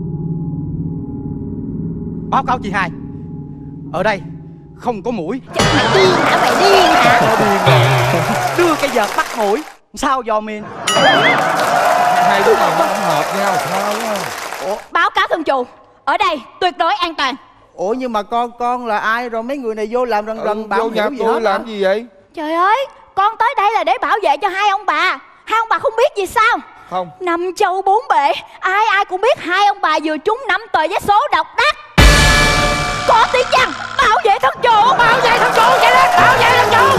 Báo cáo chị hai, ở đây không có mũi. Mày điên hả? Mày điên hả? Đưa cây vợt bắt mũi, sao dò miền. Hai đứa này nó không hợp nhau sao á. Ủa? Báo cáo thương chủ, ở đây tuyệt đối an toàn. Ủa nhưng mà con con là ai rồi mấy người này vô làm rần rần ừ, bảo vô nhà gì tôi hết làm hả? gì vậy? Trời ơi, con tới đây là để bảo vệ cho hai ông bà. Hai ông bà không biết gì sao? Không. Năm châu bốn bể, ai ai cũng biết hai ông bà vừa trúng năm tờ vé số độc đắc. Có tiếng chăng bảo vệ thân chủ, bảo vệ thân chủ, chạy lên, bảo vệ thân chủ.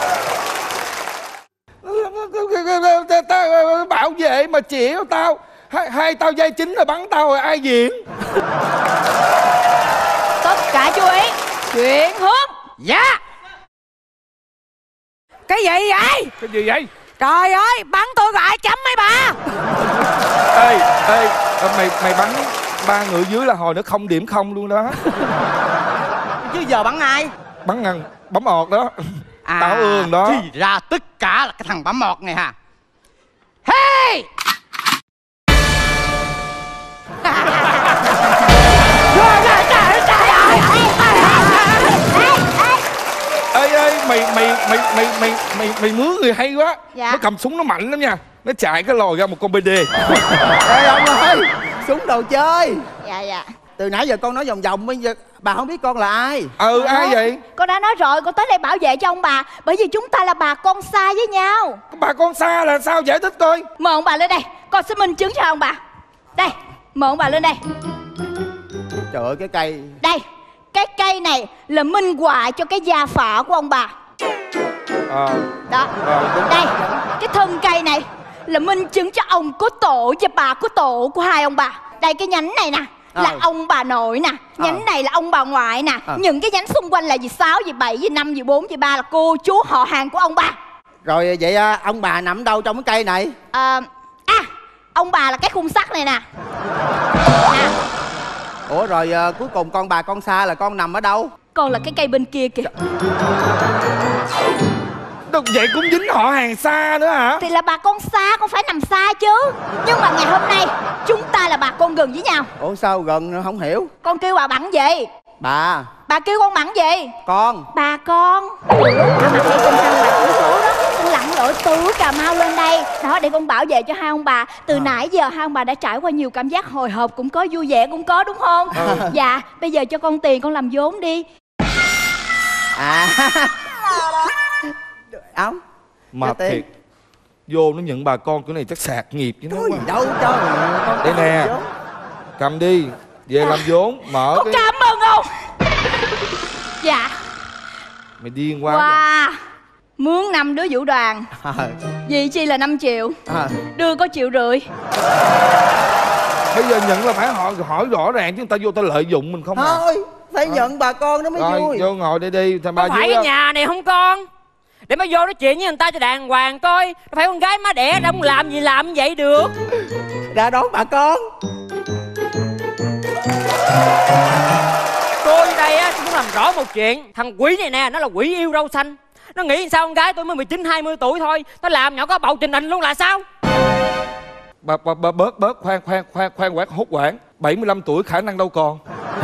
Tao bảo vệ mà chỉ tao hai, hai tao dây chính rồi bắn tao rồi ai diện. Tất cả chú ý, chuyển hướng. Dạ. Cái gì vậy? Cái gì vậy? Trời ơi, bắn tôi gọi chấm mấy bà. Ê, ê, mày mày bắn ba người dưới là hồi nó không điểm không luôn đó. Chứ giờ bắn ai? Bắn ngăn, bấm ọt đó. À, tao ương đó. Thì ra tất cả là cái thằng bấm ọt này hả? Hey! Ê ê mày mày mày mày mày mày mày mướn người hay quá. Dạ. Nó cầm súng nó mạnh lắm nha. Nó chạy cái lòi ra một con bê đê. Ê ông ơi, súng đồ chơi. Dạ dạ. Từ nãy giờ con nói vòng vòng bây giờ bà không biết con là ai. Ừ ai vậy? Con đã nói rồi, con tới đây bảo vệ cho ông bà, bởi vì chúng ta là bà con xa với nhau. Bà con xa là sao, giải thích coi. Mời ông bà lên đây, con sẽ minh chứng cho ông bà. Đây, mời ông bà lên đây. Trời ơi cái cây. Đây, cái cây này là minh họa cho cái gia phả của ông bà. À. Đó, à, đây, cái thân cây này là minh chứng cho ông có tổ và bà có tổ của hai ông bà. Đây cái nhánh này nè là à. ông bà nội nè, nhánh à. này là ông bà ngoại nè, à. những cái nhánh xung quanh là dì sáu, dì bảy, dì năm, dì bốn, dì ba là cô chú họ hàng của ông bà. Rồi vậy ông bà nằm đâu trong cái cây này? À, à ông bà là cái khung sắt này nè. Nè. Ủa rồi à, cuối cùng con bà con xa là con nằm ở đâu? Con là cái cây bên kia kìa. Được vậy cũng dính họ hàng xa nữa hả? Thì là bà con xa, con phải nằm xa chứ. Nhưng mà ngày hôm nay chúng ta là bà con gần với nhau. Ủa sao gần không hiểu? Con kêu bà bằng gì? Bà. Bà kêu con bằng gì? Con. Bà con. Bà bằng đây con sao bà cũng số đó. Con lặn lội từ Cà Mau lên đây đó để con bảo vệ cho hai ông bà. Từ à. nãy giờ hai ông bà đã trải qua nhiều cảm giác hồi hộp cũng có, vui vẻ cũng có, đúng không? À. Dạ bây giờ cho con tiền con làm vốn đi. À ống mệt thiệt. Vô nó nhận bà con cái này chắc sạc nghiệp chứ nó gì đâu cho con. Đây nè, cầm đi về à. làm vốn mở. Con cái... cảm ơn ông. Dạ. Mày điên quá. Wow. Mướn năm đứa vũ đoàn à. Vì chi là năm triệu à. Đưa có triệu rưỡi. Bây giờ nhận là phải hỏi hỏi rõ ràng chứ người ta vô ta lợi dụng mình không. Thôi à. phải à. nhận bà con nó mới rồi, vui. Vô ngồi đây đi. Không phải cái đó. Nhà này không con để mà vô nói chuyện với người ta cho đàng hoàng coi. Phải con gái má đẻ đâu làm gì làm vậy được. Ra đón bà con. Tôi đây á tôi muốn làm rõ một chuyện. Thằng quỷ này nè nó là quỷ yêu râu xanh. Nó nghĩ sao con gái tôi mới mười chín hai mươi tuổi thôi nó làm nhỏ có bầu trình hình luôn là sao? Bà, bà, bà bớt bớt khoan khoan khoan khoan quát hốt quảng. Bảy mươi lăm tuổi khả năng đâu còn.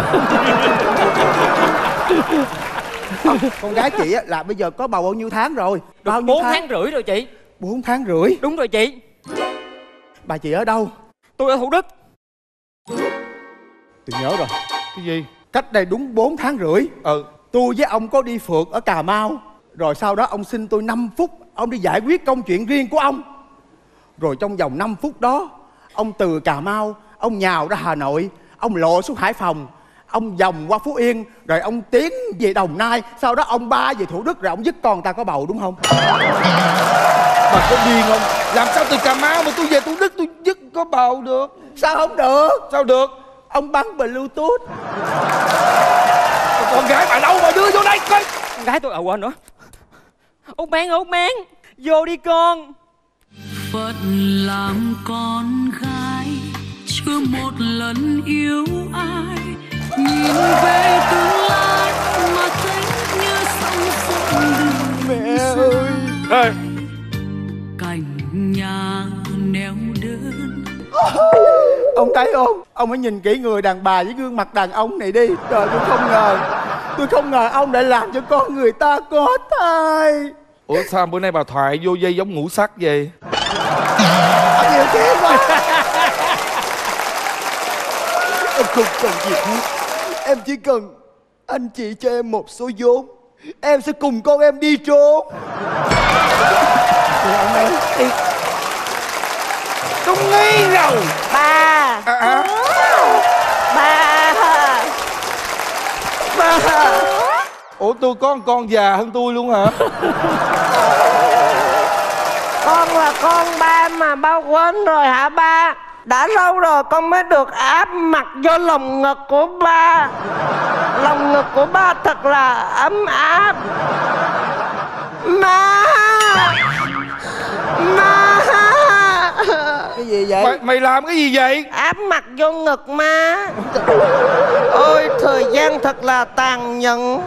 Con gái chị á là bây giờ có bầu bao nhiêu tháng rồi? Bao nhiêu bốn tháng? tháng rưỡi rồi chị. Bốn tháng rưỡi? Đúng rồi chị. Bà chị ở đâu? Tôi ở Thủ Đức. Tôi nhớ rồi. Cái gì? Cách đây đúng bốn tháng rưỡi. Ừ. Tôi với ông có đi phượt ở Cà Mau. Rồi sau đó ông xin tôi năm phút. Ông đi giải quyết công chuyện riêng của ông. Rồi trong vòng năm phút đó ông từ Cà Mau ông nhào ra Hà Nội. Ông lộ xuống Hải Phòng. Ông vòng qua Phú Yên. Rồi ông tiến về Đồng Nai. Sau đó ông ba về Thủ Đức. Rồi ông dứt con ta có bầu đúng không? Bà có điên không? Làm sao từ Cà Mau mà tôi về Thủ Đức tôi dứt có bầu được? Sao không được? Sao được? Ông bắn Bluetooth. Con gái bà đâu mà đưa vô đây coi. Con gái tôi à quên nữa. Út Mén Út Mén vô đi con. Phật làm con gái chưa một lần yêu ai, nhìn về tương lai mà thấy như sông phượng đường. Mẹ ơi. Ê. Cành nhà neo đơn. Ông thấy không? Ông hãy nhìn kỹ người đàn bà với gương mặt đàn ông này đi. Trời, tôi không ngờ Tôi không ngờ ông lại làm cho con người ta có thai. Ủa sao bữa nay bà thoại vô dây giống ngũ sắc vậy? Nhiều thế mà. Em không cần gì hết. Em chỉ cần anh chị cho em một số vốn. Em sẽ cùng con em đi trốn. Tôi nghi rồi. Ba à, à. Ba Ba Ủa tôi có con, con già hơn tôi luôn hả? Con là con ba mà ba quên rồi hả ba? Đã lâu rồi con mới được áp mặt vô lồng ngực của ba. Lồng ngực của ba thật là ấm áp. Má Má Cái gì vậy? Mày, mày làm cái gì vậy? Áp mặt vô ngực má. Ôi thời gian thật là tàn nhẫn.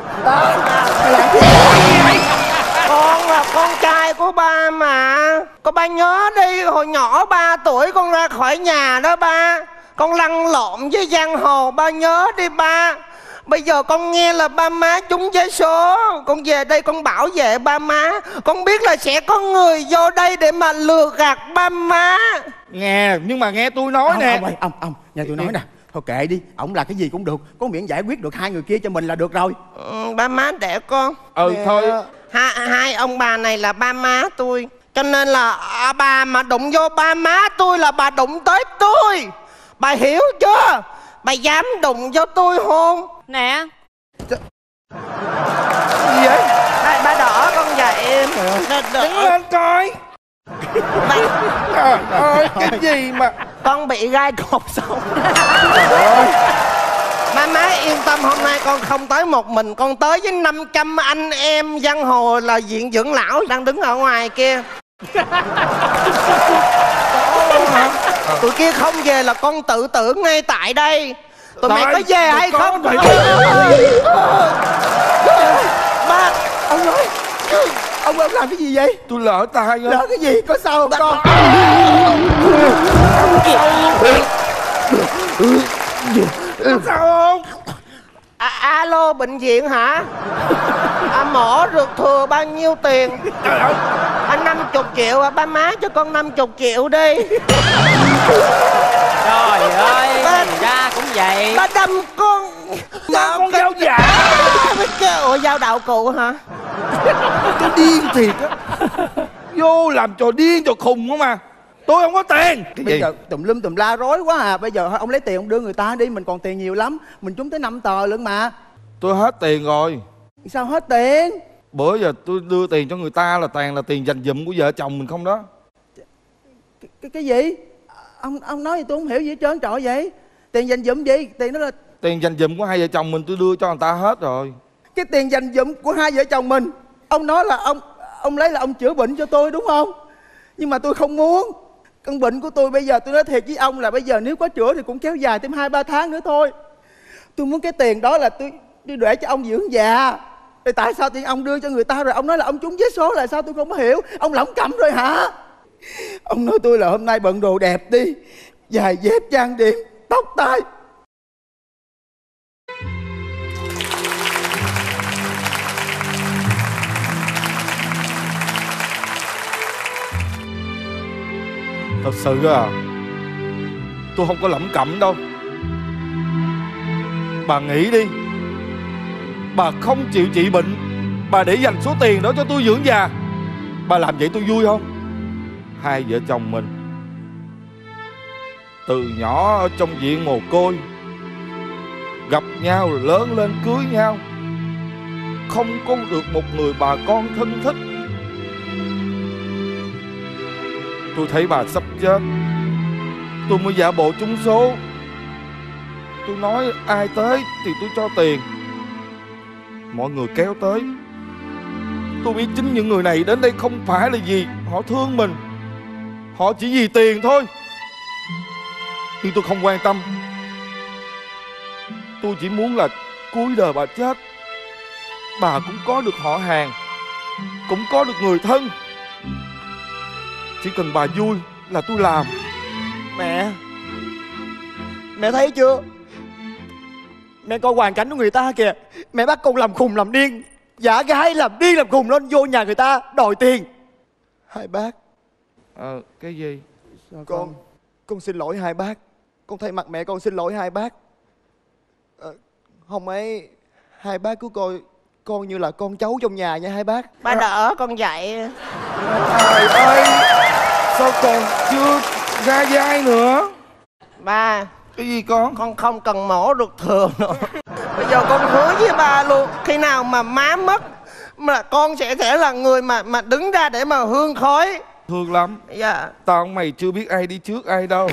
Con là con trai của ba mà. Con ba nhớ đi, hồi nhỏ ba tuổi con ra khỏi nhà đó ba. Con lăn lộn với giang hồ, ba nhớ đi ba. Bây giờ con nghe là ba má trúng vé số. Con về đây con bảo vệ ba má. Con biết là sẽ có người vô đây để mà lừa gạt ba má. Nghe, nhưng mà nghe tôi nói ông, nè. Ông ơi, ông, ông, nghe tôi nói nè. Thôi kệ đi, ổng là cái gì cũng được. Có miễn giải quyết được hai người kia cho mình là được rồi. Ừ, ba má đẻ con. Ừ nè. Thôi ha, hai ông bà này là ba má tôi. Cho nên là à, bà mà đụng vô ba má tôi là bà đụng tới tôi. Bà hiểu chưa? Bà dám đụng vô tôi không? Nè. Gì vậy? Ba, ba đỡ con dậy. Đứng lên coi. Ba... Trời ơi, cái gì mà con bị gai cột sống. Ba má yên tâm, hôm nay con không tới một mình. Con tới với năm trăm anh em giang hồ là viện dưỡng lão đang đứng ở ngoài kia. Tụi kia không về là con tự tử ngay tại đây. Tụi mày có về hay không? Mày... Ba, ông ơi, ông ông làm cái gì vậy? Tôi lỡ tay á. Lỡ cái gì? Có sao không con? Sao không? À, alo, bệnh viện hả? À, mổ được thừa bao nhiêu tiền? À, năm chục triệu à, ba má cho con năm chục triệu đi. Trời ơi, ba, ra cũng vậy. Ba đâm con. Ba con dao giả. Ủa, dao đạo cụ hả? Tôi điên thiệt á. Vô làm trò điên trò khùng không mà. Tôi không có tiền. Cái Bây gì? giờ tùm lum tùm la rối quá à. Bây giờ ông lấy tiền ông đưa người ta đi. Mình còn tiền nhiều lắm. Mình trúng tới năm tờ lận mà. Tôi hết tiền rồi. Sao hết tiền? Bữa giờ tôi đưa tiền cho người ta là toàn là tiền dành dụm của vợ chồng mình không đó. Cái, cái, cái gì? Ông ông nói gì tôi không hiểu gì hết trơn trọi vậy. Tiền dành dụm gì? Tiền đó là... Tiền dành dụm của hai vợ chồng mình tôi đưa cho người ta hết rồi. Cái tiền dành dụm của hai vợ chồng mình, ông nói là ông ông lấy là ông chữa bệnh cho tôi đúng không? Nhưng mà tôi không muốn. Căn bệnh của tôi bây giờ tôi nói thiệt với ông là bây giờ nếu có chữa thì cũng kéo dài thêm hai ba tháng nữa thôi. Tôi muốn cái tiền đó là tôi đi để cho ông dưỡng già. Thì tại sao tiền ông đưa cho người ta rồi ông nói là ông trúng vé số là sao tôi không có hiểu. Ông lỏng cẩm rồi hả? Ông nói tôi là hôm nay bận đồ đẹp đi, giày dép trang điểm, tóc tai. Thật sự à, tôi không có lẩm cẩm đâu. Bà nghĩ đi, bà không chịu trị bệnh, bà để dành số tiền đó cho tôi dưỡng già, bà làm vậy tôi vui không? Hai vợ chồng mình từ nhỏ ở trong viện mồ côi, gặp nhau rồi lớn lên cưới nhau, không có được một người bà con thân thích. Tôi thấy bà sắp chết, tôi mới giả bộ trúng số. Tôi nói ai tới thì tôi cho tiền. Mọi người kéo tới. Tôi biết chính những người này đến đây không phải là gì họ thương mình, họ chỉ vì tiền thôi. Nhưng tôi không quan tâm. Tôi chỉ muốn là cuối đời bà chết, bà cũng có được họ hàng, cũng có được người thân. Chỉ cần bà vui là tôi làm. Mẹ, mẹ thấy chưa? Mẹ coi hoàn cảnh của người ta kìa. Mẹ bắt con làm khùng làm điên, giả gái làm điên làm khùng lên vô nhà người ta đòi tiền. Hai bác. Ờ, cái gì? Sao con, con Con xin lỗi hai bác. Con thay mặt mẹ con xin lỗi hai bác. Ờ, Hôm ấy hai bác cứ coi con như là con cháu trong nhà nha hai bác. Ba đỡ con dậy. Trời ơi, sao còn chưa ra vai nữa? Ba. Cái gì con? Con không cần mổ được thừa nữa. Bây giờ con hứa với ba luôn, khi nào mà má mất mà con sẽ sẽ là người mà mà đứng ra để mà hương khói. Thương lắm. Dạ. Tao mày chưa biết ai đi trước ai đâu.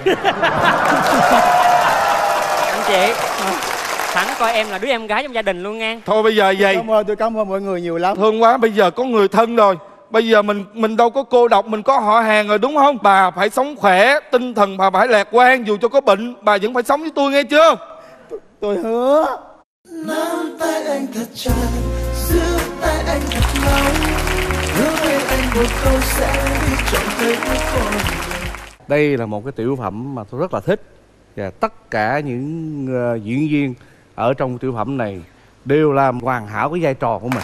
Anh chị, Thắng coi em là đứa em gái trong gia đình luôn nghe. Thôi bây giờ vậy. Cảm ơn, tôi cảm ơn mọi người nhiều lắm. Thương quá, bây giờ có người thân rồi. Bây giờ mình mình đâu có cô độc, mình có họ hàng rồi đúng không? Bà phải sống khỏe, tinh thần bà phải lạc quan. Dù cho có bệnh, bà vẫn phải sống với tôi nghe chưa? Tôi, tôi hứa. Nắm tay anh thật chặt, giữ tay anh thật lâu, hứa với anh một câu sẽ đi trọn tới cuối cùng. Đây là một cái tiểu phẩm mà tôi rất là thích. Và tất cả những uh, diễn viên ở trong tiểu phẩm này đều làm hoàn hảo cái vai trò của mình.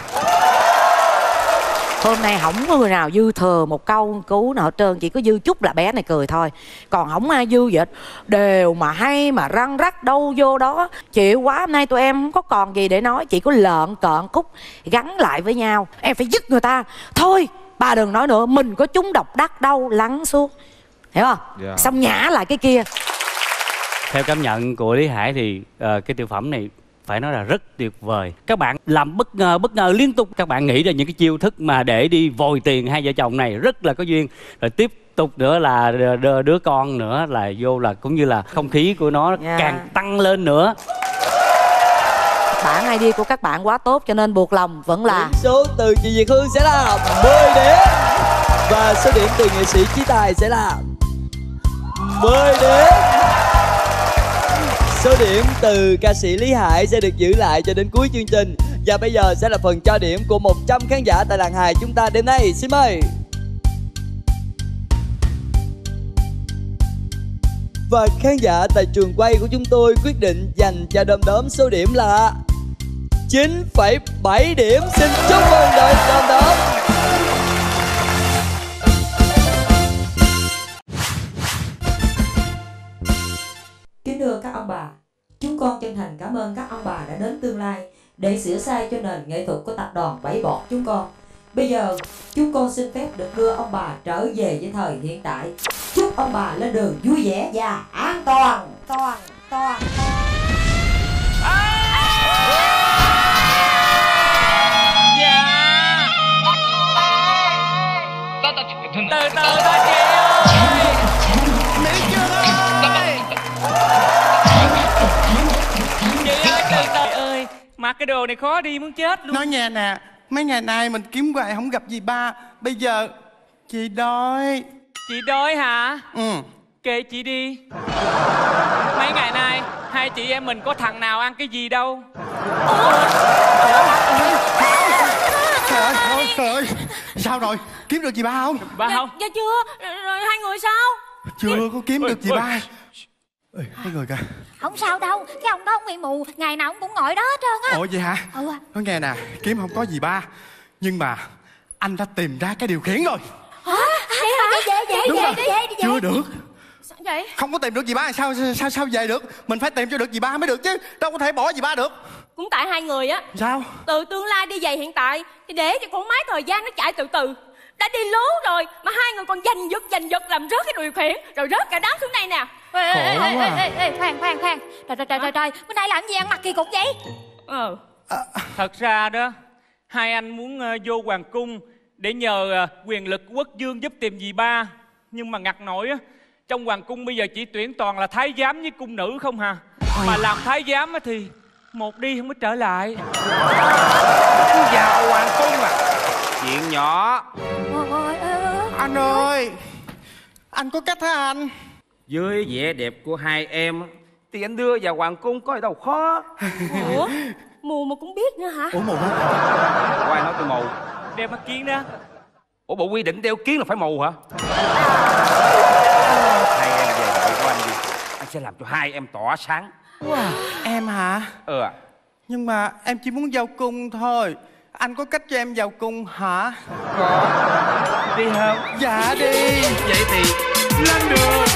Hôm nay không có người nào dư thừa một câu cứu nào hết trơn. Chỉ có dư chút là bé này cười thôi. Còn không ai dư vậy. Đều mà hay mà răng rắc đâu vô đó. Chịu quá, hôm nay tụi em không có còn gì để nói. Chỉ có lợn cợn khúc gắn lại với nhau. Em phải dứt người ta. Thôi bà đừng nói nữa, mình có trúng độc đắc đâu, lắng xuống. Hiểu không? Dạ. Xong nhả lại cái kia. Theo cảm nhận của Lý Hải thì uh, cái tiểu phẩm này phải nói là rất tuyệt vời. Các bạn làm bất ngờ bất ngờ liên tục. Các bạn nghĩ ra những cái chiêu thức mà để đi vòi tiền hai vợ chồng này rất là có duyên. Rồi tiếp tục nữa là đứa, đứa con nữa là vô là cũng như là không khí của nó Yeah. càng tăng lên nữa. Bản i đê của các bạn quá tốt cho nên buộc lòng vẫn là Điểm số từ chị Việt Hương sẽ là mười điểm. Và số điểm từ nghệ sĩ Chí Tài sẽ là mười điểm. số điểm từ ca sĩ Lý Hải sẽ được giữ lại cho đến cuối chương trình. Và bây giờ sẽ là phần cho điểm của một trăm khán giả tại làng hài chúng ta đêm nay. Xin mời. Và khán giả tại trường quay của chúng tôi quyết định dành cho Đom Đóm số điểm là chín phẩy bảy điểm. Xin chúc mừng đội Đom Đóm. Kính thưa các ông bà, chúng con chân thành cảm ơn các ông bà đã đến Tương Lai để sửa sai cho nền nghệ thuật của tập đoàn Bảy Bọt chúng con. Bây giờ chúng con xin phép được đưa ông bà trở về với thời hiện tại. Chúc ông bà lên đường vui vẻ và an toàn. Toàn, toàn, từ từ thôi chị ơi. Mỹ Trương ơi. Chị ơi, từ từ ơi. Mặc cái đồ này khó đi muốn chết luôn. Nói nghe nè, mấy ngày nay mình kiếm hoài không gặp gì ba. Bây giờ chị đói. Chị đói hả? Ừ. Kệ chị đi. Mấy ngày nay hai chị em mình có thằng nào ăn cái gì đâu. Trời ơi, trời ơi, trời ơi. Sao rồi? Kiếm được gì ba không? Ba không? Dạ chưa. Rồi hai người sao? Chưa có kiếm được gì ba. Ê, mấy người kìa. Không sao đâu, cái ông đó không bị mù, ngày nào ông cũng ngồi đó hết trơn á. Ủa vậy hả? Ừ. Nói nghe nè, kiếm không có gì ba, nhưng mà anh đã tìm ra cái điều khiển rồi. Hả? Vậy hả? Vậy vậy Đúng vậy rồi. đi vậy đi. Chưa được. Sao vậy? Không có tìm được gì ba sao sao sao về được? Mình phải tìm cho được gì ba mới được chứ. Đâu có thể bỏ gì ba được. Cũng tại hai người á. Sao? Từ tương lai đi về hiện tại thì để cho con máy thời gian nó chạy từ từ. Đã đi lố rồi mà hai người còn giành giật giành giật làm rớt cái điều khiển rồi rớt cả đám xuống đây nè. Ê, ê, ê, ê, ê, ê, ê, khoan khoan khoan. Trời trời trời trời trời, bữa nay làm gì ăn mặc kỳ cục vậy? Ờ. Thật ra đó, hai anh muốn uh, vô hoàng cung để nhờ uh, quyền lực quốc vương giúp tìm dì ba. Nhưng mà ngặt nổi á, trong hoàng cung bây giờ chỉ tuyển toàn là thái giám với cung nữ không hà. Mà làm thái giám á thì một đi không có trở lại. Cứ vào hoàng cung à? Chuyện nhỏ. Anh ơi, anh có cách hả anh? Với vẻ đẹp của hai em thì anh đưa vào hoàng cung có gì đâu khó. Ủa? Mù mà cũng biết nữa hả? Ủa mù hả? Có ai nói tôi mù? Đeo mắt kiến đó. Ủa bộ quy định đeo kiến là phải mù hả? Hai em về đội của anh đi, anh sẽ làm cho hai em tỏa sáng. Wow. Em hả? Ừ à. Nhưng mà em chỉ muốn vào cung thôi. Anh có cách cho em vào cung hả? Có. Đi không? Dạ đi. Vậy thì lên đường.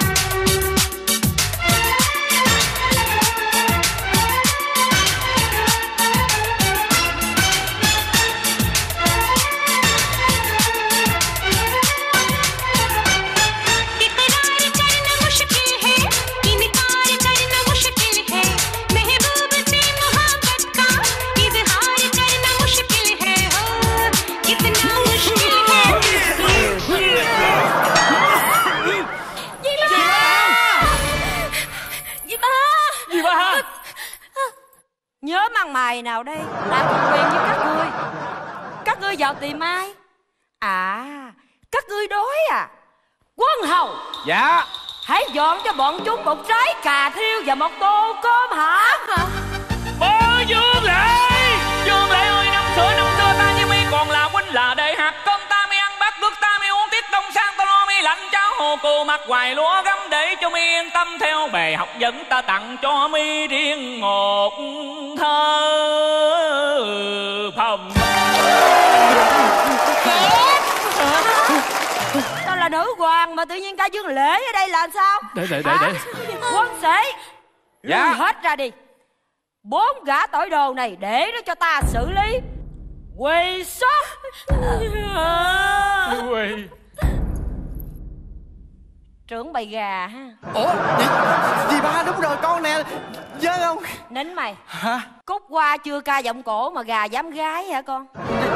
Nhớ màn mày nào đây làm quen với các ngươi. Các ngươi vào tìm ai? À, các ngươi đói à? Quân hầu. Dạ. Hãy dọn cho bọn chúng một trái cà thiêu và một tô cơm hả? Bố Dương Lệ, Dương Lệ ơi, năm xưa năm xưa ta như mi còn là huynh là đầy hạt cơm ta mi ăn bát nước ta mi uống tiết đông sang ta lo mi lạnh cháo hồ cô mặc hoài lúa gấm để cho mi yên tâm theo bề học dẫn ta tặng cho mi riêng một thơ phòng. Tao là nữ hoàng mà tự nhiên ca Dương Lễ ở đây là sao? Để để để để. Quân sĩ. Dạ. Lui hết ra đi. Bốn gã tội đồ này để nó cho ta xử lý. Quỳ xuống. Quỳ. Trưởng bầy gà ha. Ủa dì, dì ba đúng rồi con nè. Dơ không? Nín mày. Hả? Cúc qua chưa ca giọng cổ mà gà dám gái hả con?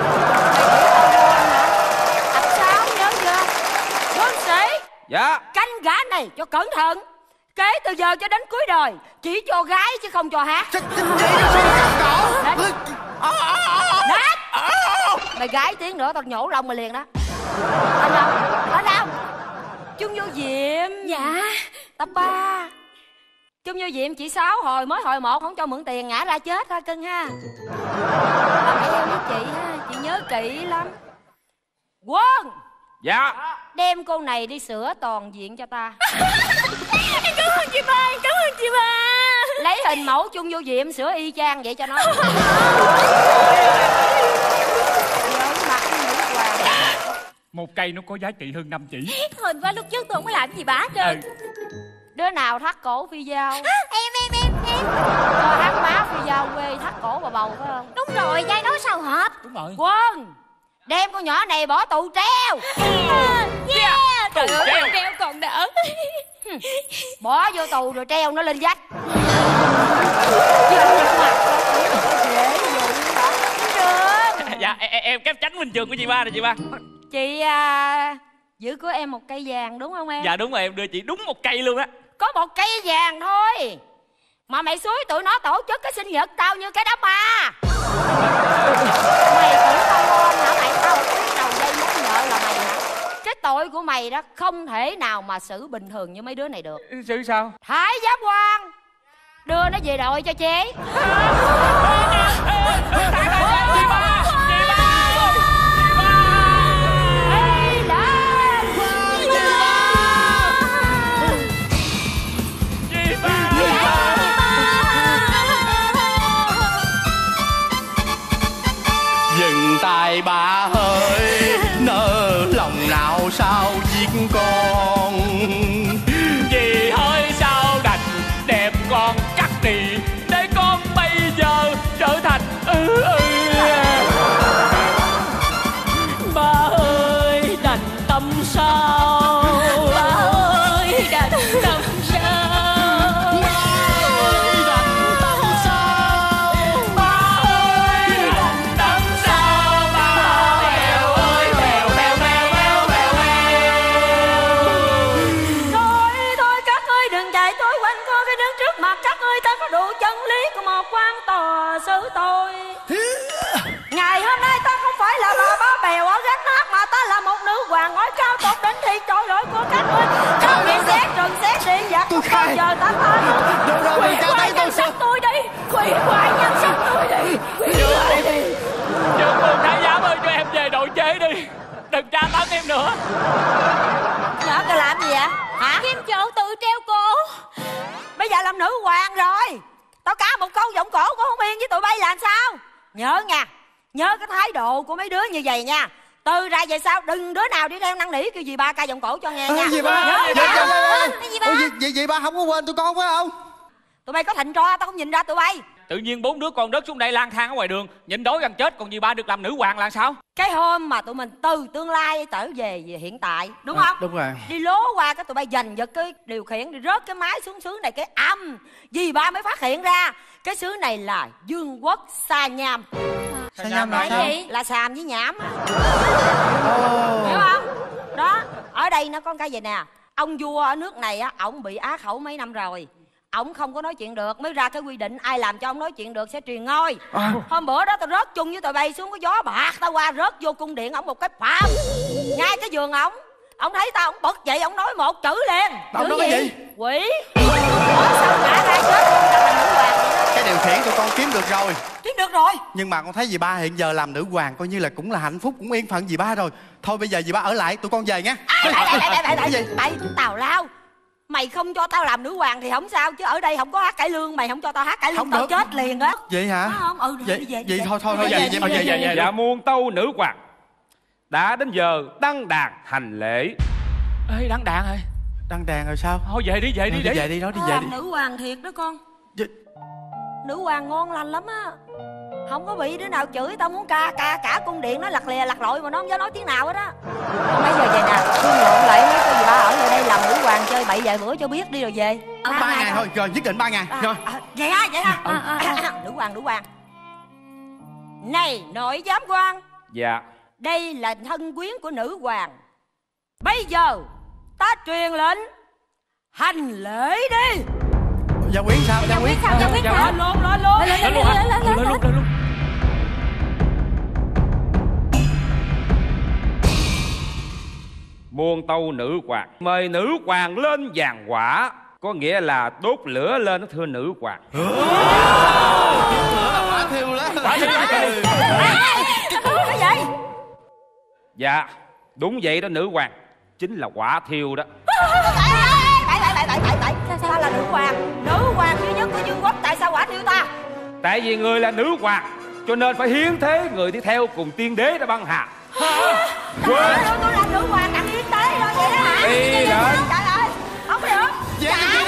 Tập sáu nhớ chưa? Quân sĩ. Dạ. Canh gã này cho cẩn thận. Kể từ giờ cho đến cuối đời chỉ cho gái chứ không cho hát. Nát. Mày gái tiếng nữa tao nhổ lông mày liền đó. Anh đâu? Anh đâu? Chung vô Diệm. Dạ. Tập ba. chung vô viện chị Sáu hồi mới hồi một không cho mượn tiền ngã ra chết thôi cưng ha. Làm em với chị ha, chị nhớ kỹ lắm. Quân. Dạ. Đem cô này đi sửa toàn diện cho ta. Em cảm ơn chị ba, em cảm ơn chị ba. Lấy hình mẫu chung vô viện sửa y chang vậy cho nó. Một cây nó có giá trị hơn năm chỉ. Hên quá lúc trước tôi không có làm gì bá trơn. Ừ. Đứa nào thắt cổ phi dao? À, em em em em. Cho hát má phi dao quê thắt cổ bà bầu phải không? Đúng rồi, dai nói sao hợp. Đúng rồi. Quân, đem con nhỏ này bỏ tù treo. Yeah. Trời ơi, treo. treo còn đỡ. Bỏ vô tù rồi treo nó lên vách. Dạ em, em kép tránh bình trường của chị ba rồi chị ba. Chị à, giữ của em một cây vàng đúng không em? Dạ đúng rồi, em đưa chị đúng một cây luôn á. Có một cây vàng thôi mà mày xúi tụi nó tổ chức cái sinh nhật tao như cái đám ma. Mày tưởng tao lo hả mày? Tao biết đầu dây mối nhợ là mày hả? Cái tội của mày đó không thể nào mà xử bình thường như mấy đứa này được. Xử sao? Thái giám quan đưa nó về đội cho chế. Dừng tay bà ơi, nỡ lòng nào sao giết con. Vì ơi sao đành đem con cắt đi, để con bây giờ trở thành ư ư. Ba ơi đành tâm sao, ba ơi đành tâm sao, ba ơi đành tâm sao, ba ơi đành tâm sao, ba bèo ơi bèo bèo bèo bèo bèo bèo. Thôi thôi các ơi đừng chạy tối quanh co cái đứng trước mặt các ơi, ta có đủ chân lý của một quan tòa xử tôi. Ngày hôm nay ta không phải là bà bá bèo ở gánh hát mà ta là một nữ hoàng ngói cao tột đỉnh thì trội lỗi của các ơi. Không bị xét trừng xét điện giặc không bao giờ ta tha. Được rồi, Quỷ đừng ca hoại tay tôi nhân sắc tôi đi, quỷ hoại nhân sắc tôi đi, quỷ hoại đi. Trường Quân Thái giám ơi, cho em về đội chế đi, đừng tra tấn em nữa. Nhỏ cái làm gì vậy hả? Kim chỗ tự treo cổ. Bây giờ làm nữ hoàng rồi, tao cá một câu giọng cổ cũng không yên với tụi bay làm sao. Nhớ nha, nhớ cái thái độ của mấy đứa như vậy nha. Từ ra về sau đừng đứa nào đi theo năn nỉ kêu dì ba ca giọng cổ cho nghe nha. Dì ba, nhớ dì nha. ba. Dì ba. Ủa, dì, dì, dì ba không có quên tụi con phải không? Tụi bay có thịnh tro tao không nhìn ra tụi bay. Tự nhiên bốn đứa con đất xuống đây lang thang ở ngoài đường, nhịn đói gần chết, còn dì ba được làm nữ hoàng là sao? Cái hôm mà tụi mình từ tương lai trở về về hiện tại đúng không? Đúng rồi. Đi lố qua cái tụi bay giành giật cái điều khiển đi rớt cái máy xuống xứ này cái âm. Dì ba mới phát hiện ra cái xứ này là vương quốc Sa Nham. Sa Nham là sao? Là xàm với nhảm á. Hiểu không? Đó, ở đây nó có cái gì nè. Ông vua ở nước này á, ổng bị á khẩu mấy năm rồi. Ổng không có nói chuyện được, mới ra cái quy định ai làm cho ông nói chuyện được sẽ truyền ngôi. À. Hôm bữa đó tao rớt chung với tụi bay xuống cái gió bạc, tao qua rớt vô cung điện ổng một cái phàm. Ngay cái giường ổng, ổng thấy tao ổng bật dậy ổng nói một chữ liền. Ổng nói cái gì? Quỷ. Ủa sao ngã ra chết luôn, tao là nữ hoàng. Cái điều khiển tụi con kiếm được rồi. Kiếm được rồi. Nhưng mà con thấy dì ba hiện giờ làm nữ hoàng coi như là cũng là hạnh phúc, cũng yên phận dì ba rồi. Thôi bây giờ dì ba ở lại, tụi con về nha. Đại đại đại đại Cái gì? đại tào lao. Mày không cho tao làm nữ hoàng thì không sao, chứ ở đây không có hát cải lương, mày không cho tao hát cải lương Không tao được. chết liền á. Vậy hả? Không, ừ, vậy, đi về, vậy đi thôi về. thôi thôi Đi về về, về về đi về về. về. Dạ muôn tâu nữ hoàng, đã đến giờ đăng đàn hành lễ. Ê đăng đàn rồi. Đăng đàn rồi sao? Thôi về đi về đi đi đi. về đi đó đi Tao về làm đi. nữ hoàng thiệt đó con. Dạ. Nữ hoàng ngon lành lắm á. Không có bị đứa nào chửi tao muốn ca ca cả cung điện nó lặt lè lặt lội mà nó không dám nói tiếng nào hết á. Mấy giờ về nè, thương lượng lại mấy cô dì ba ở lại đây làm nữ hoàng chơi bậy vài bữa cho biết đi rồi về. Ba, ba ngày thôi, rồi nhất định ba ngày. À, Rồi. à, vậy ha, vậy ha. À, à, à. Nữ hoàng, nữ hoàng. Này nội giám quan, Dạ. đây là thân quyến của nữ hoàng. Bây giờ ta truyền lệnh hành lễ đi. Gia Quyến sao? Gia Quyến sao? Gia Quyến sao? Lên luôn, lên luôn. Lên luôn hả? Lên luôn, lên luôn. Muôn tâu nữ hoàng, mời nữ hoàng lên giàn quả, có nghĩa là đốt lửa lên đó thưa nữ hoàng. Quả thiêu đó. Phải vậy. Cái gì? Dạ, đúng vậy đó nữ hoàng. Chính là quả thiêu đó. Tại tại tại tại tại tại sao là nữ hoàng? Nữ hoàng duy nhất của Dương Quốc, tại sao quả thiêu ta? Tại vì người là nữ hoàng, cho nên phải hiến thế người đi theo cùng tiên đế đã băng hà. Quên. Tôi là nữ hoàng đặt hiến tế rồi vậy đó hả? Đi rồi. Trời ơi, không được. Chạy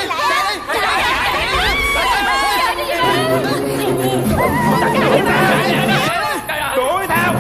lẹ. Đuổi theo.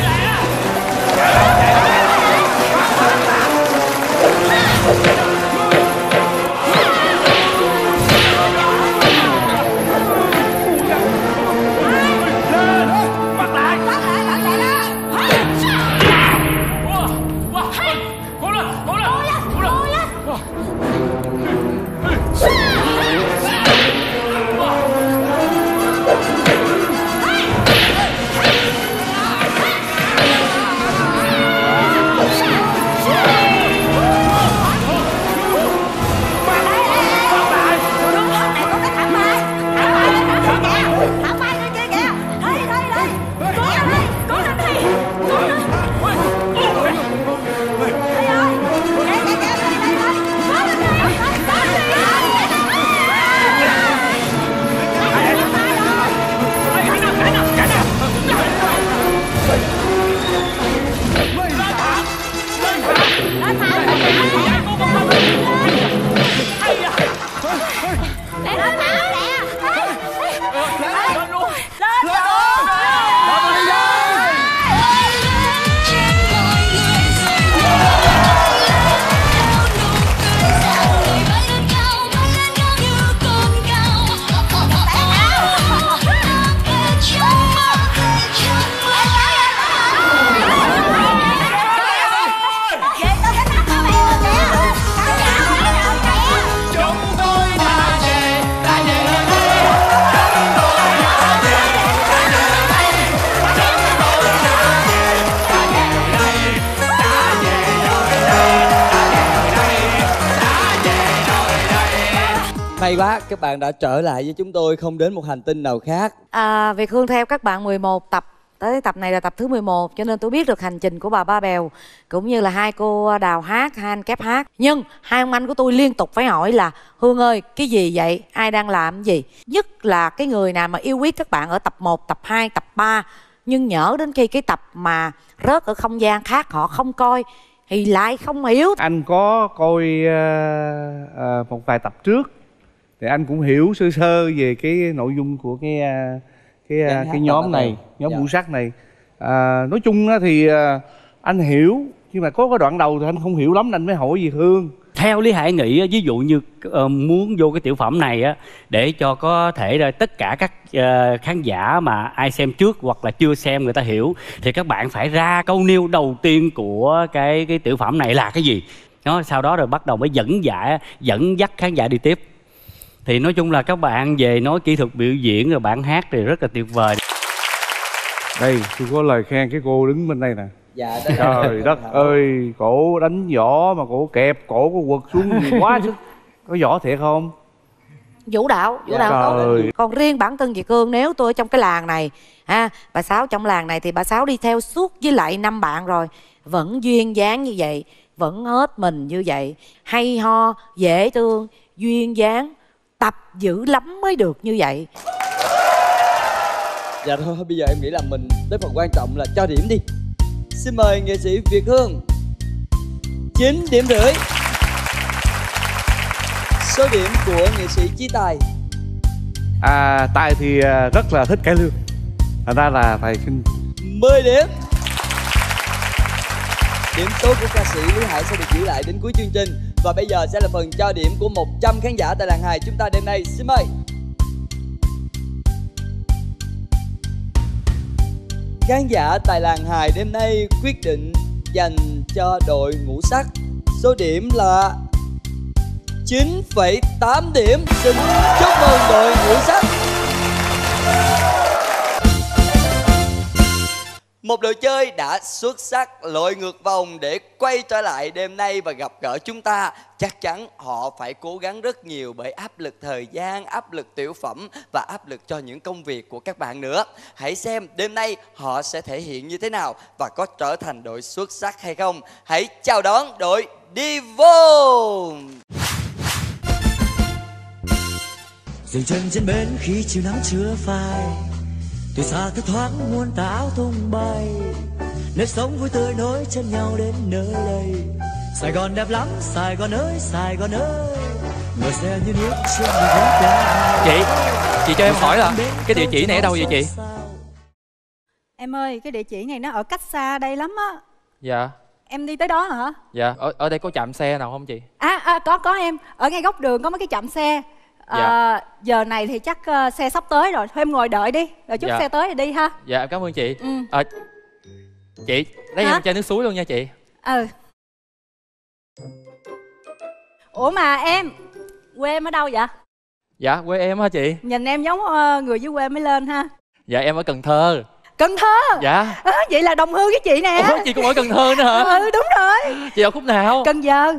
Hay quá, các bạn đã trở lại với chúng tôi không đến một hành tinh nào khác. À, Việt Hương theo các bạn mười một tập, tới tập này là tập thứ mười một, cho nên tôi biết được hành trình của bà Ba Bèo cũng như là hai cô Đào hát, hai anh Kép hát. Nhưng hai ông anh của tôi liên tục phải hỏi là Hương ơi, cái gì vậy? Ai đang làm gì? Nhất là cái người nào mà yêu quý các bạn ở tập một, tập hai, tập ba, nhưng nhỡ đến khi cái tập mà rớt ở không gian khác họ không coi thì lại không hiểu. Anh có coi uh, uh, một vài tập trước thì anh cũng hiểu sơ sơ về cái nội dung của cái cái cái, cái nhóm này, nhóm Ngũ Sắc này. À, nói chung thì anh hiểu, nhưng mà có cái đoạn đầu thì anh không hiểu lắm, anh mới hỏi Việt Hương. Theo Lý Hải nghĩ, ví dụ như uh, muốn vô cái tiểu phẩm này á, để cho có thể uh, tất cả các uh, khán giả mà ai xem trước hoặc là chưa xem người ta hiểu, thì các bạn phải ra câu nêu đầu tiên của cái cái tiểu phẩm này là cái gì. Đó, sau đó rồi bắt đầu mới dẫn dạy, dẫn dắt khán giả đi tiếp. Thì nói chung là các bạn về nói kỹ thuật biểu diễn rồi bạn hát thì rất là tuyệt vời. Đây, tôi có lời khen cái cô đứng bên đây nè. Dạ, trời đất ơi, cổ đánh võ mà cổ kẹp cổ có quật xuống quá sức. Có võ thiệt không? Vũ đạo, vũ đạo tốt. Còn riêng bản thân Việt Hương, nếu tôi ở trong cái làng này ha, bà Sáu trong làng này thì bà Sáu đi theo suốt với lại năm bạn rồi, vẫn duyên dáng như vậy, vẫn hết mình như vậy, hay ho, dễ thương, duyên dáng, tập dữ lắm mới được như vậy. Dạ thôi, bây giờ em nghĩ là mình tới phần quan trọng là cho điểm đi. Xin mời nghệ sĩ Việt Hương. Chín điểm rưỡi. Số điểm của nghệ sĩ Chí Tài. À, Tài thì rất là thích cải lương, thành ra là Tài xin mười điểm. Điểm số của ca sĩ Lý Hải sẽ được giữ lại đến cuối chương trình. Và bây giờ sẽ là phần cho điểm của một trăm khán giả tại làng hài chúng ta đêm nay. Xin mời. Khán giả tại làng hài đêm nay quyết định dành cho đội Ngũ Sắc số điểm là chín phẩy tám điểm. Xin chúc mừng đội Ngũ Sắc. Một đội chơi đã xuất sắc lội ngược vòng để quay trở lại đêm nay và gặp gỡ chúng ta. Chắc chắn họ phải cố gắng rất nhiều bởi áp lực thời gian, áp lực tiểu phẩm và áp lực cho những công việc của các bạn nữa. Hãy xem đêm nay họ sẽ thể hiện như thế nào và có trở thành đội xuất sắc hay không. Hãy chào đón đội Đi Vô. Dừng chân trên bến khi chiều nắng chưa phai, từ xa thấp thoáng muôn tà áo tung bay. Nếp sống vui tươi nối chân nhau đến nơi đây. Sài Gòn đẹp lắm, Sài Gòn ơi, Sài Gòn ơi. Ngồi xe như nước trên đường ca. Chị, chị cho em hỏi là cái địa chỉ này ở đâu vậy chị? Em ơi, cái địa chỉ này nó ở cách xa đây lắm á. Dạ. Em đi tới đó hả? Dạ, ở ở đây có trạm xe nào không chị? À, à có có em, ở ngay góc đường có mấy cái trạm xe. À, dạ. Giờ này thì chắc uh, xe sắp tới rồi, thôi em ngồi đợi đi, rồi chút dạ. xe tới rồi đi ha. Dạ, em cảm ơn chị. Ừ. À, chị, lấy hả? em chai nước suối luôn nha chị. Ừ. Ủa mà em, quê em ở đâu vậy? Dạ, quê em hả chị? Nhìn em giống uh, người dưới quê mới lên ha. Dạ, em ở Cần Thơ. Cần Thơ? Dạ. À, vậy là đồng hương với chị nè. Ủa, chị cũng ở Cần Thơ nữa hả? Ừ, đúng rồi. Chị ở khúc nào? Cần Giờ.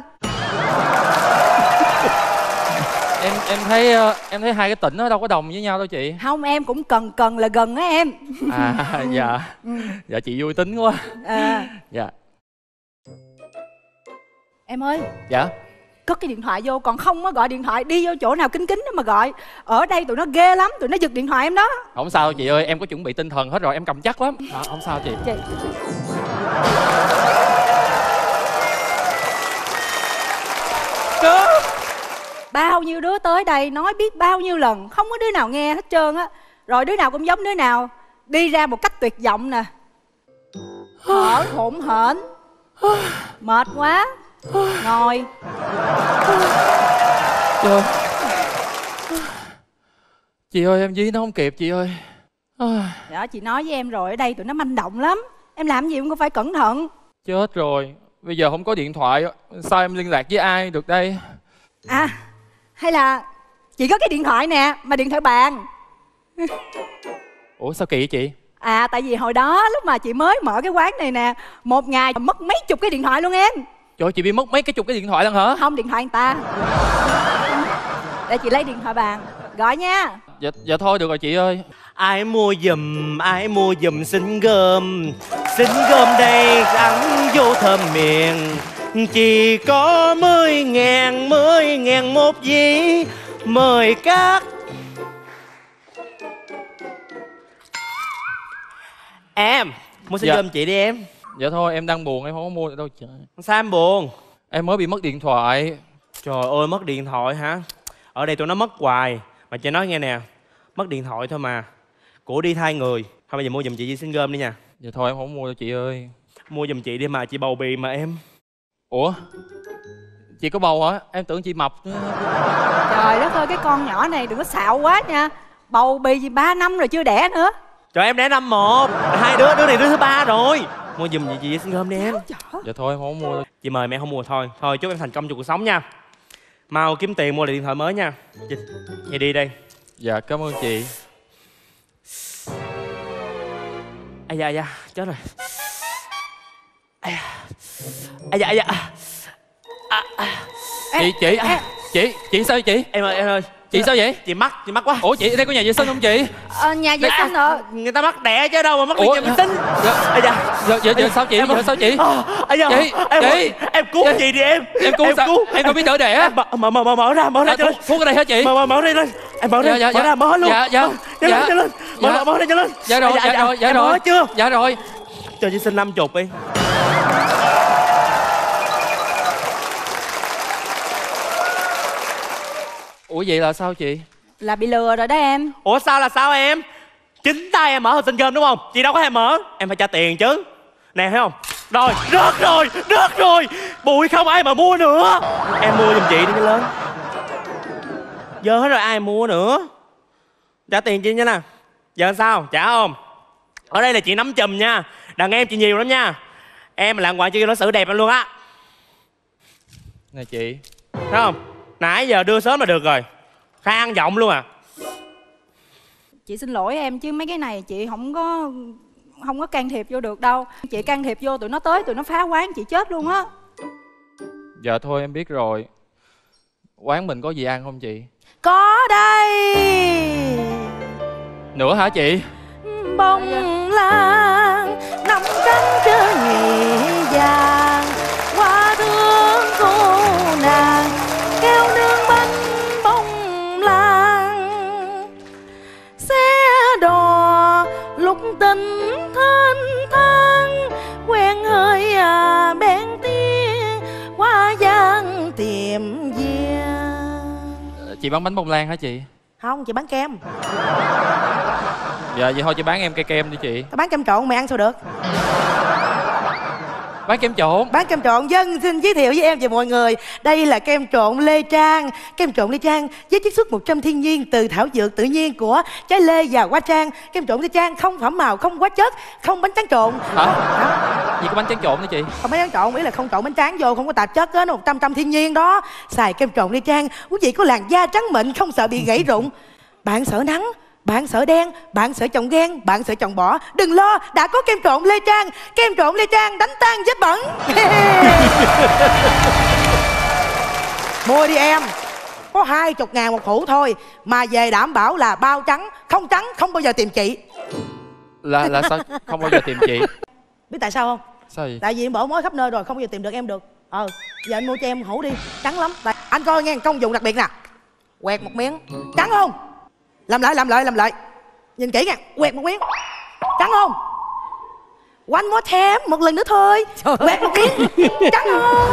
em em thấy em thấy hai cái tỉnh nó đâu có đồng với nhau đâu chị. Không, em cũng cần cần là gần á em. À dạ. Ừ. Dạ chị vui tính quá. À. Dạ. Em ơi. Dạ. Cất cái điện thoại vô, còn không á gọi điện thoại đi vô chỗ nào kín kín đó mà gọi. Ở đây tụi nó ghê lắm, tụi nó giật điện thoại em đó. Không sao chị ơi, em có chuẩn bị tinh thần hết rồi, em cầm chắc lắm. À, không sao chị. Chị. Được. Bao nhiêu đứa tới đây nói biết bao nhiêu lần, không có đứa nào nghe hết trơn á. Rồi đứa nào cũng giống đứa nào. Đi ra một cách tuyệt vọng nè. Thở hổn hển. Mệt quá. Ngồi. Trời. Chị ơi, em dí nó không kịp chị ơi. Đó, chị nói với em rồi, ở đây tụi nó manh động lắm. Em làm gì cũng phải cẩn thận. Chết rồi, bây giờ không có điện thoại, sao em liên lạc với ai được đây? À, hay là chị có cái điện thoại nè, mà điện thoại bàn. Ủa sao kỳ vậy chị? À, tại vì hồi đó lúc mà chị mới mở cái quán này nè, một ngày mất mấy chục cái điện thoại luôn em. Trời, chị bị mất mấy cái chục cái điện thoại lần hả? Không, điện thoại người ta. Để chị lấy điện thoại bàn, gọi nha. Dạ, dạ thôi được rồi chị ơi. Ai mua giùm, ai mua giùm xin gom. Xin gom đây ăn vô thơm miệng. Chỉ có mười ngàn, mười ngàn một dĩ. Mời các em mua xin dạ. gom chị đi em. Dạ thôi, em đang buồn, em không có mua được đâu trời. Sao em buồn? Em mới bị mất điện thoại. Trời ơi, mất điện thoại hả? Ở đây tụi nó mất hoài. Mà chị nói nghe nè, mất điện thoại thôi mà, của đi thay người. Thôi bây giờ mua giùm chị xin gom đi nha. Dạ thôi em không mua đâu chị ơi. Mua giùm chị đi mà, chị bầu bì mà em. Ủa? Chị có bầu hả? Em tưởng chị mập. Trời đất ơi, cái con nhỏ này đừng có xạo quá nha. Bầu bì gì ba năm rồi chưa đẻ nữa. Trời, em đẻ năm một. Hai đứa, đứa này đứa thứ ba rồi. Mua giùm chị, chị xin gom đi em. Dạ thôi em không mua đâu. Chị mời mẹ không mua thôi. Thôi chúc em thành công trong cuộc sống nha. Mau kiếm tiền mua lại điện thoại mới nha. Chị, chị đi đây. Dạ cảm ơn chị. Ây da, ây da, chết rồi. Ây da, ây da, ây da. À, à. Chị, chị, à, chị, chị sao vậy chị? Em ơi, em ơi. Chị sao vậy? Chị mắc, chị mắc quá. Ủa chị, đây có nhà vệ sinh không chị? Ờ, nhà vệ sinh rồi. Người ta mắc đẻ chứ đâu mà mắc đi nhà vệ sinh. Ây da, giờ, giờ, giờ sao chị? Giờ sao chị? Ây da, chị, em, chị. Em cứu chị đi em. Em cứu sao? Em đâu biết đỡ đẻ. Mở, mở, mở, mở ra, mở ra cho lên. Thuốc ở đây hả chị? Mở, mở, mở ra lên. Em mở ra, mở ra, mở hết luôn. Dạ, dạ. Cho lên, cho lên. Mở, mở ra cho lên. Dạ rồi, dạ rồi, dạ rồi. Mở chưa? Dạ rồi. Cho chị xin năm chục đi. Ủa vậy là sao chị? Là bị lừa rồi đó em. Ủa sao là sao em? Chính tay em mở hồ xin gom đúng không? Chị đâu có hề mở. Em phải trả tiền chứ. Nè thấy không? Rồi, rớt rồi, rớt rồi. Bụi không ai mà mua nữa. Em mua giùm chị đi cho lên. Giờ hết rồi ai mua nữa. Trả tiền chị nha nè. Giờ sao? Trả không? Ở đây là chị nắm chùm nha. Đàn em chị nhiều lắm nha. Em mà làm ngoại chị nó xử đẹp em luôn á. Nè chị. Thấy không? Nãy giờ đưa sớm là được rồi. Khang giọng luôn à. Chị xin lỗi em chứ mấy cái này chị không có không có can thiệp vô được đâu. Chị can thiệp vô tụi nó tới tụi nó phá quán chị chết luôn á. Dạ thôi em biết rồi. Quán mình có gì ăn không chị? Có đây. Nữa hả chị? Bông lan năm cánh chớ nhị vàng, hoa thương cô nàng kêu nương bánh bông lan. Xe đò lúc tình thanh thang, quen hơi à bén tiếng qua giang tìm về. Chị bán bánh bông lan hả chị? Không, chị bán kem. Dạ vậy thôi chị bán em cây kem đi chị. Tao bán kem trộn mày ăn sao được. Bán kem trộn. Bán kem trộn. Dân xin giới thiệu với em và mọi người, đây là kem trộn Lê Trang. Kem trộn Lê Trang với chiết xuất một trăm thiên nhiên từ thảo dược tự nhiên của trái lê và hoa trang. Kem trộn Lê Trang không phẩm màu, không hóa chất, không bánh tráng trộn. Hả? Hả? Gì có bánh tráng trộn đó chị? Không bánh tráng trộn, ý là không trộn bánh tráng vô, không có tạp chất á, nó một trăm trăm thiên nhiên đó. Xài kem trộn Lê Trang, quý vị có làn da trắng mịn không sợ bị gãy rụng. Bạn sợ nắng, bạn sợ đen, bạn sợ chồng ghen, bạn sợ chồng bỏ, đừng lo, đã có kem trộn Lê Trang. Kem trộn Lê Trang đánh tan vết bẩn. Mua đi em, có hai chục ngàn một hũ thôi, mà về đảm bảo là bao trắng, không trắng không bao giờ tìm chị. Là là sao không bao giờ tìm chị? Biết tại sao không? Sao vậy? Tại vì em bỏ mối khắp nơi rồi, không bao giờ tìm được em được. Ờ, giờ anh mua cho em hũ đi, trắng lắm. Tại... anh coi nghe công dụng đặc biệt nè. Quẹt một miếng, trắng không? Làm lại, làm lại, làm lại. Nhìn kỹ nha, quẹt một miếng. Trắng không? One more time, một lần nữa thôi. Quẹt một miếng. Trắng không?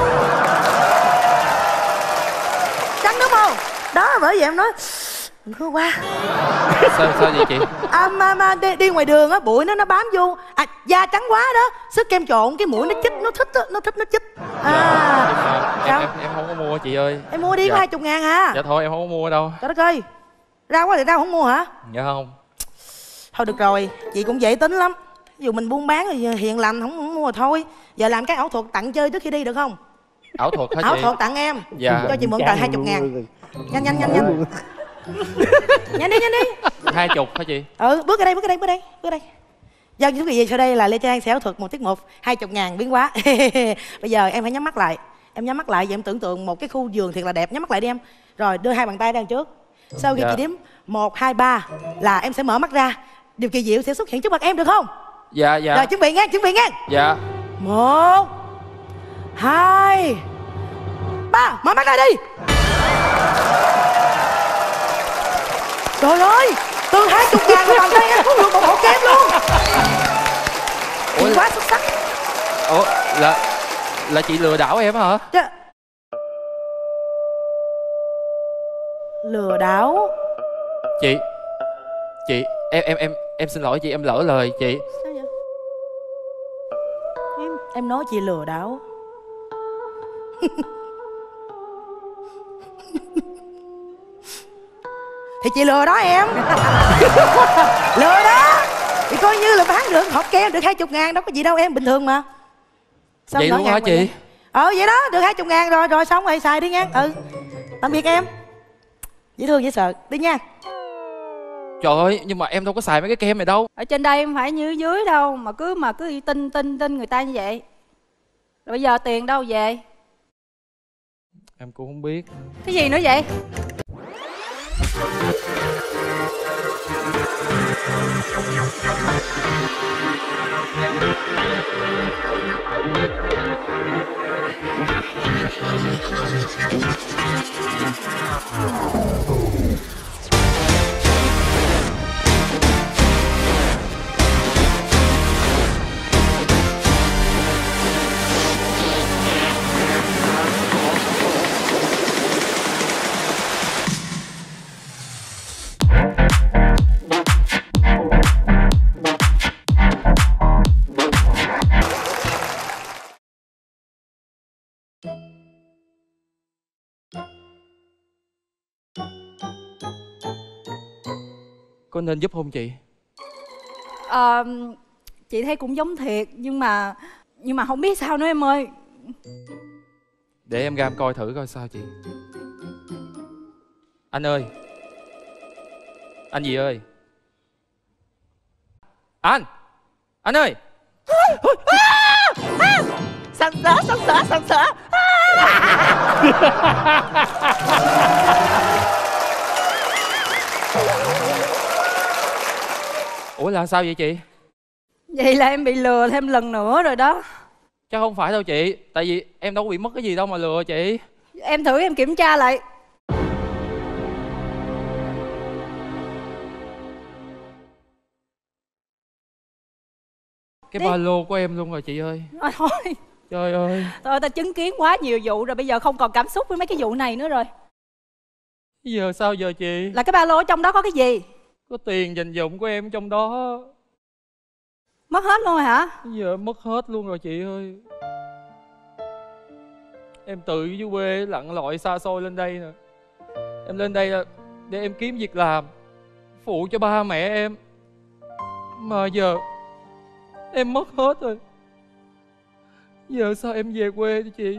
Trắng đúng không? Đó, bởi vậy em nói hư quá. Sao sao vậy chị? À, mà, mà đi, đi ngoài đường á, bụi nó nó bám vô. À, da trắng quá đó, sức kem trộn cái mũi nó chích, nó thích á, nó thích nó chích. À, em, em em không có mua chị ơi. Em mua đi, dạ. có hai chục ngàn hả? Dạ thôi em không có mua đâu. Trời đất ơi, rau quá thì rau không mua hả? Dạ không. Thôi được rồi, chị cũng dễ tính lắm. Ví dụ mình buôn bán thì hiền lành không, không mua thôi. Giờ làm cái ảo thuật tặng chơi trước khi đi được không? Ảo thuật hả chị? Ảo thuật tặng em. Dạ. Cho chị mượn tờ hai chục ngàn. Nhanh nhanh nhanh nhanh. Nhanh đi nhanh đi. Hai chục hả chị? Ừ, bước ở đây, bước ở đây, bước ở đây, bước ở đây. Dân những gì sau đây là Lê Trang sẽ ảo thuật một tiết mục hai chục ngàn biến hóa. Bây giờ em phải nhắm mắt lại. Em nhắm mắt lại và em tưởng tượng một cái khu vườn thiệt là đẹp. Nhắm mắt lại đi em. Rồi đưa hai bàn tay ra đằng trước. Sau khi dạ. chị đếm một, hai, ba là em sẽ mở mắt ra. Điều kỳ diệu sẽ xuất hiện trước mặt em được không? Dạ dạ. Rồi chuẩn bị nghe, chuẩn bị nghe. Dạ. Một, hai, ba, mở mắt ra đi. Trời ơi, từ hai chục ngàn vào bàn tay em có được một hộp kem luôn. Ủa, quá xuất sắc. Ủa là là chị lừa đảo em hả? Chứ... lừa đảo. Chị chị em em em em xin lỗi chị, em lỡ lời chị. Sao vậy? Em em nói chị lừa đảo. Thì chị lừa đó em. Lừa đó. Thì coi như là bán được hộp kem được hai chục ngàn, đâu có gì đâu em, bình thường mà. Sao vậy luôn hả chị? Vậy? Ờ vậy đó, được hai chục ngàn rồi, rồi xong rồi xài đi nha. Ừ, tạm biệt em. Dễ thương dễ sợ, đi nha. Trời ơi, nhưng mà em đâu có xài mấy cái kem này đâu. Ở trên đây em phải như dưới đâu mà cứ mà cứ tin tin tin người ta như vậy. Rồi bây giờ tiền đâu về? Em cũng không biết. Cái gì nữa vậy? Có nên giúp không chị? À, chị thấy cũng giống thiệt, nhưng mà nhưng mà không biết sao nữa em ơi. Để em ra em coi thử coi sao chị. Anh ơi. Anh gì ơi? Anh Anh ơi. Sẵn sỡ, sẵn sỡ, sẵn sỡ. Ủa là sao vậy chị? Vậy là em bị lừa thêm lần nữa rồi đó. Chắc không phải đâu chị. Tại vì em đâu có bị mất cái gì đâu mà lừa chị. Em thử em kiểm tra lại. Cái ba lô của em luôn rồi chị ơi. Thôi thôi. Trời ơi. Thôi ta chứng kiến quá nhiều vụ rồi, bây giờ không còn cảm xúc với mấy cái vụ này nữa rồi. Giờ sao giờ chị? Là cái ba lô ở trong đó có cái gì? Có tiền dành dụm của em trong đó. Mất hết luôn rồi hả? Giờ mất hết luôn rồi chị ơi. Em tự dưới quê lặn lội xa xôi lên đây nè. Em lên đây để em kiếm việc làm, phụ cho ba mẹ em. Mà giờ em mất hết rồi. Giờ sao em về quê đi chị?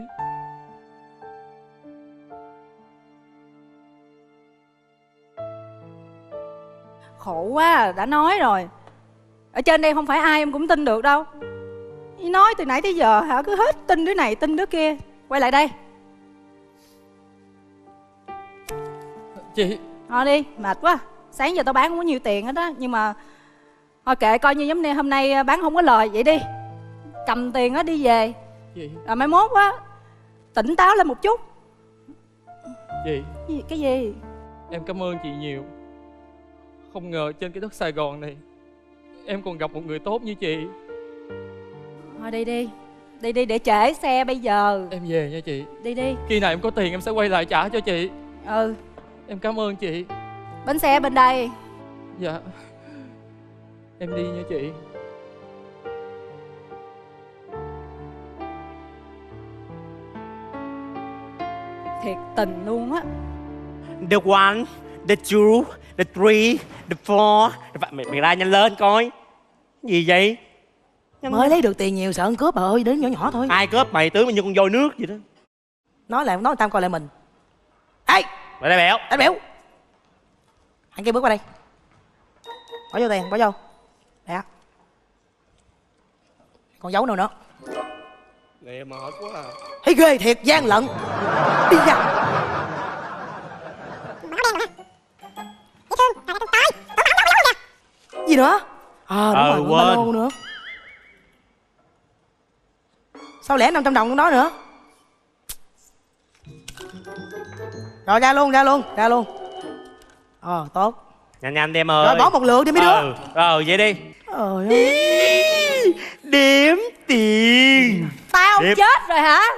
Khổ quá, đã nói rồi. Ở trên đây không phải ai em cũng tin được đâu. Nói từ nãy tới giờ hả, cứ hết tin đứa này tin đứa kia. Quay lại đây. Chị. Thôi đi, mệt quá. Sáng giờ tao bán không có nhiều tiền hết á. Nhưng mà thôi kệ, coi như giống như hôm nay bán không có lời. Vậy đi, cầm tiền á đi về. Chị. Rồi mai mốt á tỉnh táo lên một chút. Chị. Gì, cái gì? Em cảm ơn chị nhiều. Không ngờ trên cái đất Sài Gòn này em còn gặp một người tốt như chị. Thôi đi đi. Đi đi để trễ xe bây giờ. Em về nha chị. Đi đi. Khi nào em có tiền em sẽ quay lại trả cho chị. Ừ. Em cảm ơn chị. Bánh xe bên đây. Dạ. Em đi nha chị. Thiệt tình luôn á. The one, the two, the three, the four. Mày, mày ra nhanh lên coi. Gì vậy? Nhanh mới lên. Lấy được tiền nhiều sợ ăn cướp bà ơi, đến nhỏ nhỏ thôi. Ai cướp mày, tướng mày như con voi nước vậy đó. Nói lại, nói người ta coi lại mình. Ê! Lại đây Bẻo. Anh Bẻo. Anh kia bước qua đây. Bỏ vô tiền, bỏ vô. Nè. Còn giấu nào nữa. Nè mệt quá à. Thấy ghê thiệt, gian lận. Đi ra. Gì nữa? À đúng ờ, rồi, ba lô nữa. Sao lẽ năm trăm đồng trong đó nữa? Rồi ra luôn, ra luôn, ra luôn. Ờ, tốt. Nhanh nhanh đi em ơi. Rồi bỏ một lượt đi mấy đứa. Ừ, rồi vậy đi. Trời ơi. Đếm tiền. Tao Đếm. chết rồi hả?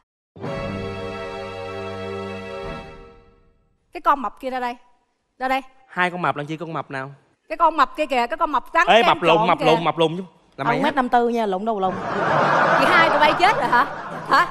Cái con mập kia ra đây. Ra đây. Hai con mập làm chi con mập nào? Cái con mập kia kìa, cái con mập trắng. Ê mập lùn, mập lùn, mập lùn chứ. Là mày Ông mét năm tư nha, lụng đâu lụng. Chị hai tụi bay chết rồi hả? Hả?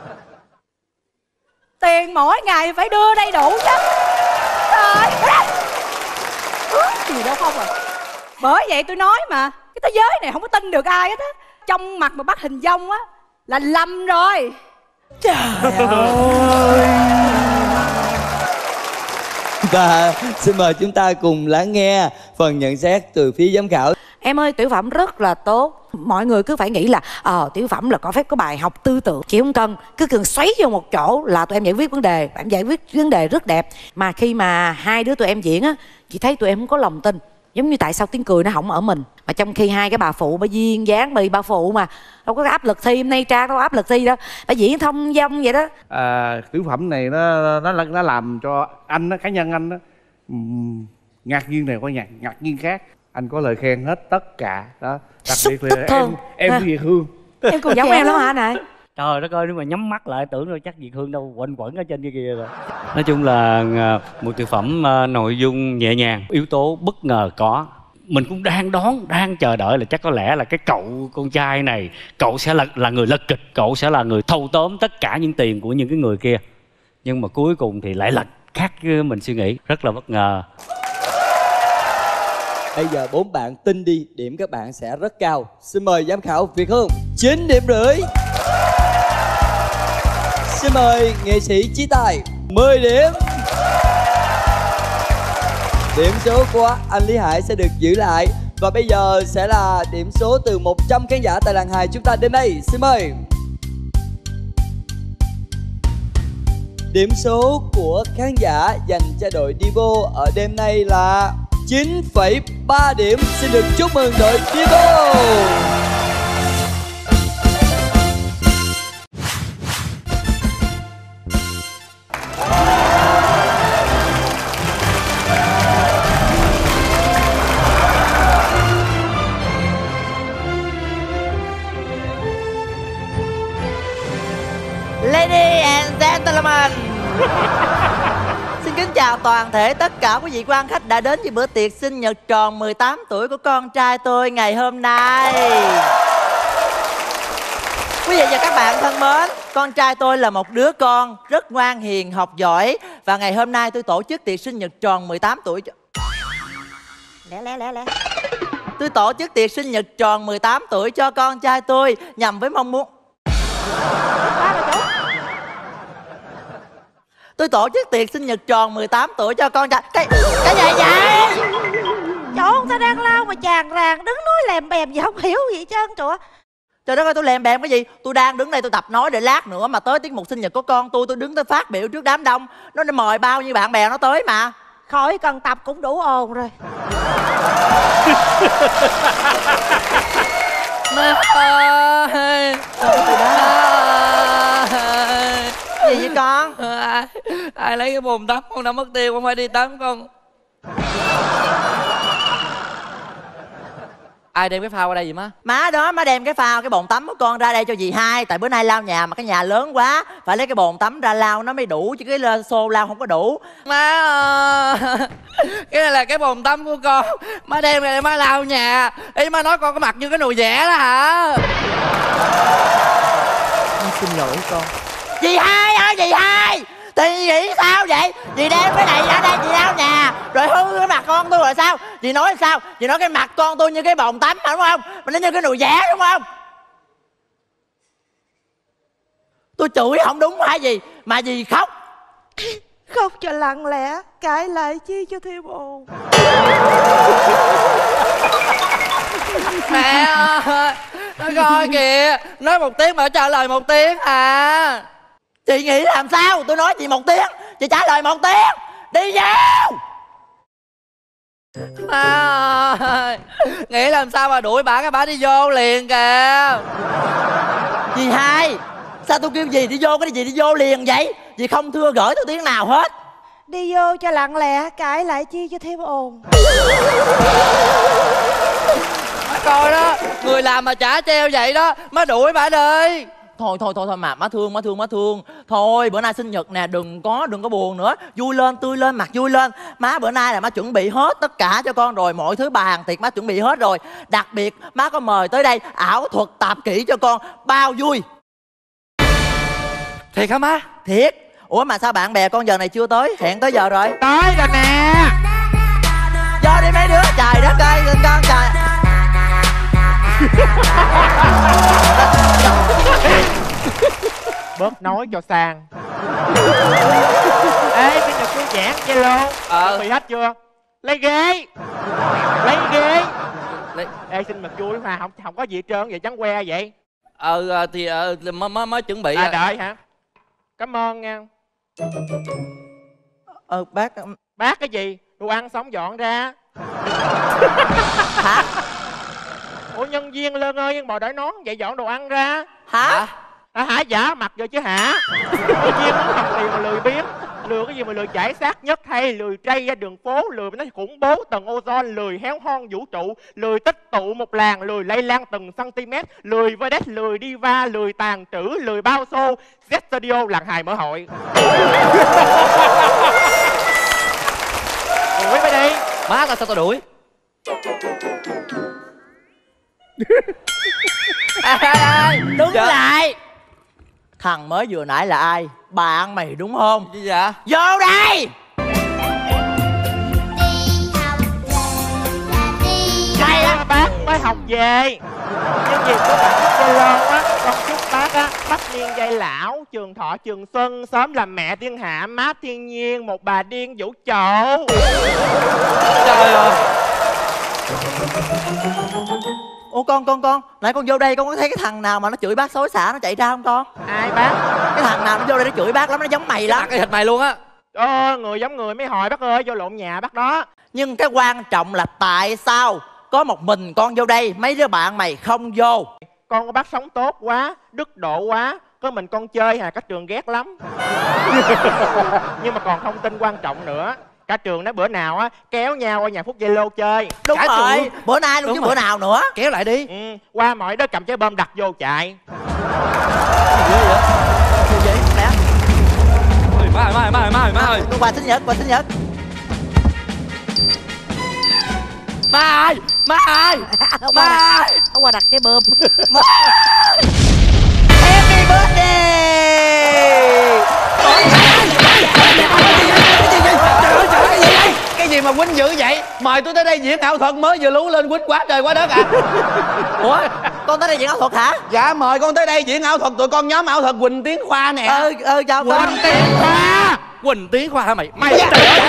Tiền mỗi ngày phải đưa đầy đủ chứ. Trời ơi. Gì đâu không à. Bởi vậy tôi nói mà, cái thế giới này không có tin được ai hết á. Trong mặt mà bắt hình dong á là lầm rồi. Trời ơi. Và xin mời chúng ta cùng lắng nghe phần nhận xét từ phía giám khảo. Em ơi, tiểu phẩm rất là tốt. Mọi người cứ phải nghĩ là ờ tiểu phẩm là có phép có bài học tư tưởng. Chị không cần, cứ cần xoáy vô một chỗ là tụi em giải quyết vấn đề. Em giải quyết vấn đề rất đẹp. Mà khi mà hai đứa tụi em diễn á, chị thấy tụi em không có lòng tin. Giống như tại sao tiếng cười nó không ở mình. Mà trong khi hai cái bà phụ, bà duyên dáng, bà, bà phụ mà đâu có áp lực thi. Hôm nay Tra đâu có áp lực thi đâu. Bà diễn thông dong vậy đó. À, tiểu phẩm này nó nó nó làm cho anh đó, cá nhân anh đó um, ngạc nhiên này qua ngạc ngạc nhiên khác. Anh có lời khen hết tất cả đó. Đặc biệt là em em với Việt Hương. Em cũng giống em lắm hả này? Trời đất ơi, nếu mà nhắm mắt lại tưởng rồi chắc Việt Hương đâu quanh quẩn ở trên kia kìa rồi. Nói chung là một tiểu phẩm nội dung nhẹ nhàng, yếu tố bất ngờ có. Mình cũng đang đón, đang chờ đợi là chắc có lẽ là cái cậu con trai này, cậu sẽ là là người lật kịch, cậu sẽ là người thâu tóm tất cả những tiền của những cái người kia. Nhưng mà cuối cùng thì lại là khác mình suy nghĩ, rất là bất ngờ. Bây giờ bốn bạn tin đi, điểm các bạn sẽ rất cao. Xin mời giám khảo Việt Hương, chín điểm rưỡi. Xin mời nghệ sĩ Chí Tài, mười điểm. Điểm số của anh Lý Hải sẽ được giữ lại Và bây giờ sẽ là điểm số từ một trăm khán giả tại làng hài chúng ta đêm nay. Xin mời. Điểm số của khán giả dành cho đội Divo ở đêm nay là chín phẩy ba điểm. Xin được chúc mừng đội Divo. Ladies and gentlemen, xin kính chào toàn thể tất cả quý vị quan khách đã đến với bữa tiệc sinh nhật tròn mười tám tuổi của con trai tôi ngày hôm nay. Quý vị và các bạn thân mến, con trai tôi là một đứa con rất ngoan hiền, học giỏi. Và ngày hôm nay tôi tổ chức tiệc sinh nhật tròn mười tám tuổi cho... Lẹ lẹ lẹ lẹ Tôi tổ chức tiệc sinh nhật tròn mười tám tuổi cho con trai tôi nhằm với mong muốn... Tôi tổ chức tiệc sinh nhật tròn mười tám tuổi cho con trai... Cái, cái gì vậy? Chỗ ta đang lao mà chàng ràng đứng nói lèm bèm gì không hiểu gì hết trơn trời. Trời đất ơi, tôi lèm bèm cái gì? Tôi đang đứng đây tôi tập nói để lát nữa mà tới tiết mục sinh nhật của con tôi, tôi đứng tới phát biểu trước đám đông. Nó mời bao nhiêu bạn bè nó tới mà. Khỏi cần tập cũng đủ ồn rồi. Má ơi, gì vậy con? À, ai lấy cái bồn tắm con đã mất tiêu, con phải đi tắm con. Ai đem cái phao qua đây vậy má? Má đó, má đem cái phao, cái bồn tắm của con ra đây cho dì hai. Tại bữa nay lau nhà mà cái nhà lớn quá, phải lấy cái bồn tắm ra lau nó mới đủ, chứ cái xô lau không có đủ. Má ơi, cái này là cái bồn tắm của con, má đem ra để má lau nhà. Ý má nói con có mặt như cái nồi vẽ đó hả? Má xin lỗi con. Dì hai ơi, dì hai, thì nghĩ sao vậy? Dì đem cái này ra đây dì lau nhà rồi hư cái mặt con tôi rồi sao? Dì nói sao? Dì nói cái mặt con tôi như cái bồn tắm mà đúng không? Mà nó như cái nồi vẽ đúng không? Tôi chửi không đúng hả gì? Mà dì khóc. Khóc cho lặng lẽ, cãi lại chi cho thêm ồn. Mẹ ơi, nó coi kìa, nói một tiếng mà trả lời một tiếng à. Chị nghĩ làm sao? Tôi nói chị một tiếng, chị trả lời một tiếng. Đi vào. Má ơi, nghĩ làm sao mà đuổi bà cái bà đi vô liền kìa. Dì hai, sao tôi kêu dì đi vô cái gì đi vô liền vậy? Dì không thưa gửi tôi tiếng nào hết. Đi vô cho lặng lẽ, cãi lại chi cho thêm ồn. Má coi đó, người làm mà chả treo vậy đó, má đuổi bà đi. Thôi thôi thôi thôi mà má thương má thương má thương. Thôi bữa nay sinh nhật nè, đừng có đừng có buồn nữa, vui lên tươi lên, mặt vui lên. Má bữa nay là má chuẩn bị hết tất cả cho con rồi, mọi thứ bàn tiệc má chuẩn bị hết rồi. Đặc biệt má có mời tới đây ảo thuật tạp kỹ cho con, bao vui. Thiệt hả má? Thiệt. Ủa mà sao bạn bè con giờ này chưa tới? Hẹn tới giờ rồi. Tới rồi nè. Vô đi mấy đứa, trời đất ơi con trời. Bớt nói cho sang. Ê, sinh nhật tôi giảng Zalo. Ờ. Bị hết chưa? Lấy ghế. Lấy ghế. Lấy... Ê, sinh nhật vui mà không không có gì hết trơn vậy, trắng que vậy. Ờ thì ờ, mới mới mới chuẩn bị. À đợi hả? Cảm ơn nha. Ờ bác. Bác cái gì? Đồ ăn xong dọn ra. Hả? Ủa nhân viên lơn ơi, nhân bò đợi nón vậy dọn đồ ăn ra. Hả? À, hả giả mặt rồi chứ hả? Nhân viên muốn học tiền mà lười biếng. Lười cái gì mà lười giải xác nhất hay lười trây ra đường phố, lười nó khủng bố tầng ozone, lười héo hon vũ trụ, lười tích tụ một làng, lười lây lan từng cm, lười vedet, lười diva, lười tàn trữ, lười bao xô. Z Studio làng hài mở hội. Đuổi phải đi. Má tao sao tao đuổi? Ê, ê, ê, đứng dạ. lại. Thằng mới vừa nãy là ai? Bạn mày đúng không? Gì dạ? Vô đây. Mày á, bác mới học về. Nhân dịp của bạn Zalo á, con chúc bác á, bách niên giai lão, trường thọ trường xuân, sớm làm mẹ thiên hạ, mát thiên nhiên, một bà điên vũ trụ. Trời ơi. Ủa con con con nãy con vô đây con có thấy cái thằng nào mà nó chửi bác xối xả nó chạy ra không con? Ai bác? Cái thằng nào nó vô đây nó chửi bác lắm, nó giống mày lắm. Cái thịt mày luôn á. Ờ, người giống người mới hỏi bác ơi, vô lộn nhà bác đó. Nhưng cái quan trọng là tại sao có một mình con vô đây, mấy đứa bạn mày không vô? Con của bác sống tốt quá, đức độ quá, có mình con chơi hà, cả trường ghét lắm. Nhưng mà còn thông tin quan trọng nữa, cả trường nói bữa nào á kéo nhau qua nhà Phúc Zalo chơi. Đúng cả rồi, trường. bữa nay luôn. Đúng chứ rồi. Bữa nào nữa kéo lại đi. Ừ, qua mọi đứa cầm trái bơm đặt vô chạy. Má ơi, má ơi, má ơi, má ơi. Quà sinh nhật, quà sinh nhật. Má ơi, má ơi, má ơi. Ông qua đặt cái bơm. Happy birthday. Cái gì mà Quýnh dữ vậy? Mời tôi tới đây diễn ảo thuật mới vừa lú lên Quýnh quá trời quá đất à. Ủa, con tới đây diễn ảo thuật hả? Dạ mời con tới đây diễn ảo thuật, tụi con nhóm ảo thuật Quỳnh Tiến Khoa nè. Ừ, ừ, chào con. Quỳnh Tiến Khoa. Quỳnh Tiến Khoa hả mày? Mày trời ơi,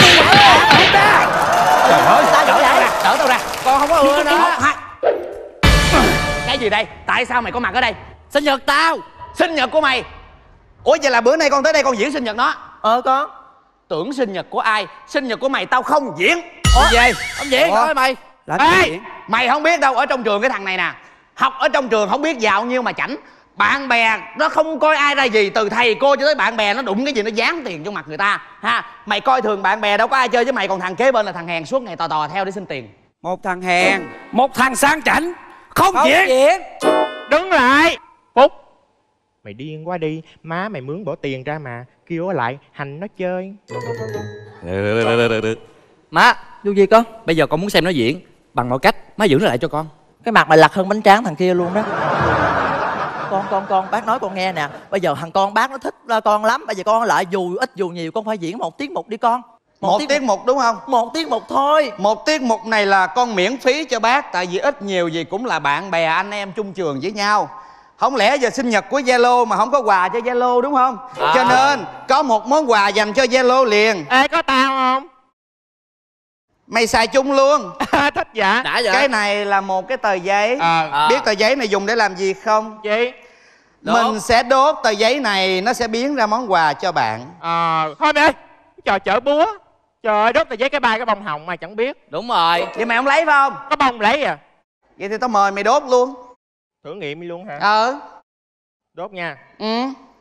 trời ơi, sao vậy? Đỡ tao ra, con không có ưa nó. Cái gì đây? Tại sao mày có mặt ở đây? Sinh nhật tao. Sinh nhật của mày? Ủa vậy là bữa nay con tới đây con diễn sinh nhật nó? Ờ con. Tưởng sinh nhật của ai? Sinh nhật của mày tao không diễn. Ủa gì vậy? Không diễn thôi mày. Ê, mày không biết đâu, ở trong trường cái thằng này nè, học ở trong trường không biết dạo nhiêu mà chảnh. Bạn bè nó không coi ai ra gì, từ thầy cô cho tới bạn bè nó đụng cái gì nó dán tiền cho mặt người ta ha. Mày coi thường bạn bè đâu có ai chơi với mày, còn thằng kế bên là thằng hèn suốt ngày tò tò theo để xin tiền. Một thằng hèn, một thằng sang chảnh, không, không diễn. diễn. Đứng lại Phúc, mày điên quá đi, má mày mướn bỏ tiền ra mà, kêu ở lại hành nó chơi. Được, được, được, được, được. Má, Vô gì con? bây giờ con muốn xem nó diễn bằng mọi cách, má giữ nó lại cho con. Cái mặt mày lặt hơn bánh tráng thằng kia luôn đó. Con con con bác nói con nghe nè, bây giờ thằng con bác nó thích con lắm, bây giờ con lại dù ít dù nhiều con phải diễn một tiết mục đi con. Một, một tiết, tiết mục đúng không? Một tiết mục thôi. Một tiết mục này là con miễn phí cho bác, tại vì ít nhiều gì cũng là bạn bè anh em chung trường với nhau. Không lẽ giờ sinh nhật của Zalo mà không có quà cho Zalo đúng không? À. Cho nên có một món quà dành cho Zalo liền. Ê có tao không? Mày xài chung luôn. Thích dạ. Đã vậy? Cái này là một cái tờ giấy. À. À. Biết tờ giấy này dùng để làm gì không? Gì? Đốt. Mình sẽ đốt tờ giấy này, nó sẽ biến ra món quà cho bạn. À, thôi mày ơi, trò chở búa. Trời ơi, đốt tờ giấy cái ba cái bông hồng mà chẳng biết. Đúng rồi. Vậy mày không lấy phải không? Có bông lấy à? Vậy thì tao mời mày đốt luôn. Thử nghiệm đi luôn hả? Ờ. Đốt nha. Ừ.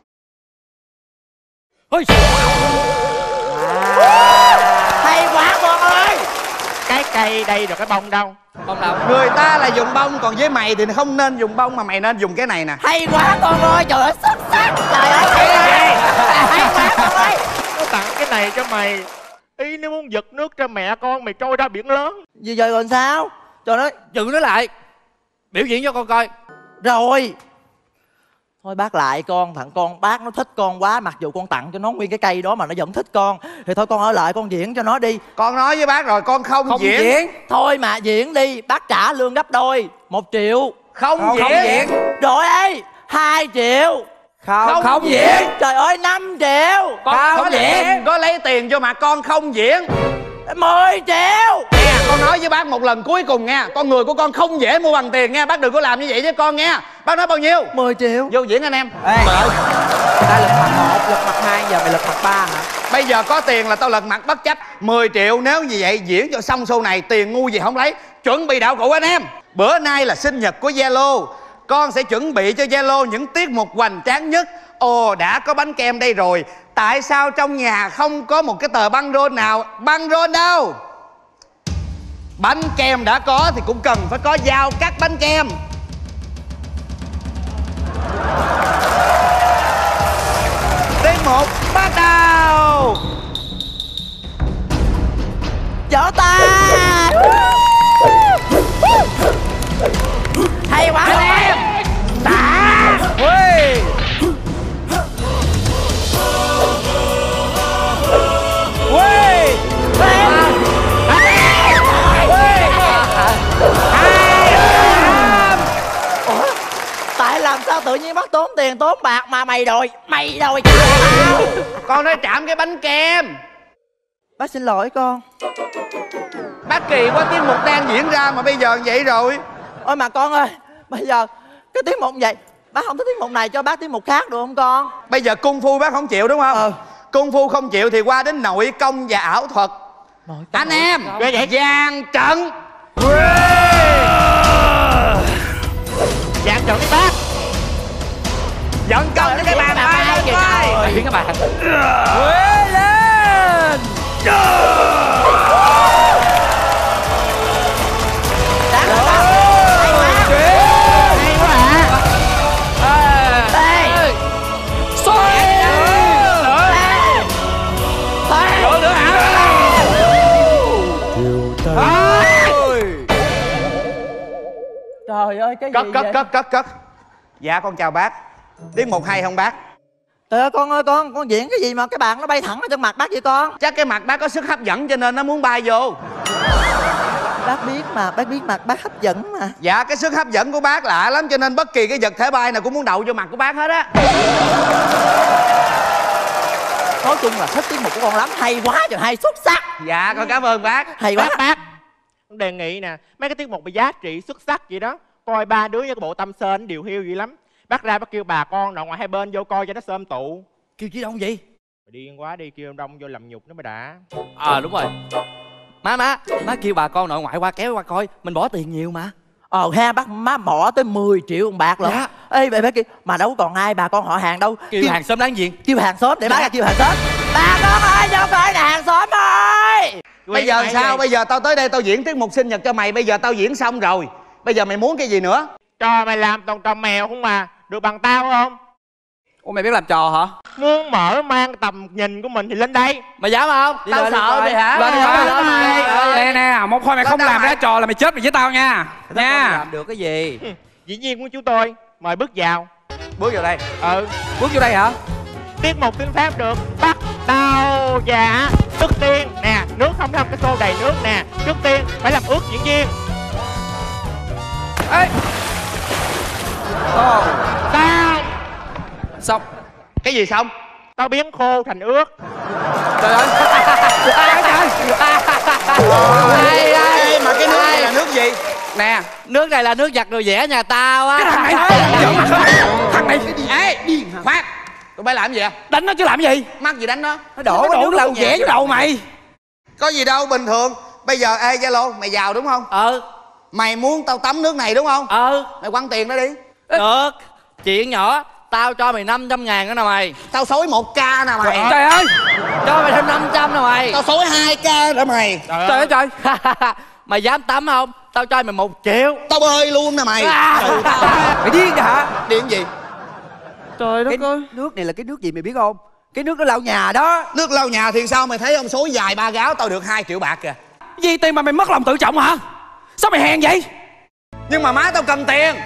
Ôi hay quá con ơi. Cái cây đây rồi cái bông đâu? Bông đâu? Người ta là dùng bông, còn với mày thì không nên dùng bông mà mày nên dùng cái này nè. Hay quá con ơi, trời ơi xuất sắc. Trời ơi hay, hay, hay quá con ơi. Nó tặng cái này cho mày, ý nếu muốn giật nước cho mẹ con mày trôi ra biển lớn. Gì giờ còn sao? Cho nó giữ nó lại, biểu diễn cho con coi. Rồi. Thôi bác lại con, thằng con bác nó thích con quá, mặc dù con tặng cho nó nguyên cái cây đó mà nó vẫn thích con, thì thôi con ở lại con diễn cho nó đi. Con nói với bác rồi, con không, không diễn. diễn Thôi mà diễn đi, bác trả lương gấp đôi, một triệu. Không, không, diễn. không diễn Rồi ấy, hai triệu. Không, không, không diễn. diễn Trời ơi, năm triệu. Con không, không diễn. Có lấy tiền cho mà con không diễn. Mười triệu. Nè, con nói với bác một lần cuối cùng nha, con người của con không dễ mua bằng tiền nha, bác đừng có làm như vậy với con nha. Bác nói bao nhiêu? Mười triệu. Vô diễn anh em. Ê, ta lật mặt một, lật mặt hai, giờ mày lật mặt ba hả? Bây giờ có tiền là tao lật mặt bất chấp. Mười triệu nếu như vậy diễn cho xong show này, tiền ngu gì không lấy. Chuẩn bị đạo cụ anh em. Bữa nay là sinh nhật của Zalo, con sẽ chuẩn bị cho Zalo những tiết mục hoành tráng nhất. Ồ, đã có bánh kem đây rồi, tại sao trong nhà không có một cái tờ băng rôn nào? Băng rôn đâu? Bánh kem đã có thì cũng cần phải có dao cắt bánh kem. Tiết mục bắt đầu. Vỗ tay. Hay quá anh em. Đã. Ui. Ui. Ủa? Tại làm sao tự nhiên bắt tốn tiền tốn bạc mà mày đòi mày đòi trả tao? Con nói chạm cái bánh kem. Bác xin lỗi con. Bác kỳ quá, tiết mục đang diễn ra mà bây giờ vậy rồi. Ôi mà con ơi, bây giờ cái tiết mục vậy, bác không thích tiết mục này cho bác tiết mục khác được không con? Bây giờ cung phu bác không chịu đúng không? Ừ. Cung phu không chịu thì qua đến nội công và ảo thuật. Anh em dàn trận. Dàn trận đi bác. Dẫn công cho cái bàn tay lên coi. Biến các bạn. Quế lên. Trời ơi cái gì cất cất vậy? cất cất cất Dạ con chào bác. Tiết mục hay không bác? Trời ơi con ơi, con con diễn cái gì mà cái bàn nó bay thẳng ở trên mặt bác vậy con? Chắc cái mặt bác có sức hấp dẫn cho nên nó muốn bay vô. Bác biết mà, bác biết mặt bác hấp dẫn mà. Dạ cái sức hấp dẫn của bác lạ lắm cho nên bất kỳ cái vật thể bay nào cũng muốn đậu vô mặt của bác hết á. Nói chung là thích tiết mục của con lắm, hay quá trời hay, xuất sắc. Dạ con cảm ơn bác. Hay quá. Bác, bác đề nghị nè, mấy cái tiết mục về giá trị xuất sắc vậy đó, coi ba đứa với cái bộ Tâm Sên điều hiu vậy lắm. Bác ra bác kêu bà con nội ngoại hai bên vô coi cho nó xôm tụ. Kêu chị đông gì? Mày điên quá, đi kêu đông vô làm nhục nó mới đã. Ờ à, đúng rồi. Má má, má kêu bà con nội ngoại qua kéo qua coi, mình bỏ tiền nhiều mà. Ờ ha, bác má bỏ tới mười triệu một bạc lận. Dạ. Ê bà bác kêu, mà đâu còn ai bà con họ hàng đâu. Kêu, kêu hàng xóm đáng diện. Kêu hàng xóm để dạ. Bác ra kêu hàng xóm. Bà con ơi, vô coi nè hàng xóm ơi. Bây giờ sao? Vậy? Bây giờ tao tới đây tao diễn tiết mục sinh nhật cho mày. Bây giờ tao diễn xong rồi, bây giờ mày muốn cái gì nữa? Cho mày làm toàn trò mèo không mà. Được bằng tao không? Ủa mày biết làm trò hả? Muốn mở mang tầm nhìn của mình thì lên đây. Mày dám không? Đi tao sợ mày hả? Lên đi. Nè nè, một hồi mày không làm ra trò là mày chết mày với tao nha. Nha. Làm được cái gì? Dĩ nhiên của chú tôi. Mời bước vào. Bước vào đây. Ừ. Bước vô đây hả? Tiết mục tiếng Pháp được bắt đầu. Dạ. Trước tiên nè, nước không thăm cái xô đầy nước nè. Trước tiên phải làm ướt diễn viên. Ê. Ồ. Sao? Xong. Cái gì xong? Tao biến khô thành ướt. Trời ơi. Ê, ê, mà cái nước này là nước gì? Nè, nước này là nước giặt đồ vẽ nhà tao á. Cái thằng này, thằng này. Ê, khoan, tụi bay làm gì vậy? Đánh nó chứ làm gì? Mắc gì đánh nó? Nó đổ cái nước lau vẽ vô đầu mày. Có gì đâu, bình thường. Bây giờ ê Zalo, mày giàu đúng không? Ừ. Mày muốn tao tắm nước này đúng không? Ừ. Mày quăng tiền đó đi. Được. Chuyện nhỏ, tao cho mày năm trăm ngàn nữa nè mày. Tao xối một k nè mày. Trời ơi. Cho mày thêm năm trăm nè mày. Tao xối hai k nữa mày. Trời ơi trời. Mày dám tắm không? Tao cho mày một triệu. Tao bơi luôn nè mày. À. Ừ, tao... Mày điên vậy hả? Điên gì? Trời đất ơi. Nước này là cái nước gì mày biết không? Cái nước nó lau nhà đó. Nước lau nhà thì sao? Mày thấy ông xối dài ba gáo tao được hai triệu bạc kìa. Gì tiền mà mày mất lòng tự trọng hả? Sao mày hèn vậy? Nhưng mà má tao cầm tiền.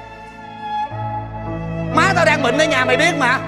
Má tao đang bệnh ở nhà mày biết mà.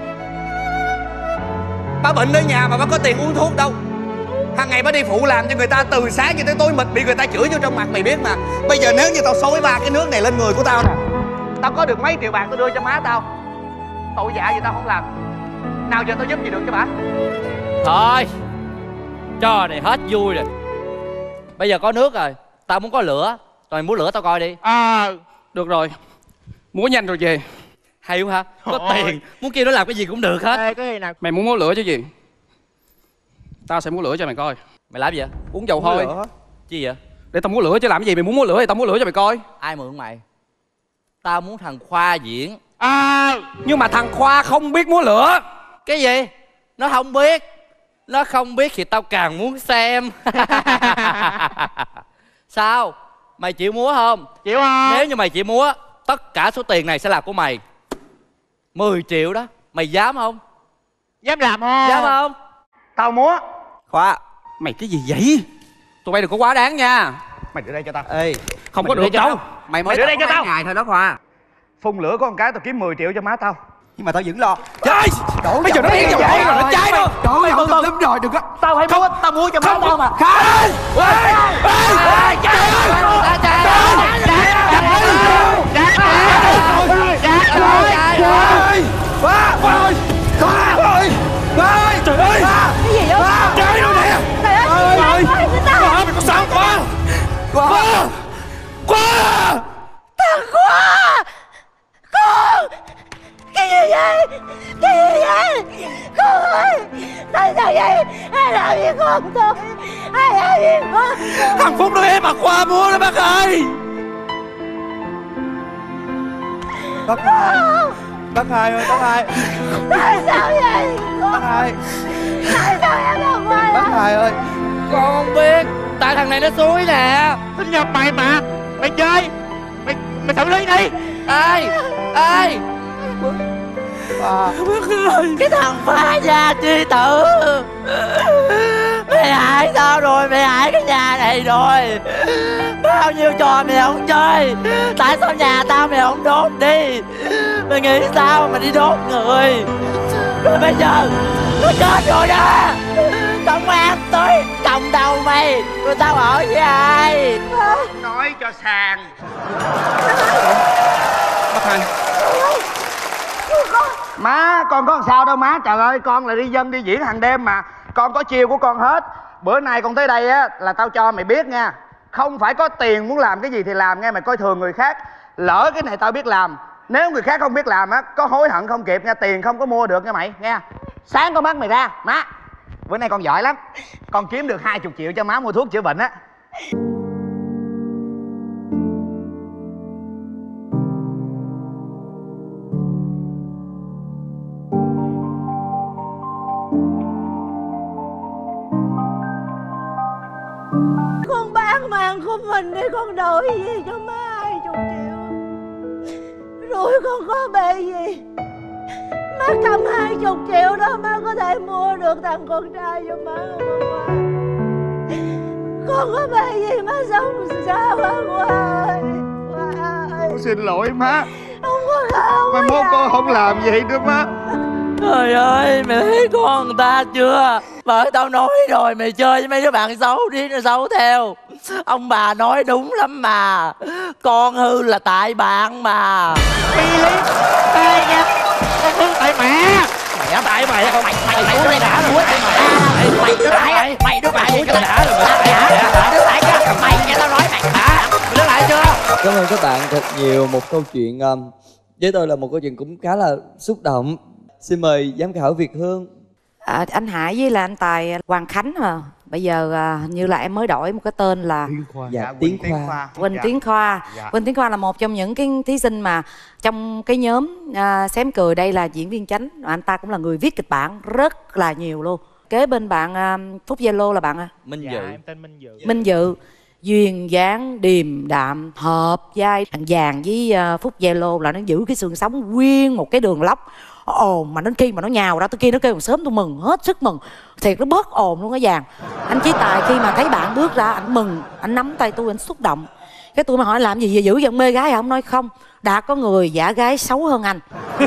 Bà bệnh ở nhà mà bà có tiền uống thuốc đâu. Hàng ngày bà đi phụ làm cho người ta từ sáng cho tới tối mịt, bị người ta chửi vô trong mặt mày biết mà. Bây giờ nếu như tao xối ba cái nước này lên người của tao nè, tao có được mấy triệu bạc tao đưa cho má tao. Tội dạ gì tao không làm. Nào giờ tao giúp gì được cho bà? Thôi, trò này hết vui rồi. Bây giờ có nước rồi, tao muốn có lửa. Rồi muốn lửa tao coi đi. Ờ à. Được rồi. Múa nhanh rồi về. Hay quá ha. Có Ôi. tiền, muốn kêu nó làm cái gì cũng được hết. Ê, cái gì nào? Mày muốn múa lửa chứ gì? Tao sẽ múa lửa cho mày coi. Mày làm gì vậy? Uống dầu thôi. Chi vậy? Để tao múa lửa chứ làm cái gì? Mày muốn múa lửa thì tao múa lửa cho mày coi. Ai mượn mày? Tao muốn thằng Khoa diễn. À. Nhưng mà thằng Khoa không biết múa lửa. Cái gì? Nó không biết. Nó không biết thì tao càng muốn xem. Sao? Mày chịu múa không? Chịu không? Nếu như mày chịu múa, tất cả số tiền này sẽ là của mày. Mười triệu đó. Mày dám không? Dám làm không? Dám không? Tao múa. Khoa. Mày cái gì vậy? Tụi bay đừng có quá đáng nha. Mày đưa đây cho tao. Ê, không có được đâu. Mày mới đưa đây cho tao. Ngày thôi đó Khoa. Phun lửa có một cái tao kiếm mười triệu cho má tao. Nhưng mà tao vẫn lo. Trời, bây giờ nó biến dầu rồi, nó cháy luôn. Trời ơi, từ lắm rồi, đừng có. Tao hay mua, tao mua cho má tao mà. Khai. Ê, ê, trời ơi. Trời ơi. Khoa, Khoa ơi. Khoa ơi. Khoa ơi. Trời ơi. Cái gì vậy? Cháy luôn nè. Trời ơi. Khoa ơi, mày có sao Khoa? Khoa! Khoa! Thằng Khoa! Con! Cái gì vậy? Cái gì vậy? Con ơi! Tại sao vậy? Ai làm gì con tôi? Ai làm gì con? Thằng Phúc nó em mà Khoa mua đó bác ơi! Bác hai! Bác hai ơi, bác hai! Tại sao vậy? Bác hai! Tại sao em làm Khoa? Bác hai ơi! Con không biết, tại thằng này nó xúi nè. Sinh nhật mày mà, mày chơi, mày mày xử lý đi. Ai? Ai? Khoa! Cái thằng phá gia chi tử, mày hại tao rồi, mày hại cái nhà này rồi. Bao nhiêu trò mày không chơi, tại sao nhà tao mày không đốt đi? Mày nghĩ sao mà đi đốt người? Rồi bây giờ nó chết rồi đó, công an tới cầm đầu mày, rồi tao ở với ai? Nói cho sàng. Bác hai! Má, con có làm sao đâu má. Trời ơi, con là đi dân đi diễn hàng đêm mà. Con có chiêu của con hết. Bữa nay con tới đây á là tao cho mày biết nha, không phải có tiền muốn làm cái gì thì làm nghe. Mày coi thường người khác. Lỡ cái này tao biết làm, nếu người khác không biết làm á, có hối hận không kịp nha. Tiền không có mua được nha mày nghe. Sáng con bắt mày ra. Má, bữa nay con giỏi lắm. Con kiếm được hai mươi triệu cho má mua thuốc chữa bệnh á. Con bán màng của mình đi, con đổi gì cho má hai chục triệu. Rồi con có bề gì, má cầm hai chục triệu đó má có thể mua được thằng con trai cho má không? Con có bề gì má sống sao hả Khoa ơi? Khoa ơi, Con xin lỗi má. không có không Mai mốt con không làm vậy nữa má. Trời ơi, mày thấy con người ta chưa? Bởi tao nói rồi, mày chơi với mấy đứa bạn xấu đi, nó xấu theo. Ông bà nói đúng lắm mà. Con hư là tại bạn mà. Ê nha, con hư tại mẹ. Mẹ tại mày, mày mày mày mày đã rồi. Mày đứa lại, mày đứa lại cái đã rồi. Mày đứa lại cái, mày nghe tao nói mày đã. Mày đứa lại chưa? Cảm ơn các bạn thật nhiều. Một câu chuyện um, với tôi là một câu chuyện cũng khá là xúc động. Xin mời giám khảo Việt Hương. À, anh Hải với là anh Tài Hoàng Khánh mà. Bây giờ à, hình như là em mới đổi một cái tên là Tiến Khoa. Dạ, Tiến Khoa. Quỳnh Dạ. Tiến Khoa. Dạ. Quỳnh Tiến Khoa là một trong những cái thí sinh mà trong cái nhóm à, Xém Cười đây là diễn viên chính. Anh ta cũng là người viết kịch bản rất là nhiều luôn. Kế bên bạn à, Phúc Zalo là bạn à? Minh Dạ, Dự. em tên Minh Dự. Minh Dự. Duyên dáng điềm đạm hợp vai. Thằng Vàng với uh, Phúc Zalo là nó giữ cái xương sống nguyên một cái đường lóc. Ồn mà đến khi mà nó nhào ra tới kia nó kêu sớm tôi mừng hết sức mừng. Thiệt nó bớt ồn luôn á Vàng. Anh Chí Tài khi mà thấy bạn bước ra anh mừng, anh nắm tay tôi anh xúc động. Cái tôi mà hỏi làm gì vậy, giữ giận mê gái hả? Ông nói không, đã có người giả gái xấu hơn anh.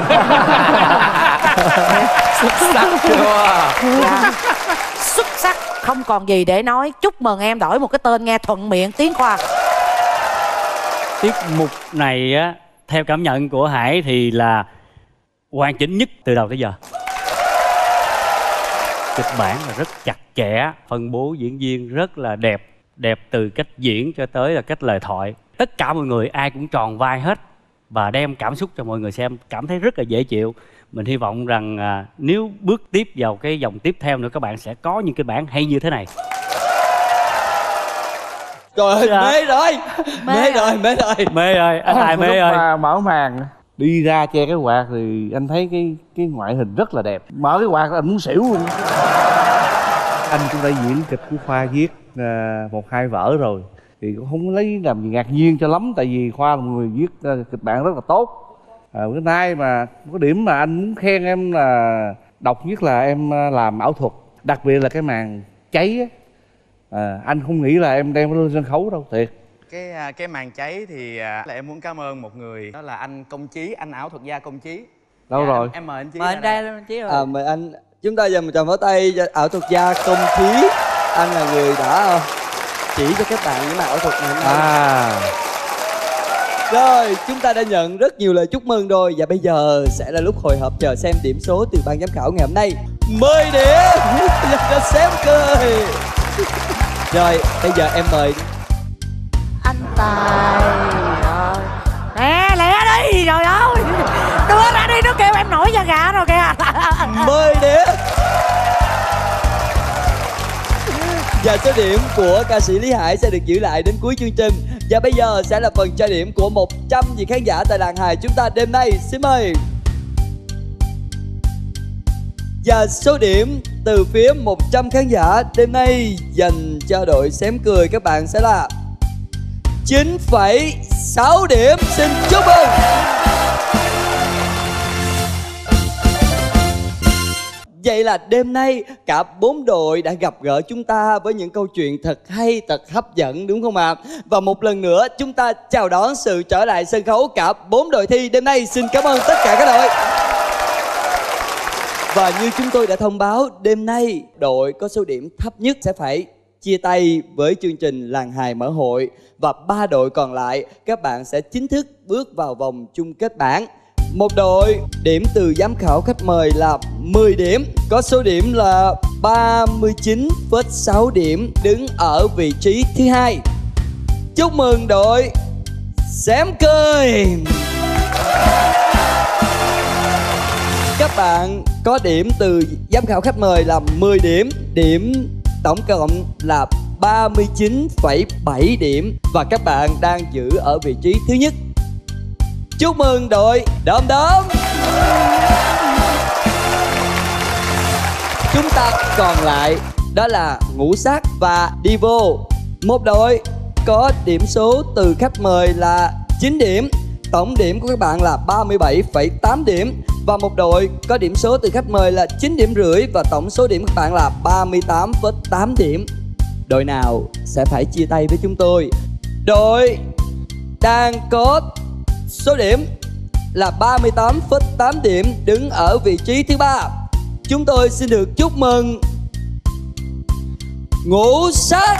Xuất sắc chưa? Dạ. Xuất sắc, không còn gì để nói. Chúc mừng em đổi một cái tên nghe thuận miệng. Tiến Khoa. Tiết mục này á, theo cảm nhận của Hải thì là hoàn chỉnh nhất từ đầu tới giờ. Kịch bản là rất chặt chẽ, phân bố diễn viên rất là đẹp. Đẹp từ cách diễn cho tới là cách lời thoại. Tất cả mọi người ai cũng tròn vai hết và đem cảm xúc cho mọi người xem, cảm thấy rất là dễ chịu. Mình hy vọng rằng à, nếu bước tiếp vào cái vòng tiếp theo nữa các bạn sẽ có những cái bản hay như thế này. Trời ơi, Dạ. mê rồi. Mê, mê rồi, mê rồi. Mê rồi, anh Tài mê Lúc rồi. mà mở màn đi ra che cái quạt thì anh thấy cái cái ngoại hình rất là đẹp. Mở cái quạt anh muốn xỉu luôn. Anh cũng đã diễn kịch của Khoa viết à, một hai vở rồi thì cũng không lấy làm gì ngạc nhiên cho lắm, tại vì Khoa là một người viết uh, kịch bản rất là tốt. À, bữa nay mà có điểm mà anh muốn khen em là độc nhất là em uh, làm ảo thuật, đặc biệt là cái màn cháy á. À, anh không nghĩ là em đem nó lên sân khấu đâu, thiệt. Cái à, cái màn cháy thì à, là em muốn cảm ơn một người, đó là anh Công Chí, anh ảo thuật gia Công Chí. Đâu Dạ, rồi? Em, em mời anh Chí. Mời ra anh đây. đây, anh Chí rồi. À, mời anh. Chúng ta dành một tràng pháo tay cho ảo thuật gia Công Chí. Anh là người đã chỉ cho các bạn những màn ảo thuật ngày hôm nay. À. Rồi, chúng ta đã nhận rất nhiều lời chúc mừng rồi. Và bây giờ sẽ là lúc hồi hộp chờ xem điểm số từ ban giám khảo ngày hôm nay. Mười điểm dành cho Xém Cười. Rồi, bây giờ em mời tay rồi. Nè lẹ đi trời ơi, đưa ra đi, nó kêu em nổi da gà rồi kìa. mười điểm. Và số điểm của ca sĩ Lý Hải sẽ được giữ lại đến cuối chương trình. Và bây giờ sẽ là phần trao điểm của một trăm vị khán giả tại làng hài chúng ta đêm nay. Xin mời. Và số điểm từ phía một trăm khán giả đêm nay dành cho đội Xém Cười các bạn sẽ là chín phẩy sáu điểm. Xin chúc mừng. Vậy là đêm nay cả bốn đội đã gặp gỡ chúng ta với những câu chuyện thật hay, thật hấp dẫn đúng không ạ? À? Và một lần nữa chúng ta chào đón sự trở lại sân khấu cả bốn đội thi đêm nay. Xin cảm ơn tất cả các đội. Và như chúng tôi đã thông báo, đêm nay đội có số điểm thấp nhất sẽ phải chia tay với chương trình Làng Hài Mở Hội. Và ba đội còn lại các bạn sẽ chính thức bước vào vòng chung kết bảng. Một đội điểm từ giám khảo khách mời là mười điểm, có số điểm là ba mươi chín phẩy sáu điểm, đứng ở vị trí thứ hai. Chúc mừng đội Xém Cười. Các bạn có điểm từ giám khảo khách mời là mười điểm, điểm tổng cộng là ba mươi chín phẩy bảy điểm và các bạn đang giữ ở vị trí thứ nhất. Chúc mừng đội Đom Đóm. Chúng ta còn lại đó là Ngũ Sắc và Divo. Một đội có điểm số từ khách mời là chín điểm, tổng điểm của các bạn là ba mươi bảy phẩy tám điểm. Và một đội có điểm số từ khách mời là chín điểm rưỡi và tổng số điểm của các bạn là ba mươi tám phẩy tám điểm. Đội nào sẽ phải chia tay với chúng tôi? Đội đang có số điểm là ba mươi tám phẩy tám điểm, đứng ở vị trí thứ ba. Chúng tôi xin được chúc mừng Ngũ Sắc.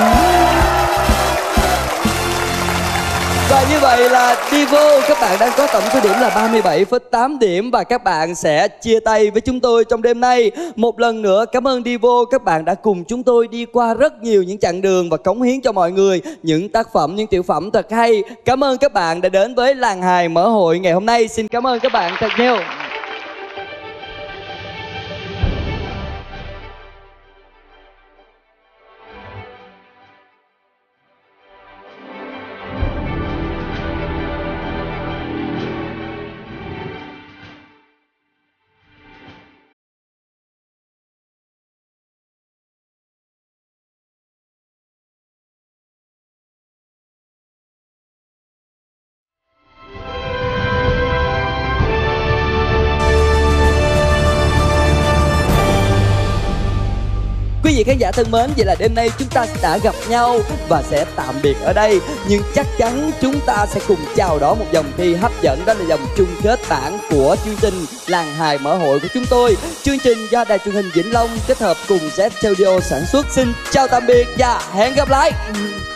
Và như vậy là Divo các bạn đang có tổng số điểm là ba mươi bảy phẩy tám điểm và các bạn sẽ chia tay với chúng tôi trong đêm nay. Một lần nữa cảm ơn Divo, các bạn đã cùng chúng tôi đi qua rất nhiều những chặng đường và cống hiến cho mọi người những tác phẩm, những tiểu phẩm thật hay. Cảm ơn các bạn đã đến với Làng Hài Mở Hội ngày hôm nay. Xin cảm ơn các bạn thật nhiều. Quý vị khán giả thân mến, vậy là đêm nay chúng ta đã gặp nhau và sẽ tạm biệt ở đây. Nhưng chắc chắn chúng ta sẽ cùng chào đón một vòng thi hấp dẫn, đó là vòng chung kết bảng của chương trình Làng Hài Mở Hội của chúng tôi. Chương trình do Đài Truyền hình Vĩnh Long kết hợp cùng Z Studio sản xuất. Xin chào tạm biệt và hẹn gặp lại.